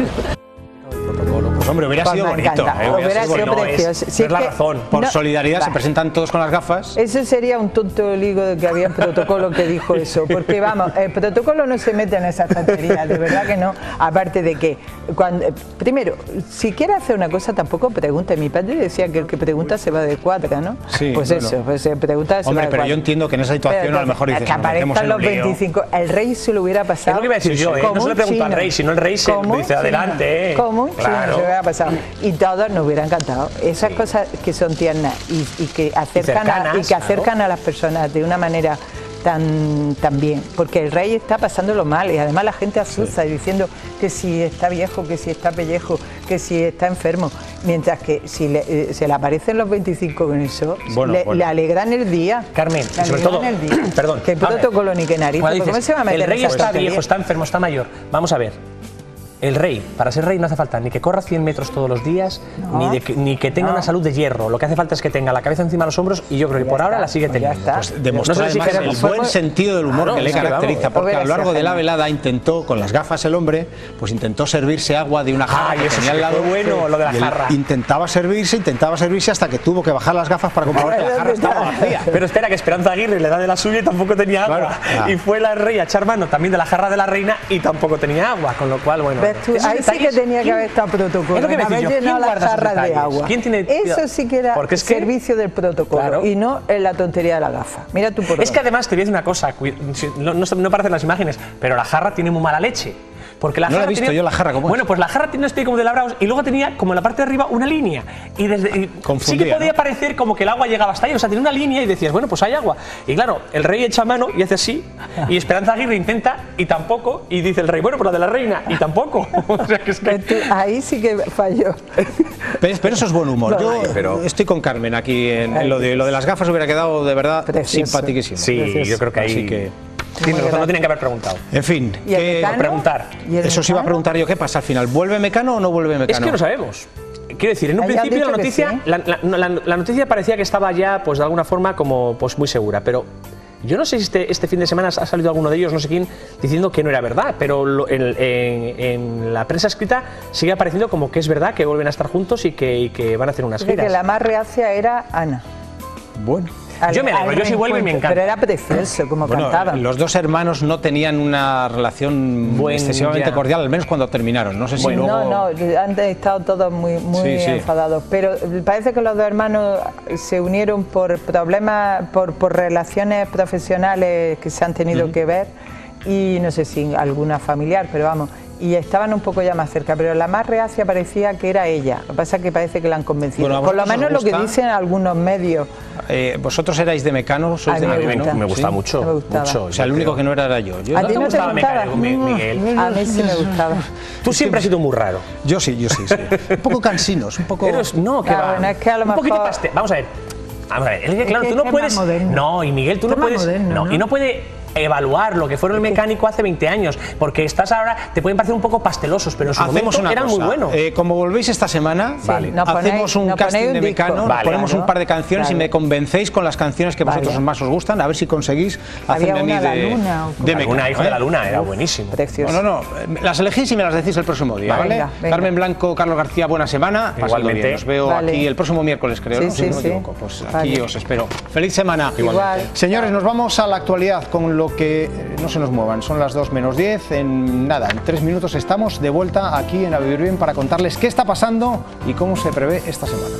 Pues hombre, hubiera Pues sido me bonito. encanta, ¿eh? hubiera sido no, precioso. Es, Si no es es la que- razón. Por no, solidaridad va. se presentan todos con las gafas. Eso sería un tonto ligo de que había en protocolo que dijo eso, porque vamos, el protocolo no se mete en esas tonterías, de verdad que no. Aparte de que, cuando, primero, si quiere hacer una cosa tampoco pregunte. Mi padre decía que el que pregunta se va de cuadra, ¿no? Sí, pues bueno. eso, pues se pregunta se Hombre, va de pero cuadra. yo entiendo que en esa situación Pero a lo mejor dices, que nos metemos aparezcan en los un lío. veinticinco, el rey se lo hubiera pasado. Es lo que iba a decir yo, ¿eh? como No se le un pregunta al chino. rey, sino el rey se Como un dice chino. adelante, ¿eh? Como un chino Claro. se hubiera pasado. Y todos nos hubiera encantado. Esas Sí. cosas que son tiernas y, y que acercan, a, cercanas, y que acercan claro. a las personas de una manera tan, tan bien, porque el rey está pasándolo mal y además la gente asusta y diciendo que si está viejo, que si está pellejo, que si está enfermo, mientras que si le, eh, se le aparecen los veinticinco con eso, Bueno, le, bueno. le alegran el día. Carmen, le y sobre alegran todo, el día. perdón, que a ver, protocolo ni que narices, cuando ¿cómo dices, se va a meter el rey en esas está tonterías? viejo, está enfermo, está mayor. Vamos a ver. El rey, para ser rey no hace falta ni que corra cien metros todos los días, No. ni, de que, ni que tenga No. una salud de hierro. Lo que hace falta es que tenga la cabeza encima de los hombros y yo creo que por ahora la sigue teniendo. Pues demostró No sé si además queremos- el fue buen muy- sentido del humor Claro, que le es que caracteriza, vamos, porque a hubiera lo largo sido de la genial. velada intentó, con las gafas el hombre, pues intentó servirse agua de una jarra Ay, que eso tenía sí al que lado. fue bueno, lo de la y él jarra. Intentaba servirse, intentaba servirse hasta que tuvo que bajar las gafas para comprobar que la jarra estaba vacía. Pero espera, que Esperanza Aguirre le da de la suya y tampoco tenía agua. Claro, ah. Y fue la rey a echar mano también de la jarra de la reina y tampoco tenía agua, con lo cual, bueno. ¿Ves tú? esos Ahí sí que detalles- tenía que ¿quién- haber estado protocolo, Es lo que me haber decís yo, llenado ¿quién las guarda esos jarras de detalles? agua. ¿Quién tiene- Eso sí que era Porque es que- servicio del protocolo Claro. y no en la tontería de la gafa. Mira tú por Es que además te voy a decir una cosa, cui- si- no, no, no parecen las imágenes, pero la jarra tiene muy mala leche. Porque la No la jarra he visto tenía- yo la jarra, ¿cómo es? Bueno, pues la jarra tiene una especie como de labrados y luego tenía como en la parte de arriba una línea. Y desde y sí que Confundía, podía ¿no? parecer como que el agua llegaba hasta ahí. O sea, tenía una línea y decías, bueno, pues hay agua. Y claro, el rey echa mano y hace así. Y Esperanza Aguirre intenta y tampoco. Y dice el rey, bueno, pero la de la reina y tampoco. O sea, que es que... Tú- ahí sí que falló. Pero, pero eso es buen humor. Yo Ay, pero... estoy con Carmen aquí en, en lo, de, lo de las gafas, hubiera quedado de verdad Precioso. simpaticísimo. Sí, Precioso. yo creo que ahí... Así que, Tienes razón, no tienen que haber preguntado. en fin, ¿Y el ¿qué- Mecano? preguntar. ¿Y el eso os iba a Mecano? preguntar yo, ¿qué pasa al final? ¿Vuelve Mecano o no vuelve Mecano? Es que no sabemos. Quiero decir, en un Ya han principio la dicho que noticia, sí. la, la- no, la- la noticia parecía que estaba ya, pues de alguna forma, como pues muy segura, pero yo no sé si este, este fin de semana ha salido alguno de ellos, no sé quién, diciendo que no era verdad, pero lo- en, en- en la prensa escrita sigue apareciendo como que es verdad, que vuelven a estar juntos y que, y que van a hacer unas Dice que giras. la más reacia era Ana. Bueno. Al- Yo me alegro, al yo si vuelve me reencuentro. encanta. Pero era precioso como Bueno, cantaban. los dos hermanos no tenían una relación Buen excesivamente ya. cordial, al menos cuando terminaron. No sé si luego... No, no, han estado todos muy, muy Sí, sí. enfadados. Pero parece que los dos hermanos se unieron por problemas, por, por relaciones profesionales que se han tenido que ver y no sé si alguna familiar, pero vamos. Y estaban un poco ya más cerca, pero la más reacia parecía que era ella. Lo que pasa es que parece que la han convencido. Bueno, ¿a por lo vosotros menos os lo que gusta? dicen algunos medios. Eh, ¿Vosotros erais de Mecano? ¿Sois A de mí me Mecano? gusta. Me gusta ¿Sí? mucho, Me gustaba. mucho. O sea, el yo único creo. que no era era yo. Yo, ¿A ti no te gustaba gustaba? Mecano, Mi- Miguel? A mí sí me gustaba. Tú siempre has sido muy raro. yo sí, yo sí, sí. Un poco cansinos, un poco... Eres- no, que Claro, va. bueno, es que a lo un poquito mejor- pastel. Vamos a ver. Vamos a ver. Es que, claro, que tú no es puedes. más moderno. No, y Miguel, tú no Es más puedes. moderno, no, ¿no? y no puede. evaluar lo que fueron el mecánico hace veinte años, porque estás ahora, te pueden parecer un poco pastelosos, pero en su Hacemos momento una eran cosa, muy buenos. Eh, como volvéis esta semana, Sí, vale. no ponéis- hacemos un no casting ponéis de un disco. Mecano, Vale, ponemos claro. un par de canciones Claro. y me convencéis con las canciones que vosotros Vale. más os gustan, a ver si conseguís Había hacerme a mí una de, La Luna, o de como- Mecano. Alguna hijo ¿eh? de la luna, era buenísimo. Precioso. No, no, no, las elegís y me las decís el próximo día, Vale, ¿vale? venga, venga. Carmen Blanco, Carlos García, buena semana. Pasadlo Igualmente. bien. Os veo Vale. aquí el próximo miércoles, creo, Sí, ¿no? sí, Si no me sí. equivoco. Pues aquí Vale. os espero. Feliz semana. Igual. Señores, nos vamos a la actualidad con lo que eh, no se nos muevan. Son las dos menos diez. En nada, en tres minutos estamos de vuelta aquí en A Vivir Bien para contarles qué está pasando y cómo se prevé esta semana.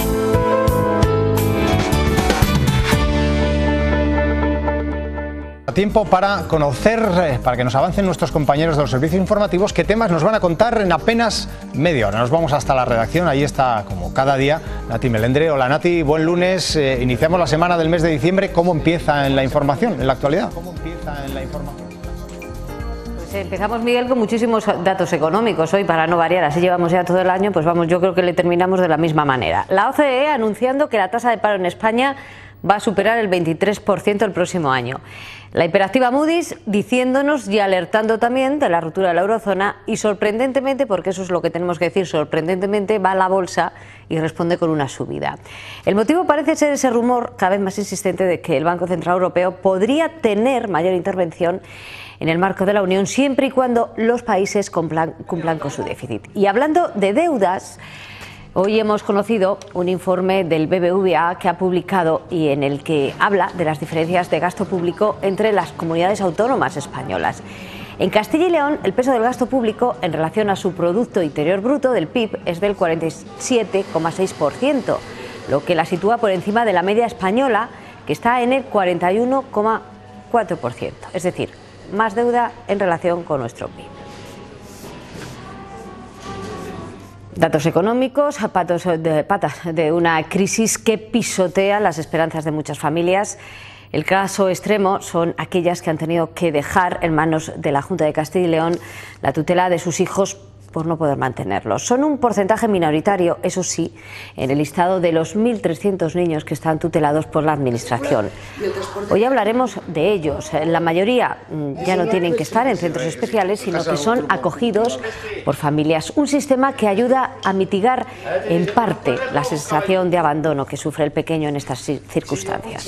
Tiempo para conocer, eh, para que nos avancen nuestros compañeros de los servicios informativos, qué temas nos van a contar en apenas media hora. Nos vamos hasta la redacción, ahí está como cada día Nati Melendre. Hola Nati, buen lunes. Eh, iniciamos la semana del mes de diciembre. ¿Cómo empieza en la información, en la actualidad? ¿Cómo empieza en la información? Pues empezamos, Miguel, con muchísimos datos económicos hoy, para no variar, así llevamos ya todo el año, pues vamos, yo creo que le terminamos de la misma manera. La O C D E anunciando que la tasa de paro en España va a superar el veintitrés por ciento el próximo año. La hiperactiva Moody's diciéndonos y alertando también de la ruptura de la eurozona y sorprendentemente, porque eso es lo que tenemos que decir, sorprendentemente va a la bolsa y responde con una subida. El motivo parece ser ese rumor cada vez más insistente de que el Banco Central Europeo podría tener mayor intervención en el marco de la Unión siempre y cuando los países cumplan, cumplan con su déficit. Y hablando de deudas, hoy hemos conocido un informe del B B V A que ha publicado y en el que habla de las diferencias de gasto público entre las comunidades autónomas españolas. En Castilla y León, el peso del gasto público en relación a su Producto Interior Bruto del P I B es del cuarenta y siete coma seis por ciento, lo que la sitúa por encima de la media española, que está en el cuarenta y uno coma cuatro por ciento. Es decir, más deuda en relación con nuestro P I B. Datos económicos, patos de, patas de una crisis que pisotea las esperanzas de muchas familias. El caso extremo son aquellas que han tenido que dejar en manos de la Junta de Castilla y León la tutela de sus hijos por no poder mantenerlos. Son un porcentaje minoritario, eso sí, en el listado de los mil trescientos niños que están tutelados por la Administración. Hoy hablaremos de ellos. La mayoría ya no tienen que estar en centros especiales, sino que son acogidos por familias. Un sistema que ayuda a mitigar en parte la sensación de abandono que sufre el pequeño en estas circunstancias.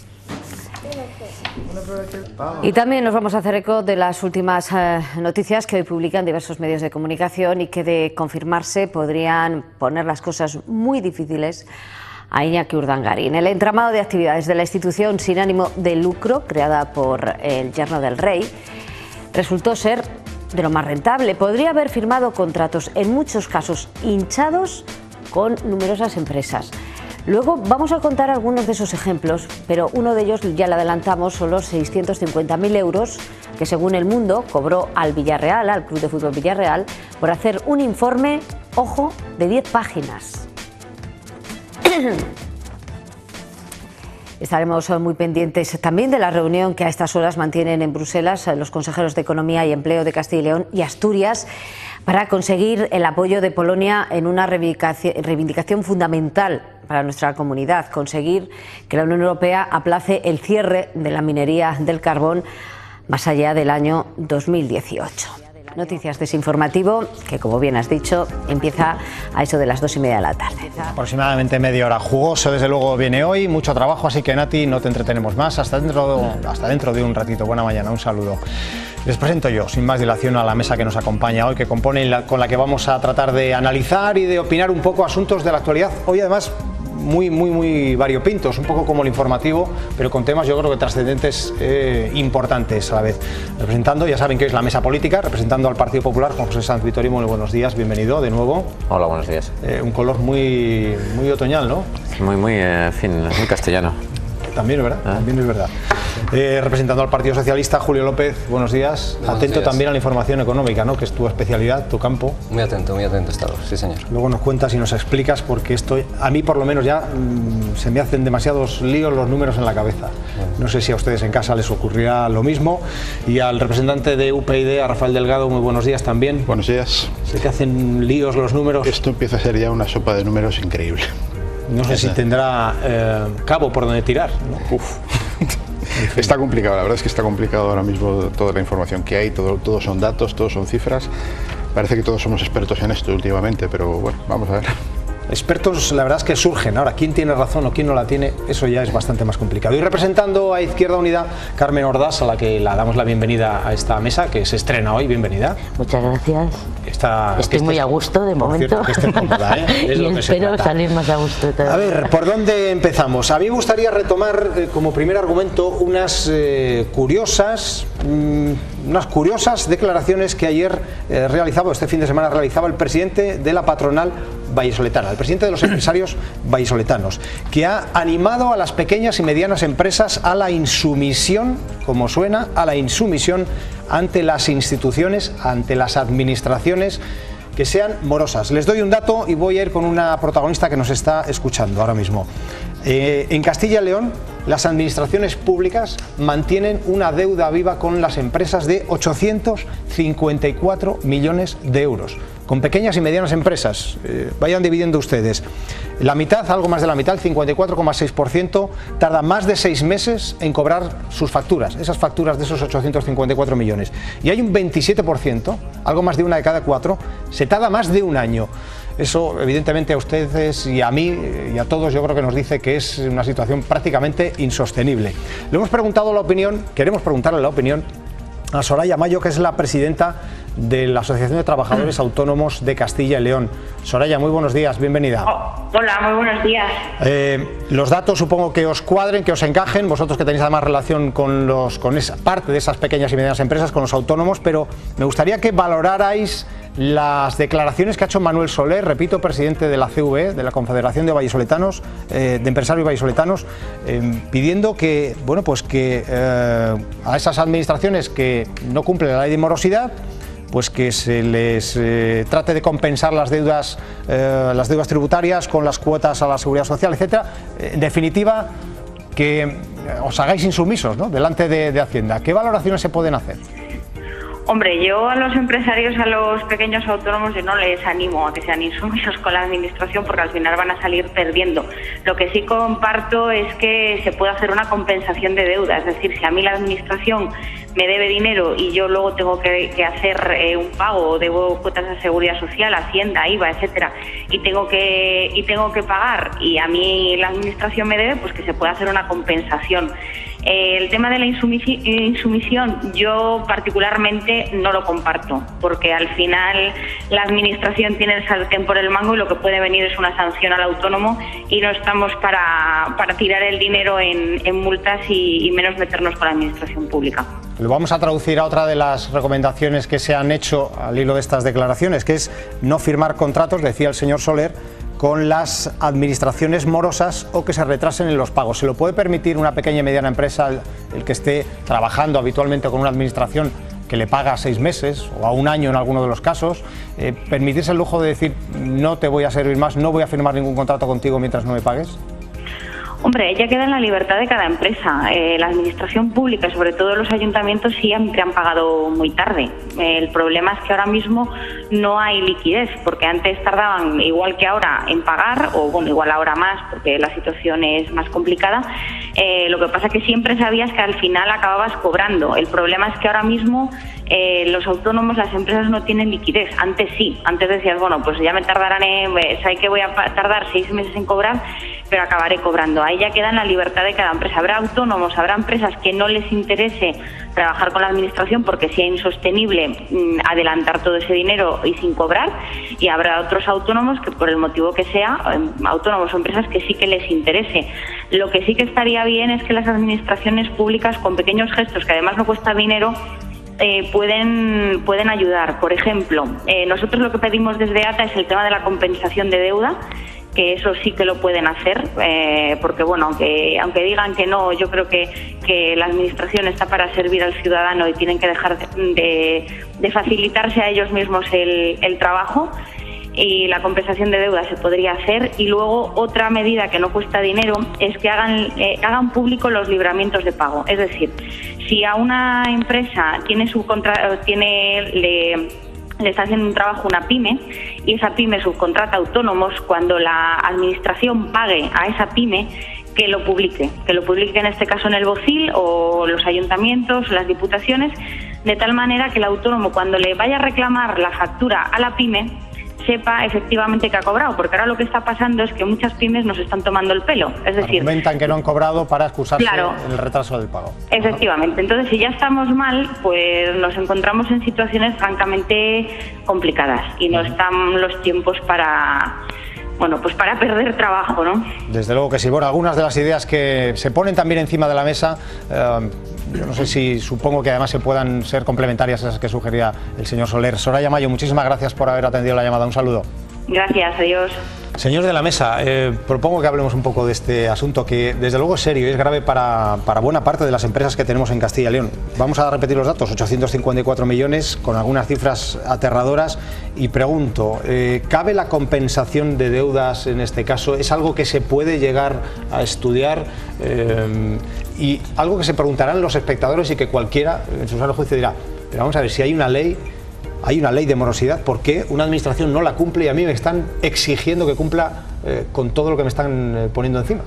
Y también nos vamos a hacer eco de las últimas eh, noticias que hoy publican diversos medios de comunicación y que, de confirmarse, podrían poner las cosas muy difíciles a Iñaki Urdangarín. El entramado de actividades de la institución sin ánimo de lucro, creada por el yerno del rey, resultó ser de lo más rentable. Podría haber firmado contratos, en muchos casos hinchados, con numerosas empresas. Luego vamos a contar algunos de esos ejemplos, pero uno de ellos, ya le adelantamos, son los seiscientos cincuenta mil euros que, según El Mundo, cobró al Villarreal, al Club de Fútbol Villarreal, por hacer un informe, ojo, de diez páginas. Estaremos muy pendientes también de la reunión que a estas horas mantienen en Bruselas los consejeros de Economía y Empleo de Castilla y León y Asturias para conseguir el apoyo de Polonia en una reivindicación fundamental para nuestra comunidad, conseguir que la Unión Europea aplace el cierre de la minería del carbón más allá del año dos mil dieciocho. Noticias de ese informativo que, como bien has dicho, empieza a eso de las dos y media de la tarde. Aproximadamente media hora. Jugoso, desde luego, viene hoy. Mucho trabajo, así que, Nati, no te entretenemos más. Hasta dentro, hasta dentro de un ratito. Buena mañana, un saludo. Les presento yo, sin más dilación, a la mesa que nos acompaña hoy, que compone la, con la que vamos a tratar de analizar y de opinar un poco asuntos de la actualidad. Hoy, además, muy, muy, muy variopintos, un poco como el informativo, pero con temas, yo creo que trascendentes, eh, importantes a la vez. Representando, ya saben que es la mesa política, representando al Partido Popular, Juan José Sanz Vittori. Muy buenos días, bienvenido de nuevo. Hola, buenos días. Eh, un color muy, muy otoñal, ¿no? Muy, muy, en fin, muy castellano. También es verdad, ¿Eh? también es verdad. Eh, representando al Partido Socialista, Julio López, buenos días. Buenos atento días. También a la información económica, ¿no? Que es tu especialidad, tu campo. Muy atento, muy atento he estado, sí señor. Luego nos cuentas y nos explicas, porque esto, a mí por lo menos ya mmm, se me hacen demasiados líos los números en la cabeza. Bueno. No sé si a ustedes en casa les ocurrirá lo mismo. Y al representante de U P yD, a Rafael Delgado, muy buenos días también. Buenos días. Sé que hacen líos los números. Esto empieza a ser ya una sopa de números increíble. No sé si tendrá eh, cabo por donde tirar, ¿no? Uf. Está complicado, la verdad es que está complicado ahora mismo toda la información que hay, todo, todo son datos, todo son cifras. Parece que todos somos expertos en esto últimamente, pero bueno, vamos a ver. Expertos, la verdad es que surgen. Ahora, quién tiene razón o quién no la tiene, eso ya es bastante más complicado. Y representando a Izquierda Unida, Carmen Ordaz, a la que la damos la bienvenida a esta mesa, que se estrena hoy. Bienvenida. Muchas gracias. Está, Estoy muy estés, a gusto de momento. Cierto, que cómoda, ¿eh? Es y lo que espero salir más a gusto todavía. A ver, ¿por dónde empezamos? A mí me gustaría retomar eh, como primer argumento unas eh, curiosas, mmm, unas curiosas declaraciones que ayer eh, realizaba, este fin de semana realizaba el presidente de la patronal vallisoletana, el presidente de los empresarios vallisoletanos, que ha animado a las pequeñas y medianas empresas a la insumisión, como suena, a la insumisión ante las instituciones, ante las administraciones que sean morosas. Les doy un dato y voy a ir con una protagonista que nos está escuchando ahora mismo. Eh, en Castilla y León, las administraciones públicas mantienen una deuda viva con las empresas de ochocientos cincuenta y cuatro millones de euros. Con pequeñas y medianas empresas, eh, vayan dividiendo ustedes. La mitad, algo más de la mitad, el cincuenta y cuatro coma seis por ciento, tarda más de seis meses en cobrar sus facturas, esas facturas de esos ochocientos cincuenta y cuatro millones. Y hay un veintisiete por ciento, algo más de una de cada cuatro, se tarda más de un año. Eso, evidentemente, a ustedes y a mí y a todos, yo creo que nos dice que es una situación prácticamente insostenible. Le hemos preguntado la opinión, queremos preguntarle la opinión a Soraya Mayo, que es la presidenta de la Asociación de Trabajadores Autónomos de Castilla y León. Soraya, muy buenos días, bienvenida. Oh, hola, muy buenos días. Eh, los datos supongo que os cuadren, que os encajen, vosotros que tenéis además relación con, los, con esa parte de esas pequeñas y medianas empresas, con los autónomos, pero me gustaría que valorarais las declaraciones que ha hecho Manuel Soler, repito, presidente de la C V E, de la Confederación de Vallisoletanos, eh, de Empresarios Vallisoletanos, eh, pidiendo que, bueno, pues que eh, a esas administraciones que no cumplen la ley de morosidad, pues que se les eh, trate de compensar las deudas, eh, las deudas tributarias con las cuotas a la seguridad social, etcétera. En definitiva, que os hagáis insumisos, ¿no?, delante de, de Hacienda. ¿Qué valoraciones se pueden hacer? Hombre, yo a los empresarios, a los pequeños autónomos, yo no les animo a que sean insumisos con la administración porque al final van a salir perdiendo. Lo que sí comparto es que se puede hacer una compensación de deuda, es decir, si a mí la administración me debe dinero y yo luego tengo que, que hacer eh, un pago, debo cuotas de seguridad social, Hacienda, I V A, etcétera, y tengo que y tengo que pagar y a mí la administración me debe, pues que se pueda hacer una compensación. Eh, el tema de la insumisi insumisión, yo particularmente no lo comparto, porque al final la administración tiene el sartén por el mango y lo que puede venir es una sanción al autónomo y no estamos para, para tirar el dinero en, en multas y, y menos meternos con la administración pública. Lo vamos a traducir a otra de las recomendaciones que se han hecho al hilo de estas declaraciones, que es no firmar contratos, decía el señor Soler, con las administraciones morosas o que se retrasen en los pagos. ¿Se lo puede permitir una pequeña y mediana empresa el, el que esté trabajando habitualmente con una administración que le paga seis meses o a un año en alguno de los casos, eh, permitirse el lujo de decir no te voy a servir más, no voy a firmar ningún contrato contigo mientras no me pagues? Hombre, ella queda en la libertad de cada empresa. Eh, la administración pública, sobre todo los ayuntamientos, siempre han pagado muy tarde. Eh, el problema es que ahora mismo no hay liquidez, porque antes tardaban igual que ahora en pagar, o bueno, igual ahora más, porque la situación es más complicada. Eh, lo que pasa es que siempre sabías que al final acababas cobrando. El problema es que ahora mismo eh, los autónomos, las empresas no tienen liquidez. Antes sí, antes decías, bueno, pues ya me tardarán, en, sé que voy a tardar seis meses en cobrar, pero acabaré cobrando. Ahí ya queda en la libertad de cada empresa. Habrá autónomos, habrá empresas que no les interese trabajar con la administración porque sea insostenible mmm, adelantar todo ese dinero y sin cobrar, y habrá otros autónomos que por el motivo que sea, eh, autónomos o empresas que sí que les interese. Lo que sí que estaría bien es que las administraciones públicas, con pequeños gestos que además no cuesta dinero, Eh, pueden, pueden ayudar. Por ejemplo, eh, nosotros lo que pedimos desde A T A es el tema de la compensación de deuda, que eso sí que lo pueden hacer, eh, porque bueno, aunque, aunque digan que no, yo creo que, que la administración está para servir al ciudadano y tienen que dejar de, de facilitarse a ellos mismos el, el trabajo. Y la compensación de deuda se podría hacer. Y luego otra medida que no cuesta dinero es que hagan, eh, hagan público los libramientos de pago. Es decir, si a una empresa tiene su contra, tiene le, le está haciendo un trabajo una pyme y esa pyme subcontrata autónomos, cuando la administración pague a esa pyme, que lo publique, que lo publique en este caso en el BOCIL o los ayuntamientos, las diputaciones, de tal manera que el autónomo, cuando le vaya a reclamar la factura a la pyme, sepa efectivamente que ha cobrado, porque ahora lo que está pasando es que muchas pymes nos están tomando el pelo, es decir, argumentan que no han cobrado para excusarse claro, en el retraso del pago. Efectivamente, entonces si ya estamos mal, pues nos encontramos en situaciones francamente complicadas y no están los tiempos para, bueno, pues para perder trabajo, ¿no? Desde luego que sí. Bueno, algunas de las ideas que se ponen también encima de la mesa, eh, yo no sé si supongo que además se puedan ser complementarias a esas que sugería el señor Soler. Soraya Mayo, muchísimas gracias por haber atendido la llamada. Un saludo. Gracias, adiós. Señor de la mesa, eh, propongo que hablemos un poco de este asunto que desde luego es serio y es grave para, para buena parte de las empresas que tenemos en Castilla y León. Vamos a repetir los datos, ochocientos cincuenta y cuatro millones, con algunas cifras aterradoras, y pregunto, eh, ¿cabe la compensación de deudas en este caso? ¿Es algo que se puede llegar a estudiar? Eh, y algo que se preguntarán los espectadores y que cualquiera en su sano juicio dirá, pero vamos a ver, si hay una ley... Hay una ley de morosidad, ¿por qué una administración no la cumple y a mí me están exigiendo que cumpla eh, con todo lo que me están eh, poniendo encima?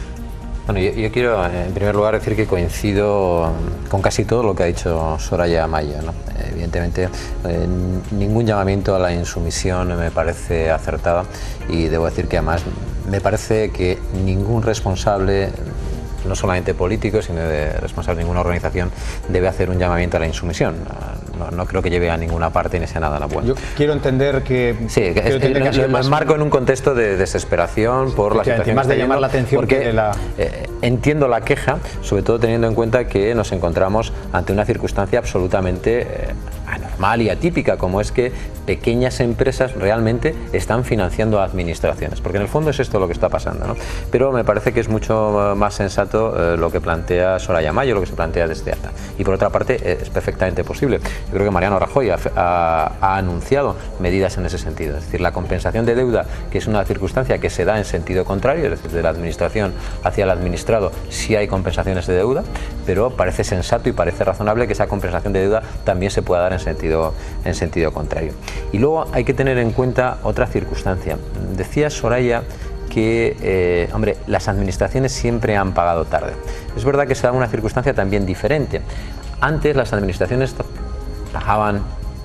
Bueno, yo, yo quiero en primer lugar decir que coincido con casi todo lo que ha dicho Soraya Mayo, ¿no? Evidentemente, eh, ningún llamamiento a la insumisión me parece acertada y debo decir que además me parece que ningún responsable, no solamente político, sino de responsable de ninguna organización, debe hacer un llamamiento a la insumisión. No, no creo que lleve a ninguna parte ni sea nada la buena. Yo quiero entender que... Sí, que quiero es, entender que lo, lo marco en un contexto de desesperación por la situación. Más de llamar la atención porque que la... eh, entiendo la queja, sobre todo teniendo en cuenta que nos encontramos ante una circunstancia absolutamente eh, anormal y atípica, como es que pequeñas empresas realmente están financiando a administraciones, porque en el fondo es esto lo que está pasando, ¿no? Pero me parece que es mucho más sensato eh, lo que plantea Soraya Mayo, lo que se plantea desde ATA. Y por otra parte, eh, es perfectamente posible. Yo creo que Mariano Rajoy ha, ha, ha anunciado medidas en ese sentido, es decir, la compensación de deuda, que es una circunstancia que se da en sentido contrario, es decir, de la administración hacia el administrado, sí hay compensaciones de deuda, pero parece sensato y parece razonable que esa compensación de deuda también se pueda dar en sentido, en sentido contrario. Y luego hay que tener en cuenta otra circunstancia. Decía Soraya que, eh, hombre, las administraciones siempre han pagado tarde. Es verdad que se da una circunstancia también diferente. Antes las administraciones pagaban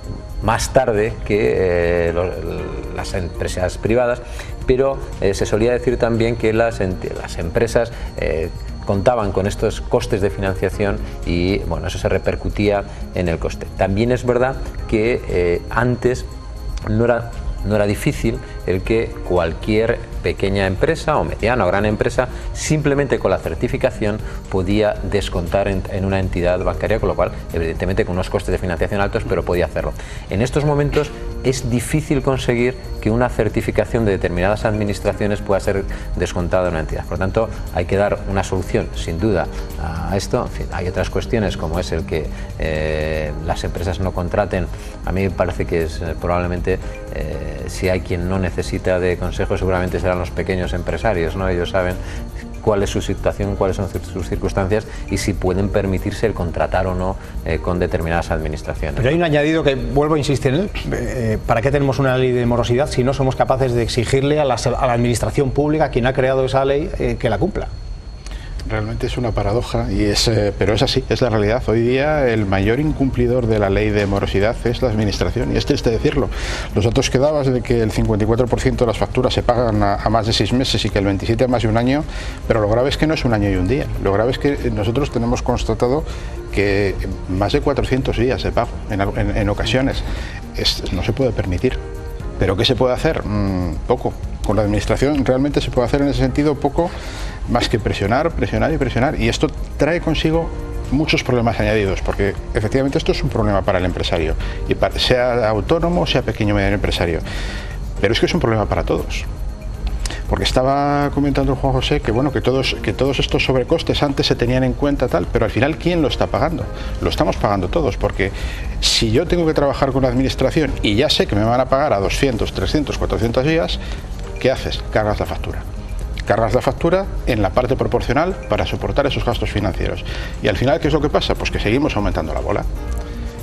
más tarde que eh, los, las empresas privadas, pero eh, se solía decir también que las, las empresas eh, contaban con estos costes de financiación y bueno, eso se repercutía en el coste. También es verdad que eh, antes no era, no era difícil el que cualquier pequeña empresa o mediana o gran empresa simplemente con la certificación podía descontar en, en una entidad bancaria, con lo cual evidentemente con unos costes de financiación altos, pero podía hacerlo. En estos momentos es difícil conseguir que una certificación de determinadas administraciones pueda ser descontada en una entidad. Por lo tanto, hay que dar una solución sin duda a esto. En fin, hay otras cuestiones como es el que eh, las empresas no contraten. A mí me parece que es eh, probablemente eh, si hay quien no necesita de consejo, seguramente serán los pequeños empresarios, ¿no? Ellos saben cuál es su situación, cuáles son sus circunstancias y si pueden permitirse el contratar o no eh, con determinadas administraciones. Pero hay un añadido que vuelvo a insistir en él. Eh, ¿Para qué tenemos una ley de morosidad si no somos capaces de exigirle a la, a la administración pública, quien ha creado esa ley, eh, que la cumpla? Realmente es una paradoja, y es, eh, pero es así, es la realidad. Hoy día el mayor incumplidor de la ley de morosidad es la administración, y es triste decirlo. Los datos que dabas de que el cincuenta y cuatro por ciento de las facturas se pagan a, a más de seis meses y que el veintisiete por ciento a más de un año, pero lo grave es que no es un año y un día. Lo grave es que nosotros tenemos constatado que más de cuatrocientos días de pago en, en, en ocasiones. Es, no se puede permitir. ¿Pero qué se puede hacer? Mm, poco. Con la administración realmente se puede hacer en ese sentido poco, más que presionar, presionar y presionar. Y esto trae consigo muchos problemas añadidos, porque efectivamente esto es un problema para el empresario, y para, sea autónomo, sea pequeño o mediano empresario. Pero es que es un problema para todos. Porque estaba comentando Juan José que bueno, que todos, que todos estos sobrecostes antes se tenían en cuenta tal, pero al final ¿quién lo está pagando? Lo estamos pagando todos, porque si yo tengo que trabajar con la administración y ya sé que me van a pagar a doscientos, trescientos, cuatrocientos días, ¿qué haces? Cargas la factura. Cargas la factura en la parte proporcional para soportar esos gastos financieros. Y al final, ¿qué es lo que pasa? Pues que seguimos aumentando la bola.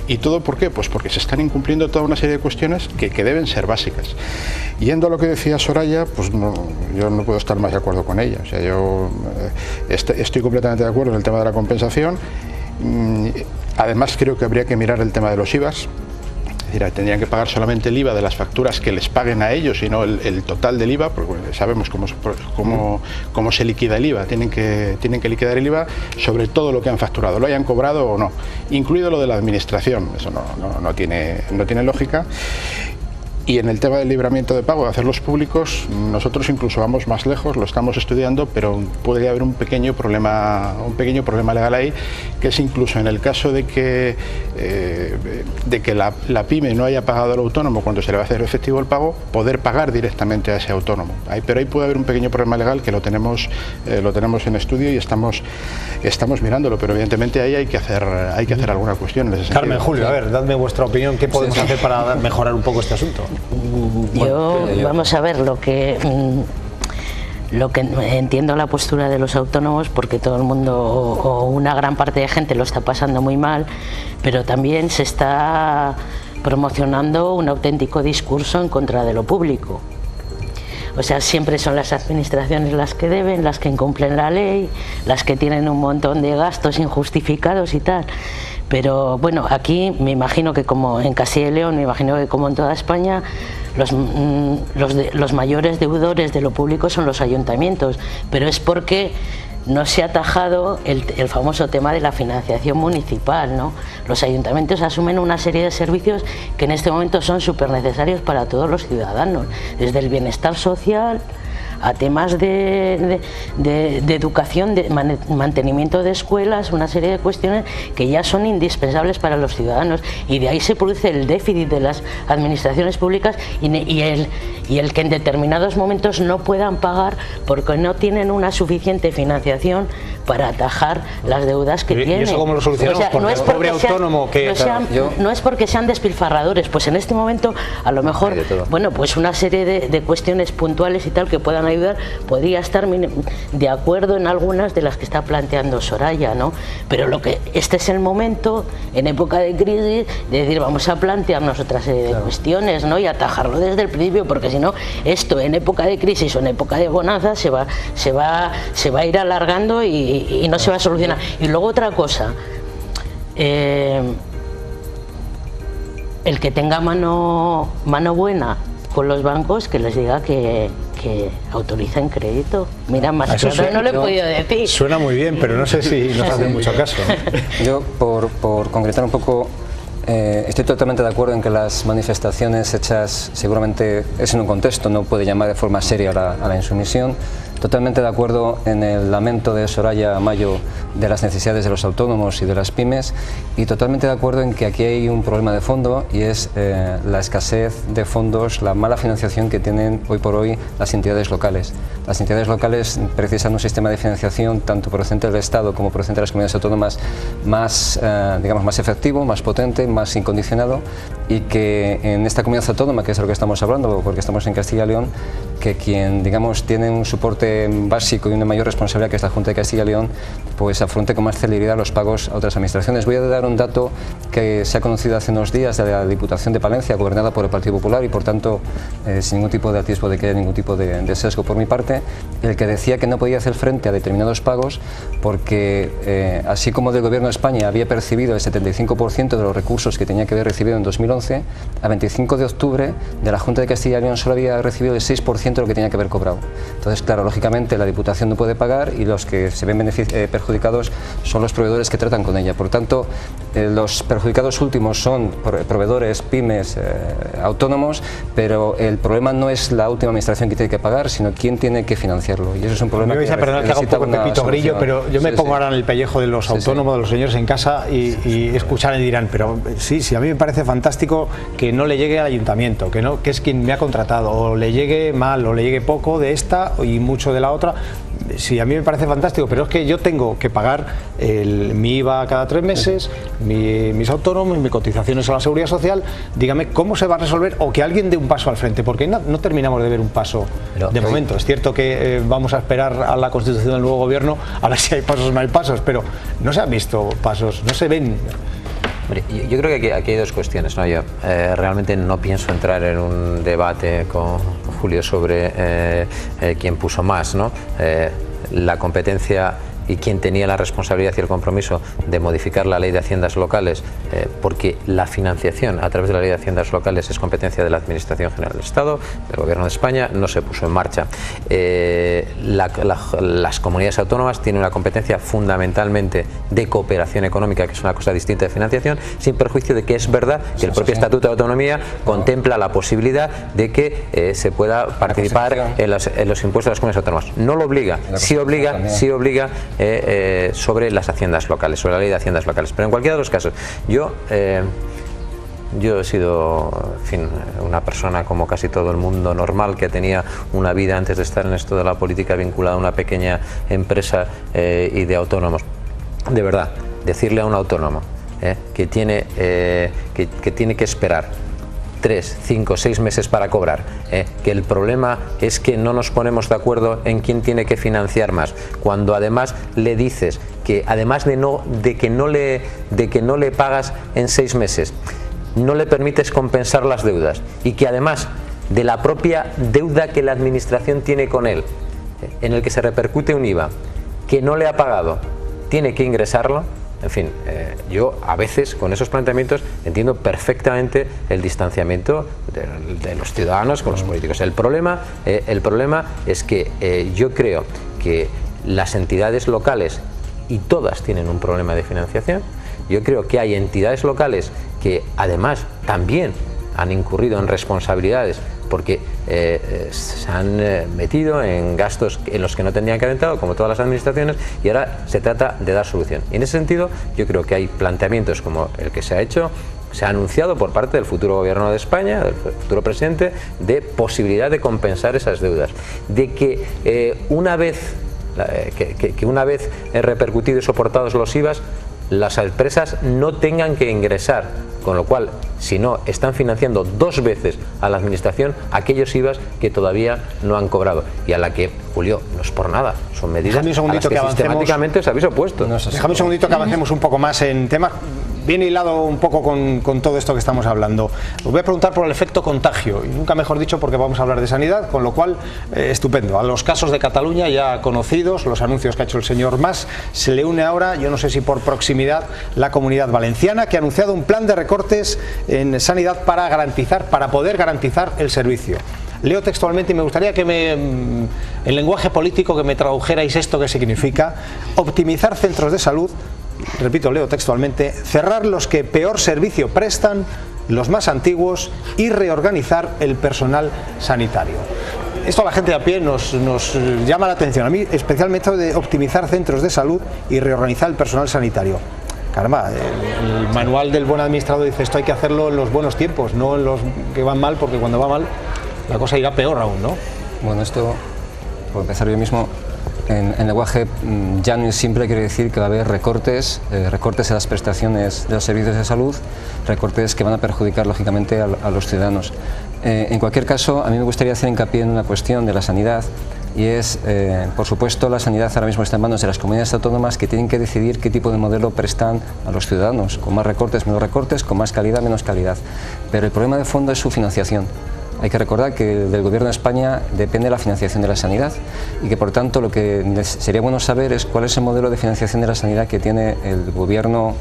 ¿Y todo por qué? Pues porque se están incumpliendo toda una serie de cuestiones que, que deben ser básicas. Yendo a lo que decía Soraya, pues no, yo no puedo estar más de acuerdo con ella. O sea, yo eh, est estoy completamente de acuerdo en el tema de la compensación. Mm, además, creo que habría que mirar el tema de los I V As. Es decir, tendrían que pagar solamente el I V A de las facturas que les paguen a ellos y no el, el total del I V A, porque sabemos cómo, cómo, cómo se liquida el I V A. Tienen que, tienen que liquidar el I V A sobre todo lo que han facturado, lo hayan cobrado o no, incluido lo de la administración. Eso no, no, no, tiene, no tiene lógica. Y en el tema del libramiento de pago, de hacerlos públicos, nosotros incluso vamos más lejos, lo estamos estudiando, pero podría haber un pequeño problema, un pequeño problema legal ahí, que es incluso en el caso de que, eh, de que la, la pyme no haya pagado al autónomo cuando se le va a hacer efectivo el pago, poder pagar directamente a ese autónomo. Ahí, pero ahí puede haber un pequeño problema legal que lo tenemos, eh, lo tenemos en estudio y estamos, estamos mirándolo, pero evidentemente ahí hay que hacer, hay que hacer alguna cuestión en ese sentido. Carmen, Julio, a ver, dadme vuestra opinión, ¿qué podemos hacer para mejorar un poco este asunto? Yo, vamos a ver, lo que lo que entiendo la postura de los autónomos, porque todo el mundo o una gran parte de gente lo está pasando muy mal, pero también se está promocionando un auténtico discurso en contra de lo público. O sea, siempre son las administraciones las que deben, las que incumplen la ley, las que tienen un montón de gastos injustificados y tal. Pero bueno, aquí me imagino que como en Castilla y León, me imagino que como en toda España, los, los, de, los mayores deudores de lo público son los ayuntamientos, pero es porque no se ha atajado el, el famoso tema de la financiación municipal, ¿no? Los ayuntamientos asumen una serie de servicios que en este momento son súper necesarios para todos los ciudadanos, desde el bienestar social a temas de, de, de, de educación, de man, mantenimiento de escuelas, una serie de cuestiones que ya son indispensables para los ciudadanos, y de ahí se produce el déficit de las administraciones públicas y, y, el, y el que en determinados momentos no puedan pagar porque no tienen una suficiente financiación para atajar las deudas que ¿Y tienen. ¿Y eso cómo lo solucionamos? O sea, porque no es el pobre porque autónomo sean, que... no, sean, yo... no es porque sean despilfarradores, pues en este momento a lo mejor, bueno, pues una serie de, de cuestiones puntuales y tal que puedan ayudar, podría estar de acuerdo en algunas de las que está planteando Soraya, ¿no? Pero lo que este es el momento, en época de crisis, de decir vamos a plantearnos otra serie de claro. cuestiones, ¿no? Y atajarlo desde el principio, porque si no, esto en época de crisis o en época de bonanza se va, se va, se va a ir alargando y y no se va a solucionar. Y luego otra cosa, eh, el que tenga mano, mano buena con los bancos, que les diga que, que autoricen crédito. Mira, más Eso claro no lo he podido decir. Suena muy bien, pero no sé si nos hacen mucho caso. Yo, por, por concretar un poco, eh, estoy totalmente de acuerdo en que las manifestaciones hechas, seguramente es en un contexto, no puede llamar de forma seria a la, a la insumisión. Totalmente de acuerdo en el lamento de Soraya Mayo de las necesidades de los autónomos y de las pymes, y totalmente de acuerdo en que aquí hay un problema de fondo, y es eh, la escasez de fondos, la mala financiación que tienen hoy por hoy las entidades locales. Las entidades locales precisan un sistema de financiación tanto procedente del Estado como procedente de las comunidades autónomas más, eh, digamos, más efectivo, más potente, más incondicionado, y que en esta comunidad autónoma, que es de lo que estamos hablando, porque estamos en Castilla y León, que quien, digamos, tiene un soporte básico y una mayor responsabilidad, que es la Junta de Castilla y León, pues afronte con más celeridad los pagos a otras administraciones. Voy a dar un dato que se ha conocido hace unos días de la Diputación de Palencia, gobernada por el Partido Popular, y por tanto eh, sin ningún tipo de atisbo de que haya ningún tipo de, de sesgo por mi parte, el que decía que no podía hacer frente a determinados pagos porque eh, así como del Gobierno de España había percibido el setenta y cinco por ciento de los recursos que tenía que haber recibido en dos mil once, a veinticinco de octubre de la Junta de Castilla y León solo había recibido el seis por ciento de lo que tenía que haber cobrado. Entonces, claro, lógicamente la Diputación no puede pagar y los que se ven eh, perjudicados son los proveedores que tratan con ella. Por tanto, eh, los perjudicados últimos son proveedores, pymes, eh, autónomos, pero el problema no es la última administración que tiene que pagar, sino quién tiene que financiarlo. Y eso es un problema. Me vais a perdonar que haga un poco de Pepito Grillo, pero yo me sí, pongo sí. ahora en el pellejo de los autónomos, sí, sí. de los señores en casa y, y escuchan y dirán, pero sí, sí, a mí me parece fantástico que no le llegue al ayuntamiento, que no, que es quien me ha contratado, o le llegue mal, o le llegue poco de esta y mucho de la otra. Sí, a mí me parece fantástico, pero es que yo tengo que pagar el, mi I V A cada tres meses, mi, mis autónomos, mis cotizaciones a la Seguridad Social. Dígame cómo se va a resolver, o que alguien dé un paso al frente, porque no, no terminamos de ver un paso pero, de momento. Es cierto que eh, vamos a esperar a la constitución del nuevo gobierno a ver si hay pasos o no hay pasos, pero no se han visto pasos, no se ven. Yo creo que aquí, aquí hay dos cuestiones, ¿no? Yo eh, realmente no pienso entrar en un debate con Julio sobre eh, eh, quién puso más, ¿no? Eh, la competencia y quién tenía la responsabilidad y el compromiso de modificar la ley de haciendas locales, eh, porque la financiación a través de la ley de haciendas locales es competencia de la Administración General del Estado, del Gobierno de España, no se puso en marcha. Eh, la, la, las comunidades autónomas tienen una competencia fundamentalmente de cooperación económica, que es una cosa distinta de financiación, sin perjuicio de que es verdad que el propio Estatuto de Autonomía contempla la posibilidad de que eh, se pueda participar en los, en los impuestos de las comunidades autónomas. No lo obliga, sí obliga, sí obliga Eh, eh, sobre las haciendas locales, sobre la ley de haciendas locales. Pero en cualquiera de los casos, yo eh, yo he sido, en fin, una persona como casi todo el mundo normal, que tenía una vida antes de estar en esto de la política vinculada a una pequeña empresa eh, y de autónomos. De verdad, decirle a un autónomo eh, que, tiene, eh, que, que tiene que esperar tres, cinco, seis meses para cobrar, eh, que el problema es que no nos ponemos de acuerdo en quién tiene que financiar más, cuando además le dices que además de, no, de, que, no le, de que no le pagas en seis meses, no le permites compensar las deudas, y que además de la propia deuda que la administración tiene con él, eh, en el que se repercute un I V A, que no le ha pagado, tiene que ingresarlo. En fin, eh, yo a veces con esos planteamientos entiendo perfectamente el distanciamiento de, de los ciudadanos con los políticos. El problema, eh, el problema es que eh, yo creo que las entidades locales, y todas tienen un problema de financiación, yo creo que hay entidades locales que además también han incurrido en responsabilidades porque eh, eh, se han eh, metido en gastos en los que no tendrían que haber entrado, como todas las administraciones, y ahora se trata de dar solución. Y en ese sentido yo creo que hay planteamientos como el que se ha hecho, se ha anunciado por parte del futuro gobierno de España, del futuro presidente, de posibilidad de compensar esas deudas, de que eh, una vez eh, que, que, que una vez repercutido y soportados los I V As, las empresas no tengan que ingresar, con lo cual, si no, están financiando dos veces a la administración aquellos I V As que todavía no han cobrado, y a la que, Julio, no es por nada, son medidas Déjame un segundito a las que, que avancemos, sistemáticamente os habéis opuesto. No, Déjame un segundito que avancemos un poco más en temas bien hilado un poco con, con todo esto que estamos hablando. Os voy a preguntar por el efecto contagio, y nunca mejor dicho, porque vamos a hablar de sanidad, con lo cual, eh, estupendo. A los casos de Cataluña ya conocidos, los anuncios que ha hecho el señor Mas, se le une ahora, yo no sé si por proximidad, la Comunidad Valenciana, que ha anunciado un plan de recortes en sanidad para garantizar, para poder garantizar el servicio. Leo textualmente y me gustaría que me, en lenguaje político, que me tradujerais esto que significa: optimizar centros de salud, repito, leo textualmente, cerrar los que peor servicio prestan, los más antiguos, y reorganizar el personal sanitario. Esto a la gente de a pie nos, nos llama la atención, a mí especialmente de optimizar centros de salud y reorganizar el personal sanitario. Caramba, el, el manual del buen administrador dice esto hay que hacerlo en los buenos tiempos, no en los que van mal, porque cuando va mal la cosa irá peor aún, ¿no? Bueno, esto, por empezar yo mismo, en, en lenguaje llano y simple quiere decir que va a haber recortes, eh, recortes en las prestaciones de los servicios de salud, recortes que van a perjudicar lógicamente a, a los ciudadanos. Eh, en cualquier caso, a mí me gustaría hacer hincapié en una cuestión de la sanidad, y es, eh, por supuesto, la sanidad ahora mismo está en manos de las comunidades autónomas, que tienen que decidir qué tipo de modelo prestan a los ciudadanos, con más recortes, menos recortes, con más calidad, menos calidad. Pero el problema de fondo es su financiación. Hay que recordar que del Gobierno de España depende la financiación de la sanidad, y que por tanto lo que sería bueno saber es cuál es el modelo de financiación de la sanidad que tiene el Gobierno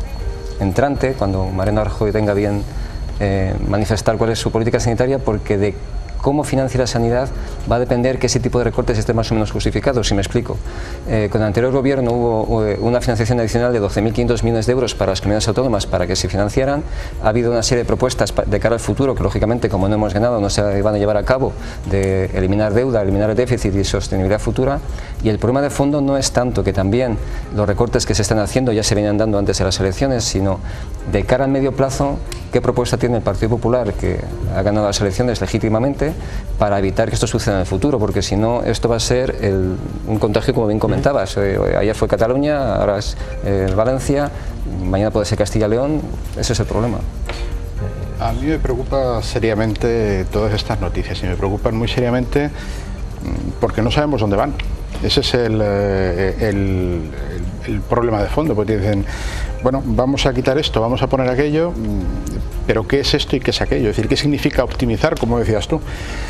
entrante, cuando Mariano Rajoy tenga bien eh, manifestar cuál es su política sanitaria, porque de cómo financia la sanidad va a depender que ese tipo de recortes esté más o menos justificado, si me explico. Eh, con el anterior gobierno hubo eh, una financiación adicional de doce mil quinientos millones de euros para las comunidades autónomas para que se financiaran. Ha habido una serie de propuestas de cara al futuro que, lógicamente, como no hemos ganado, no se van a llevar a cabo, de eliminar deuda, eliminar el déficit y sostenibilidad futura. Y el problema de fondo no es tanto que también los recortes que se están haciendo ya se venían dando antes de las elecciones, sino de cara al medio plazo, qué propuesta tiene el Partido Popular, que ha ganado las elecciones legítimamente, para evitar que esto suceda en el futuro, porque si no, esto va a ser el, un contagio, como bien comentabas. Eh, ayer fue Cataluña, ahora es eh, Valencia, mañana puede ser Castilla y León. Ese es el problema. A mí me preocupa seriamente todas estas noticias, y me preocupan muy seriamente porque no sabemos dónde van. Ese es el, el, el, el problema de fondo, porque dicen, bueno, vamos a quitar esto, vamos a poner aquello, pero ¿qué es esto y qué es aquello? Es decir, ¿qué significa optimizar, como decías tú?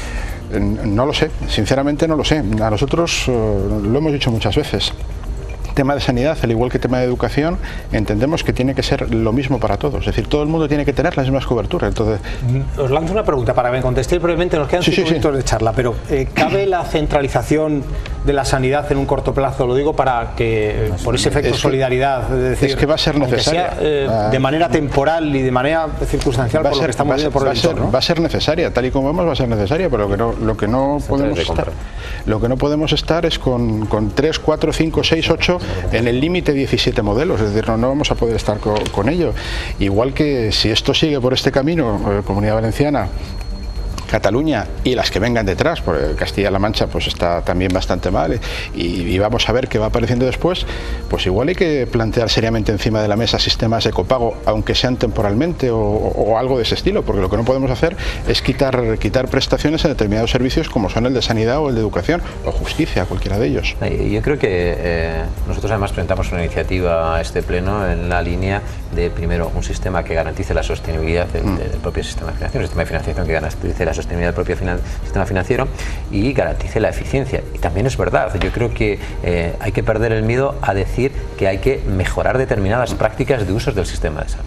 No lo sé, sinceramente no lo sé. A nosotros uh, lo hemos dicho muchas veces. Tema de sanidad, al igual que tema de educación, entendemos que tiene que ser lo mismo para todos. Es decir, todo el mundo tiene que tener las mismas coberturas. Entonces, os lanzo una pregunta para que me contestéis brevemente. Nos quedan sí, cinco sí, minutos sí. de charla, pero eh, ¿cabe la centralización de la sanidad en un corto plazo? Lo digo para que, por ese efecto es que, solidaridad, es decir, es que va a ser necesaria. Sea, eh, ah. de manera temporal y de manera circunstancial por ser, lo que estamos viendo por va el ser, entorno. Va a ser necesaria, tal y como vemos, va a ser necesaria, pero lo que no, lo que no podemos estar, lo que no podemos estar es con, con tres, cuatro, cinco, seis, ocho en el límite diecisiete modelos, es decir, no, no vamos a poder estar con, con ello. Igual que si esto sigue por este camino, eh, Comunidad Valenciana, Cataluña y las que vengan detrás, porque Castilla-La Mancha pues está también bastante mal y, y vamos a ver qué va apareciendo después, pues igual hay que plantear seriamente encima de la mesa sistemas de copago, aunque sean temporalmente o, o algo de ese estilo, porque lo que no podemos hacer es quitar, quitar prestaciones en determinados servicios como son el de sanidad o el de educación o justicia, cualquiera de ellos. Yo creo que eh, nosotros además presentamos una iniciativa a este pleno en la línea de, primero, un sistema que garantice la sostenibilidad del, mm. del propio sistema financiero, un sistema de financiación que garantice la sostenibilidad del propio finan sistema financiero y garantice la eficiencia. Y también es verdad, yo creo que eh, hay que perder el miedo a decir que hay que mejorar determinadas prácticas de usos del sistema de salud.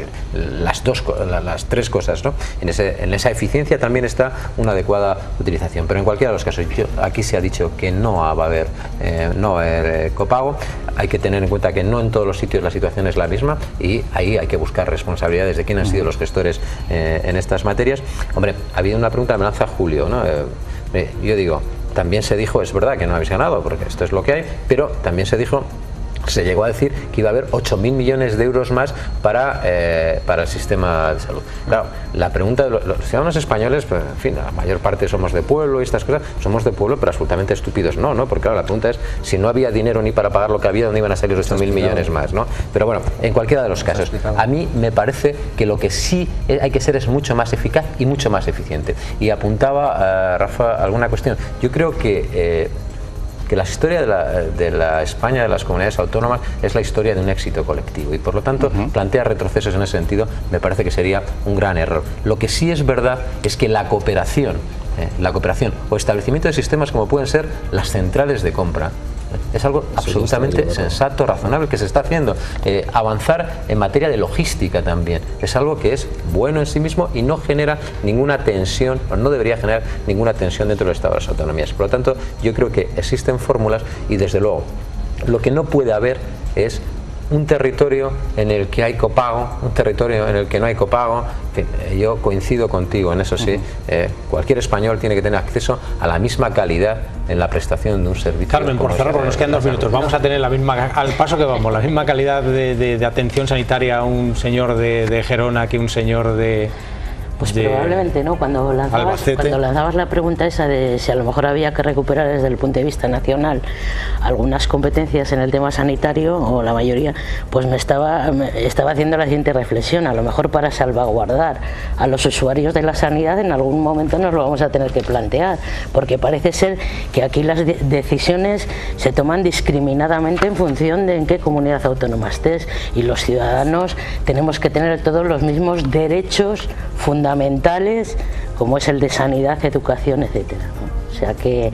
Las dos, las tres cosas, ¿no? En, ese, en esa eficiencia también está una adecuada utilización, pero en cualquiera de los casos, yo, aquí se ha dicho que no va a haber, eh, no va a haber eh, copago. Hay que tener en cuenta que no en todos los sitios la situación es la misma y ahí hay que buscar responsabilidades de quién han sido los gestores eh, en estas materias. Hombre, ha habido una pregunta, me lanza Julio, ¿no? Eh, yo digo, también se dijo, es verdad que no habéis ganado, porque esto es lo que hay, pero también se dijo, se llegó a decir que iba a haber ocho mil millones de euros más para, eh, para el sistema de salud. Claro, la pregunta de los, los ciudadanos españoles, pues, en fin, la mayor parte somos de pueblo y estas cosas, somos de pueblo pero absolutamente estúpidos, no, ¿no? Porque claro, la pregunta es, si no había dinero ni para pagar lo que había, ¿dónde iban a salir los ocho mil millones más, ¿no? Pero bueno, en cualquiera de los casos, a mí me parece que lo que sí hay que ser es mucho más eficaz y mucho más eficiente. Y apuntaba, uh, Rafa, alguna cuestión. Yo creo que eh, que la historia de la, de la España, de las comunidades autónomas, es la historia de un éxito colectivo y por lo tanto uh-huh. plantear retrocesos en ese sentido me parece que sería un gran error. Lo que sí es verdad es que la cooperación, eh, la cooperación o establecimiento de sistemas como pueden ser las centrales de compra, es algo absolutamente sensato, razonable, que se está haciendo. Eh, avanzar en materia de logística también es algo que es bueno en sí mismo y no genera ninguna tensión, o no debería generar ninguna tensión dentro del Estado de las autonomías. Por lo tanto, yo creo que existen fórmulas y desde luego lo que no puede haber es un territorio en el que hay copago, un territorio en el que no hay copago. En fin, yo coincido contigo en eso, sí. Eh, cualquier español tiene que tener acceso a la misma calidad en la prestación de un servicio. Carmen, por cerrar, porque nos quedan dos minutos, vamos a tener la misma, al paso que vamos, la misma calidad de, de, de atención sanitaria a un señor de, de Gerona que un señor de... Pues probablemente no, cuando lanzabas, cuando lanzabas la pregunta esa de si a lo mejor había que recuperar desde el punto de vista nacional algunas competencias en el tema sanitario, o la mayoría, pues me estaba, me estaba haciendo la siguiente reflexión, a lo mejor para salvaguardar a los usuarios de la sanidad en algún momento nos lo vamos a tener que plantear, porque parece ser que aquí las de decisiones se toman discriminadamente en función de en qué comunidad autónoma estés, y los ciudadanos tenemos que tener todos los mismos derechos fundamentales fundamentales como es el de sanidad, educación, etcétera, ¿no? O sea que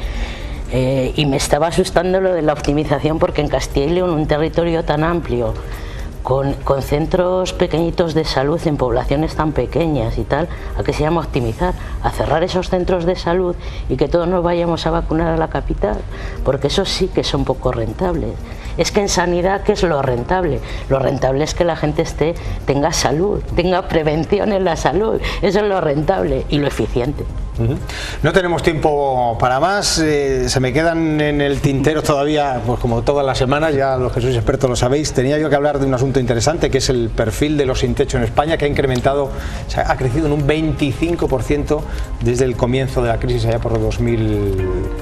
eh, y me estaba asustando lo de la optimización, porque en Castilla y León, un territorio tan amplio con, con centros pequeñitos de salud en poblaciones tan pequeñas y tal, ¿a qué se llama optimizar? A cerrar esos centros de salud y que todos nos vayamos a vacunar a la capital, porque eso sí que son poco rentables. Es que en sanidad, ¿qué es lo rentable? Lo rentable es que la gente esté, tenga salud, tenga prevención en la salud. Eso es lo rentable y lo eficiente. Uh-huh. No tenemos tiempo para más, eh, se me quedan en el tintero todavía, pues como todas las semanas, ya los que sois expertos lo sabéis. Tenía yo que hablar de un asunto interesante, que es el perfil de los sin techo en España, que ha incrementado, o sea, ha crecido en un veinticinco por ciento desde el comienzo de la crisis allá por dos mil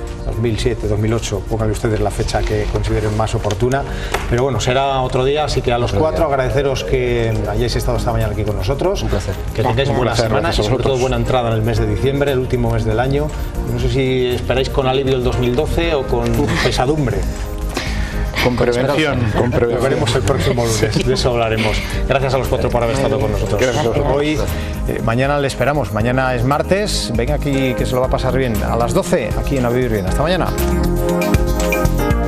siete, dos mil ocho, pónganle ustedes la fecha que consideren más oportuna, pero bueno, será otro día, así que a los cuatro agradeceros que hayáis estado esta mañana aquí con nosotros. Un placer. Que tengáis buena semana y sobre todo buena entrada en el mes de diciembre, el último mes del año. No sé si esperáis con alivio el dos mil doce o con pesadumbre. Con prevención, con prevención. Lo veremos el próximo lunes, de eso hablaremos. Gracias a los cuatro por haber estado con nosotros. Hoy, eh, mañana le esperamos, mañana es martes, venga aquí que se lo va a pasar bien. A las doce, aquí en A Vivir Bien. Hasta mañana.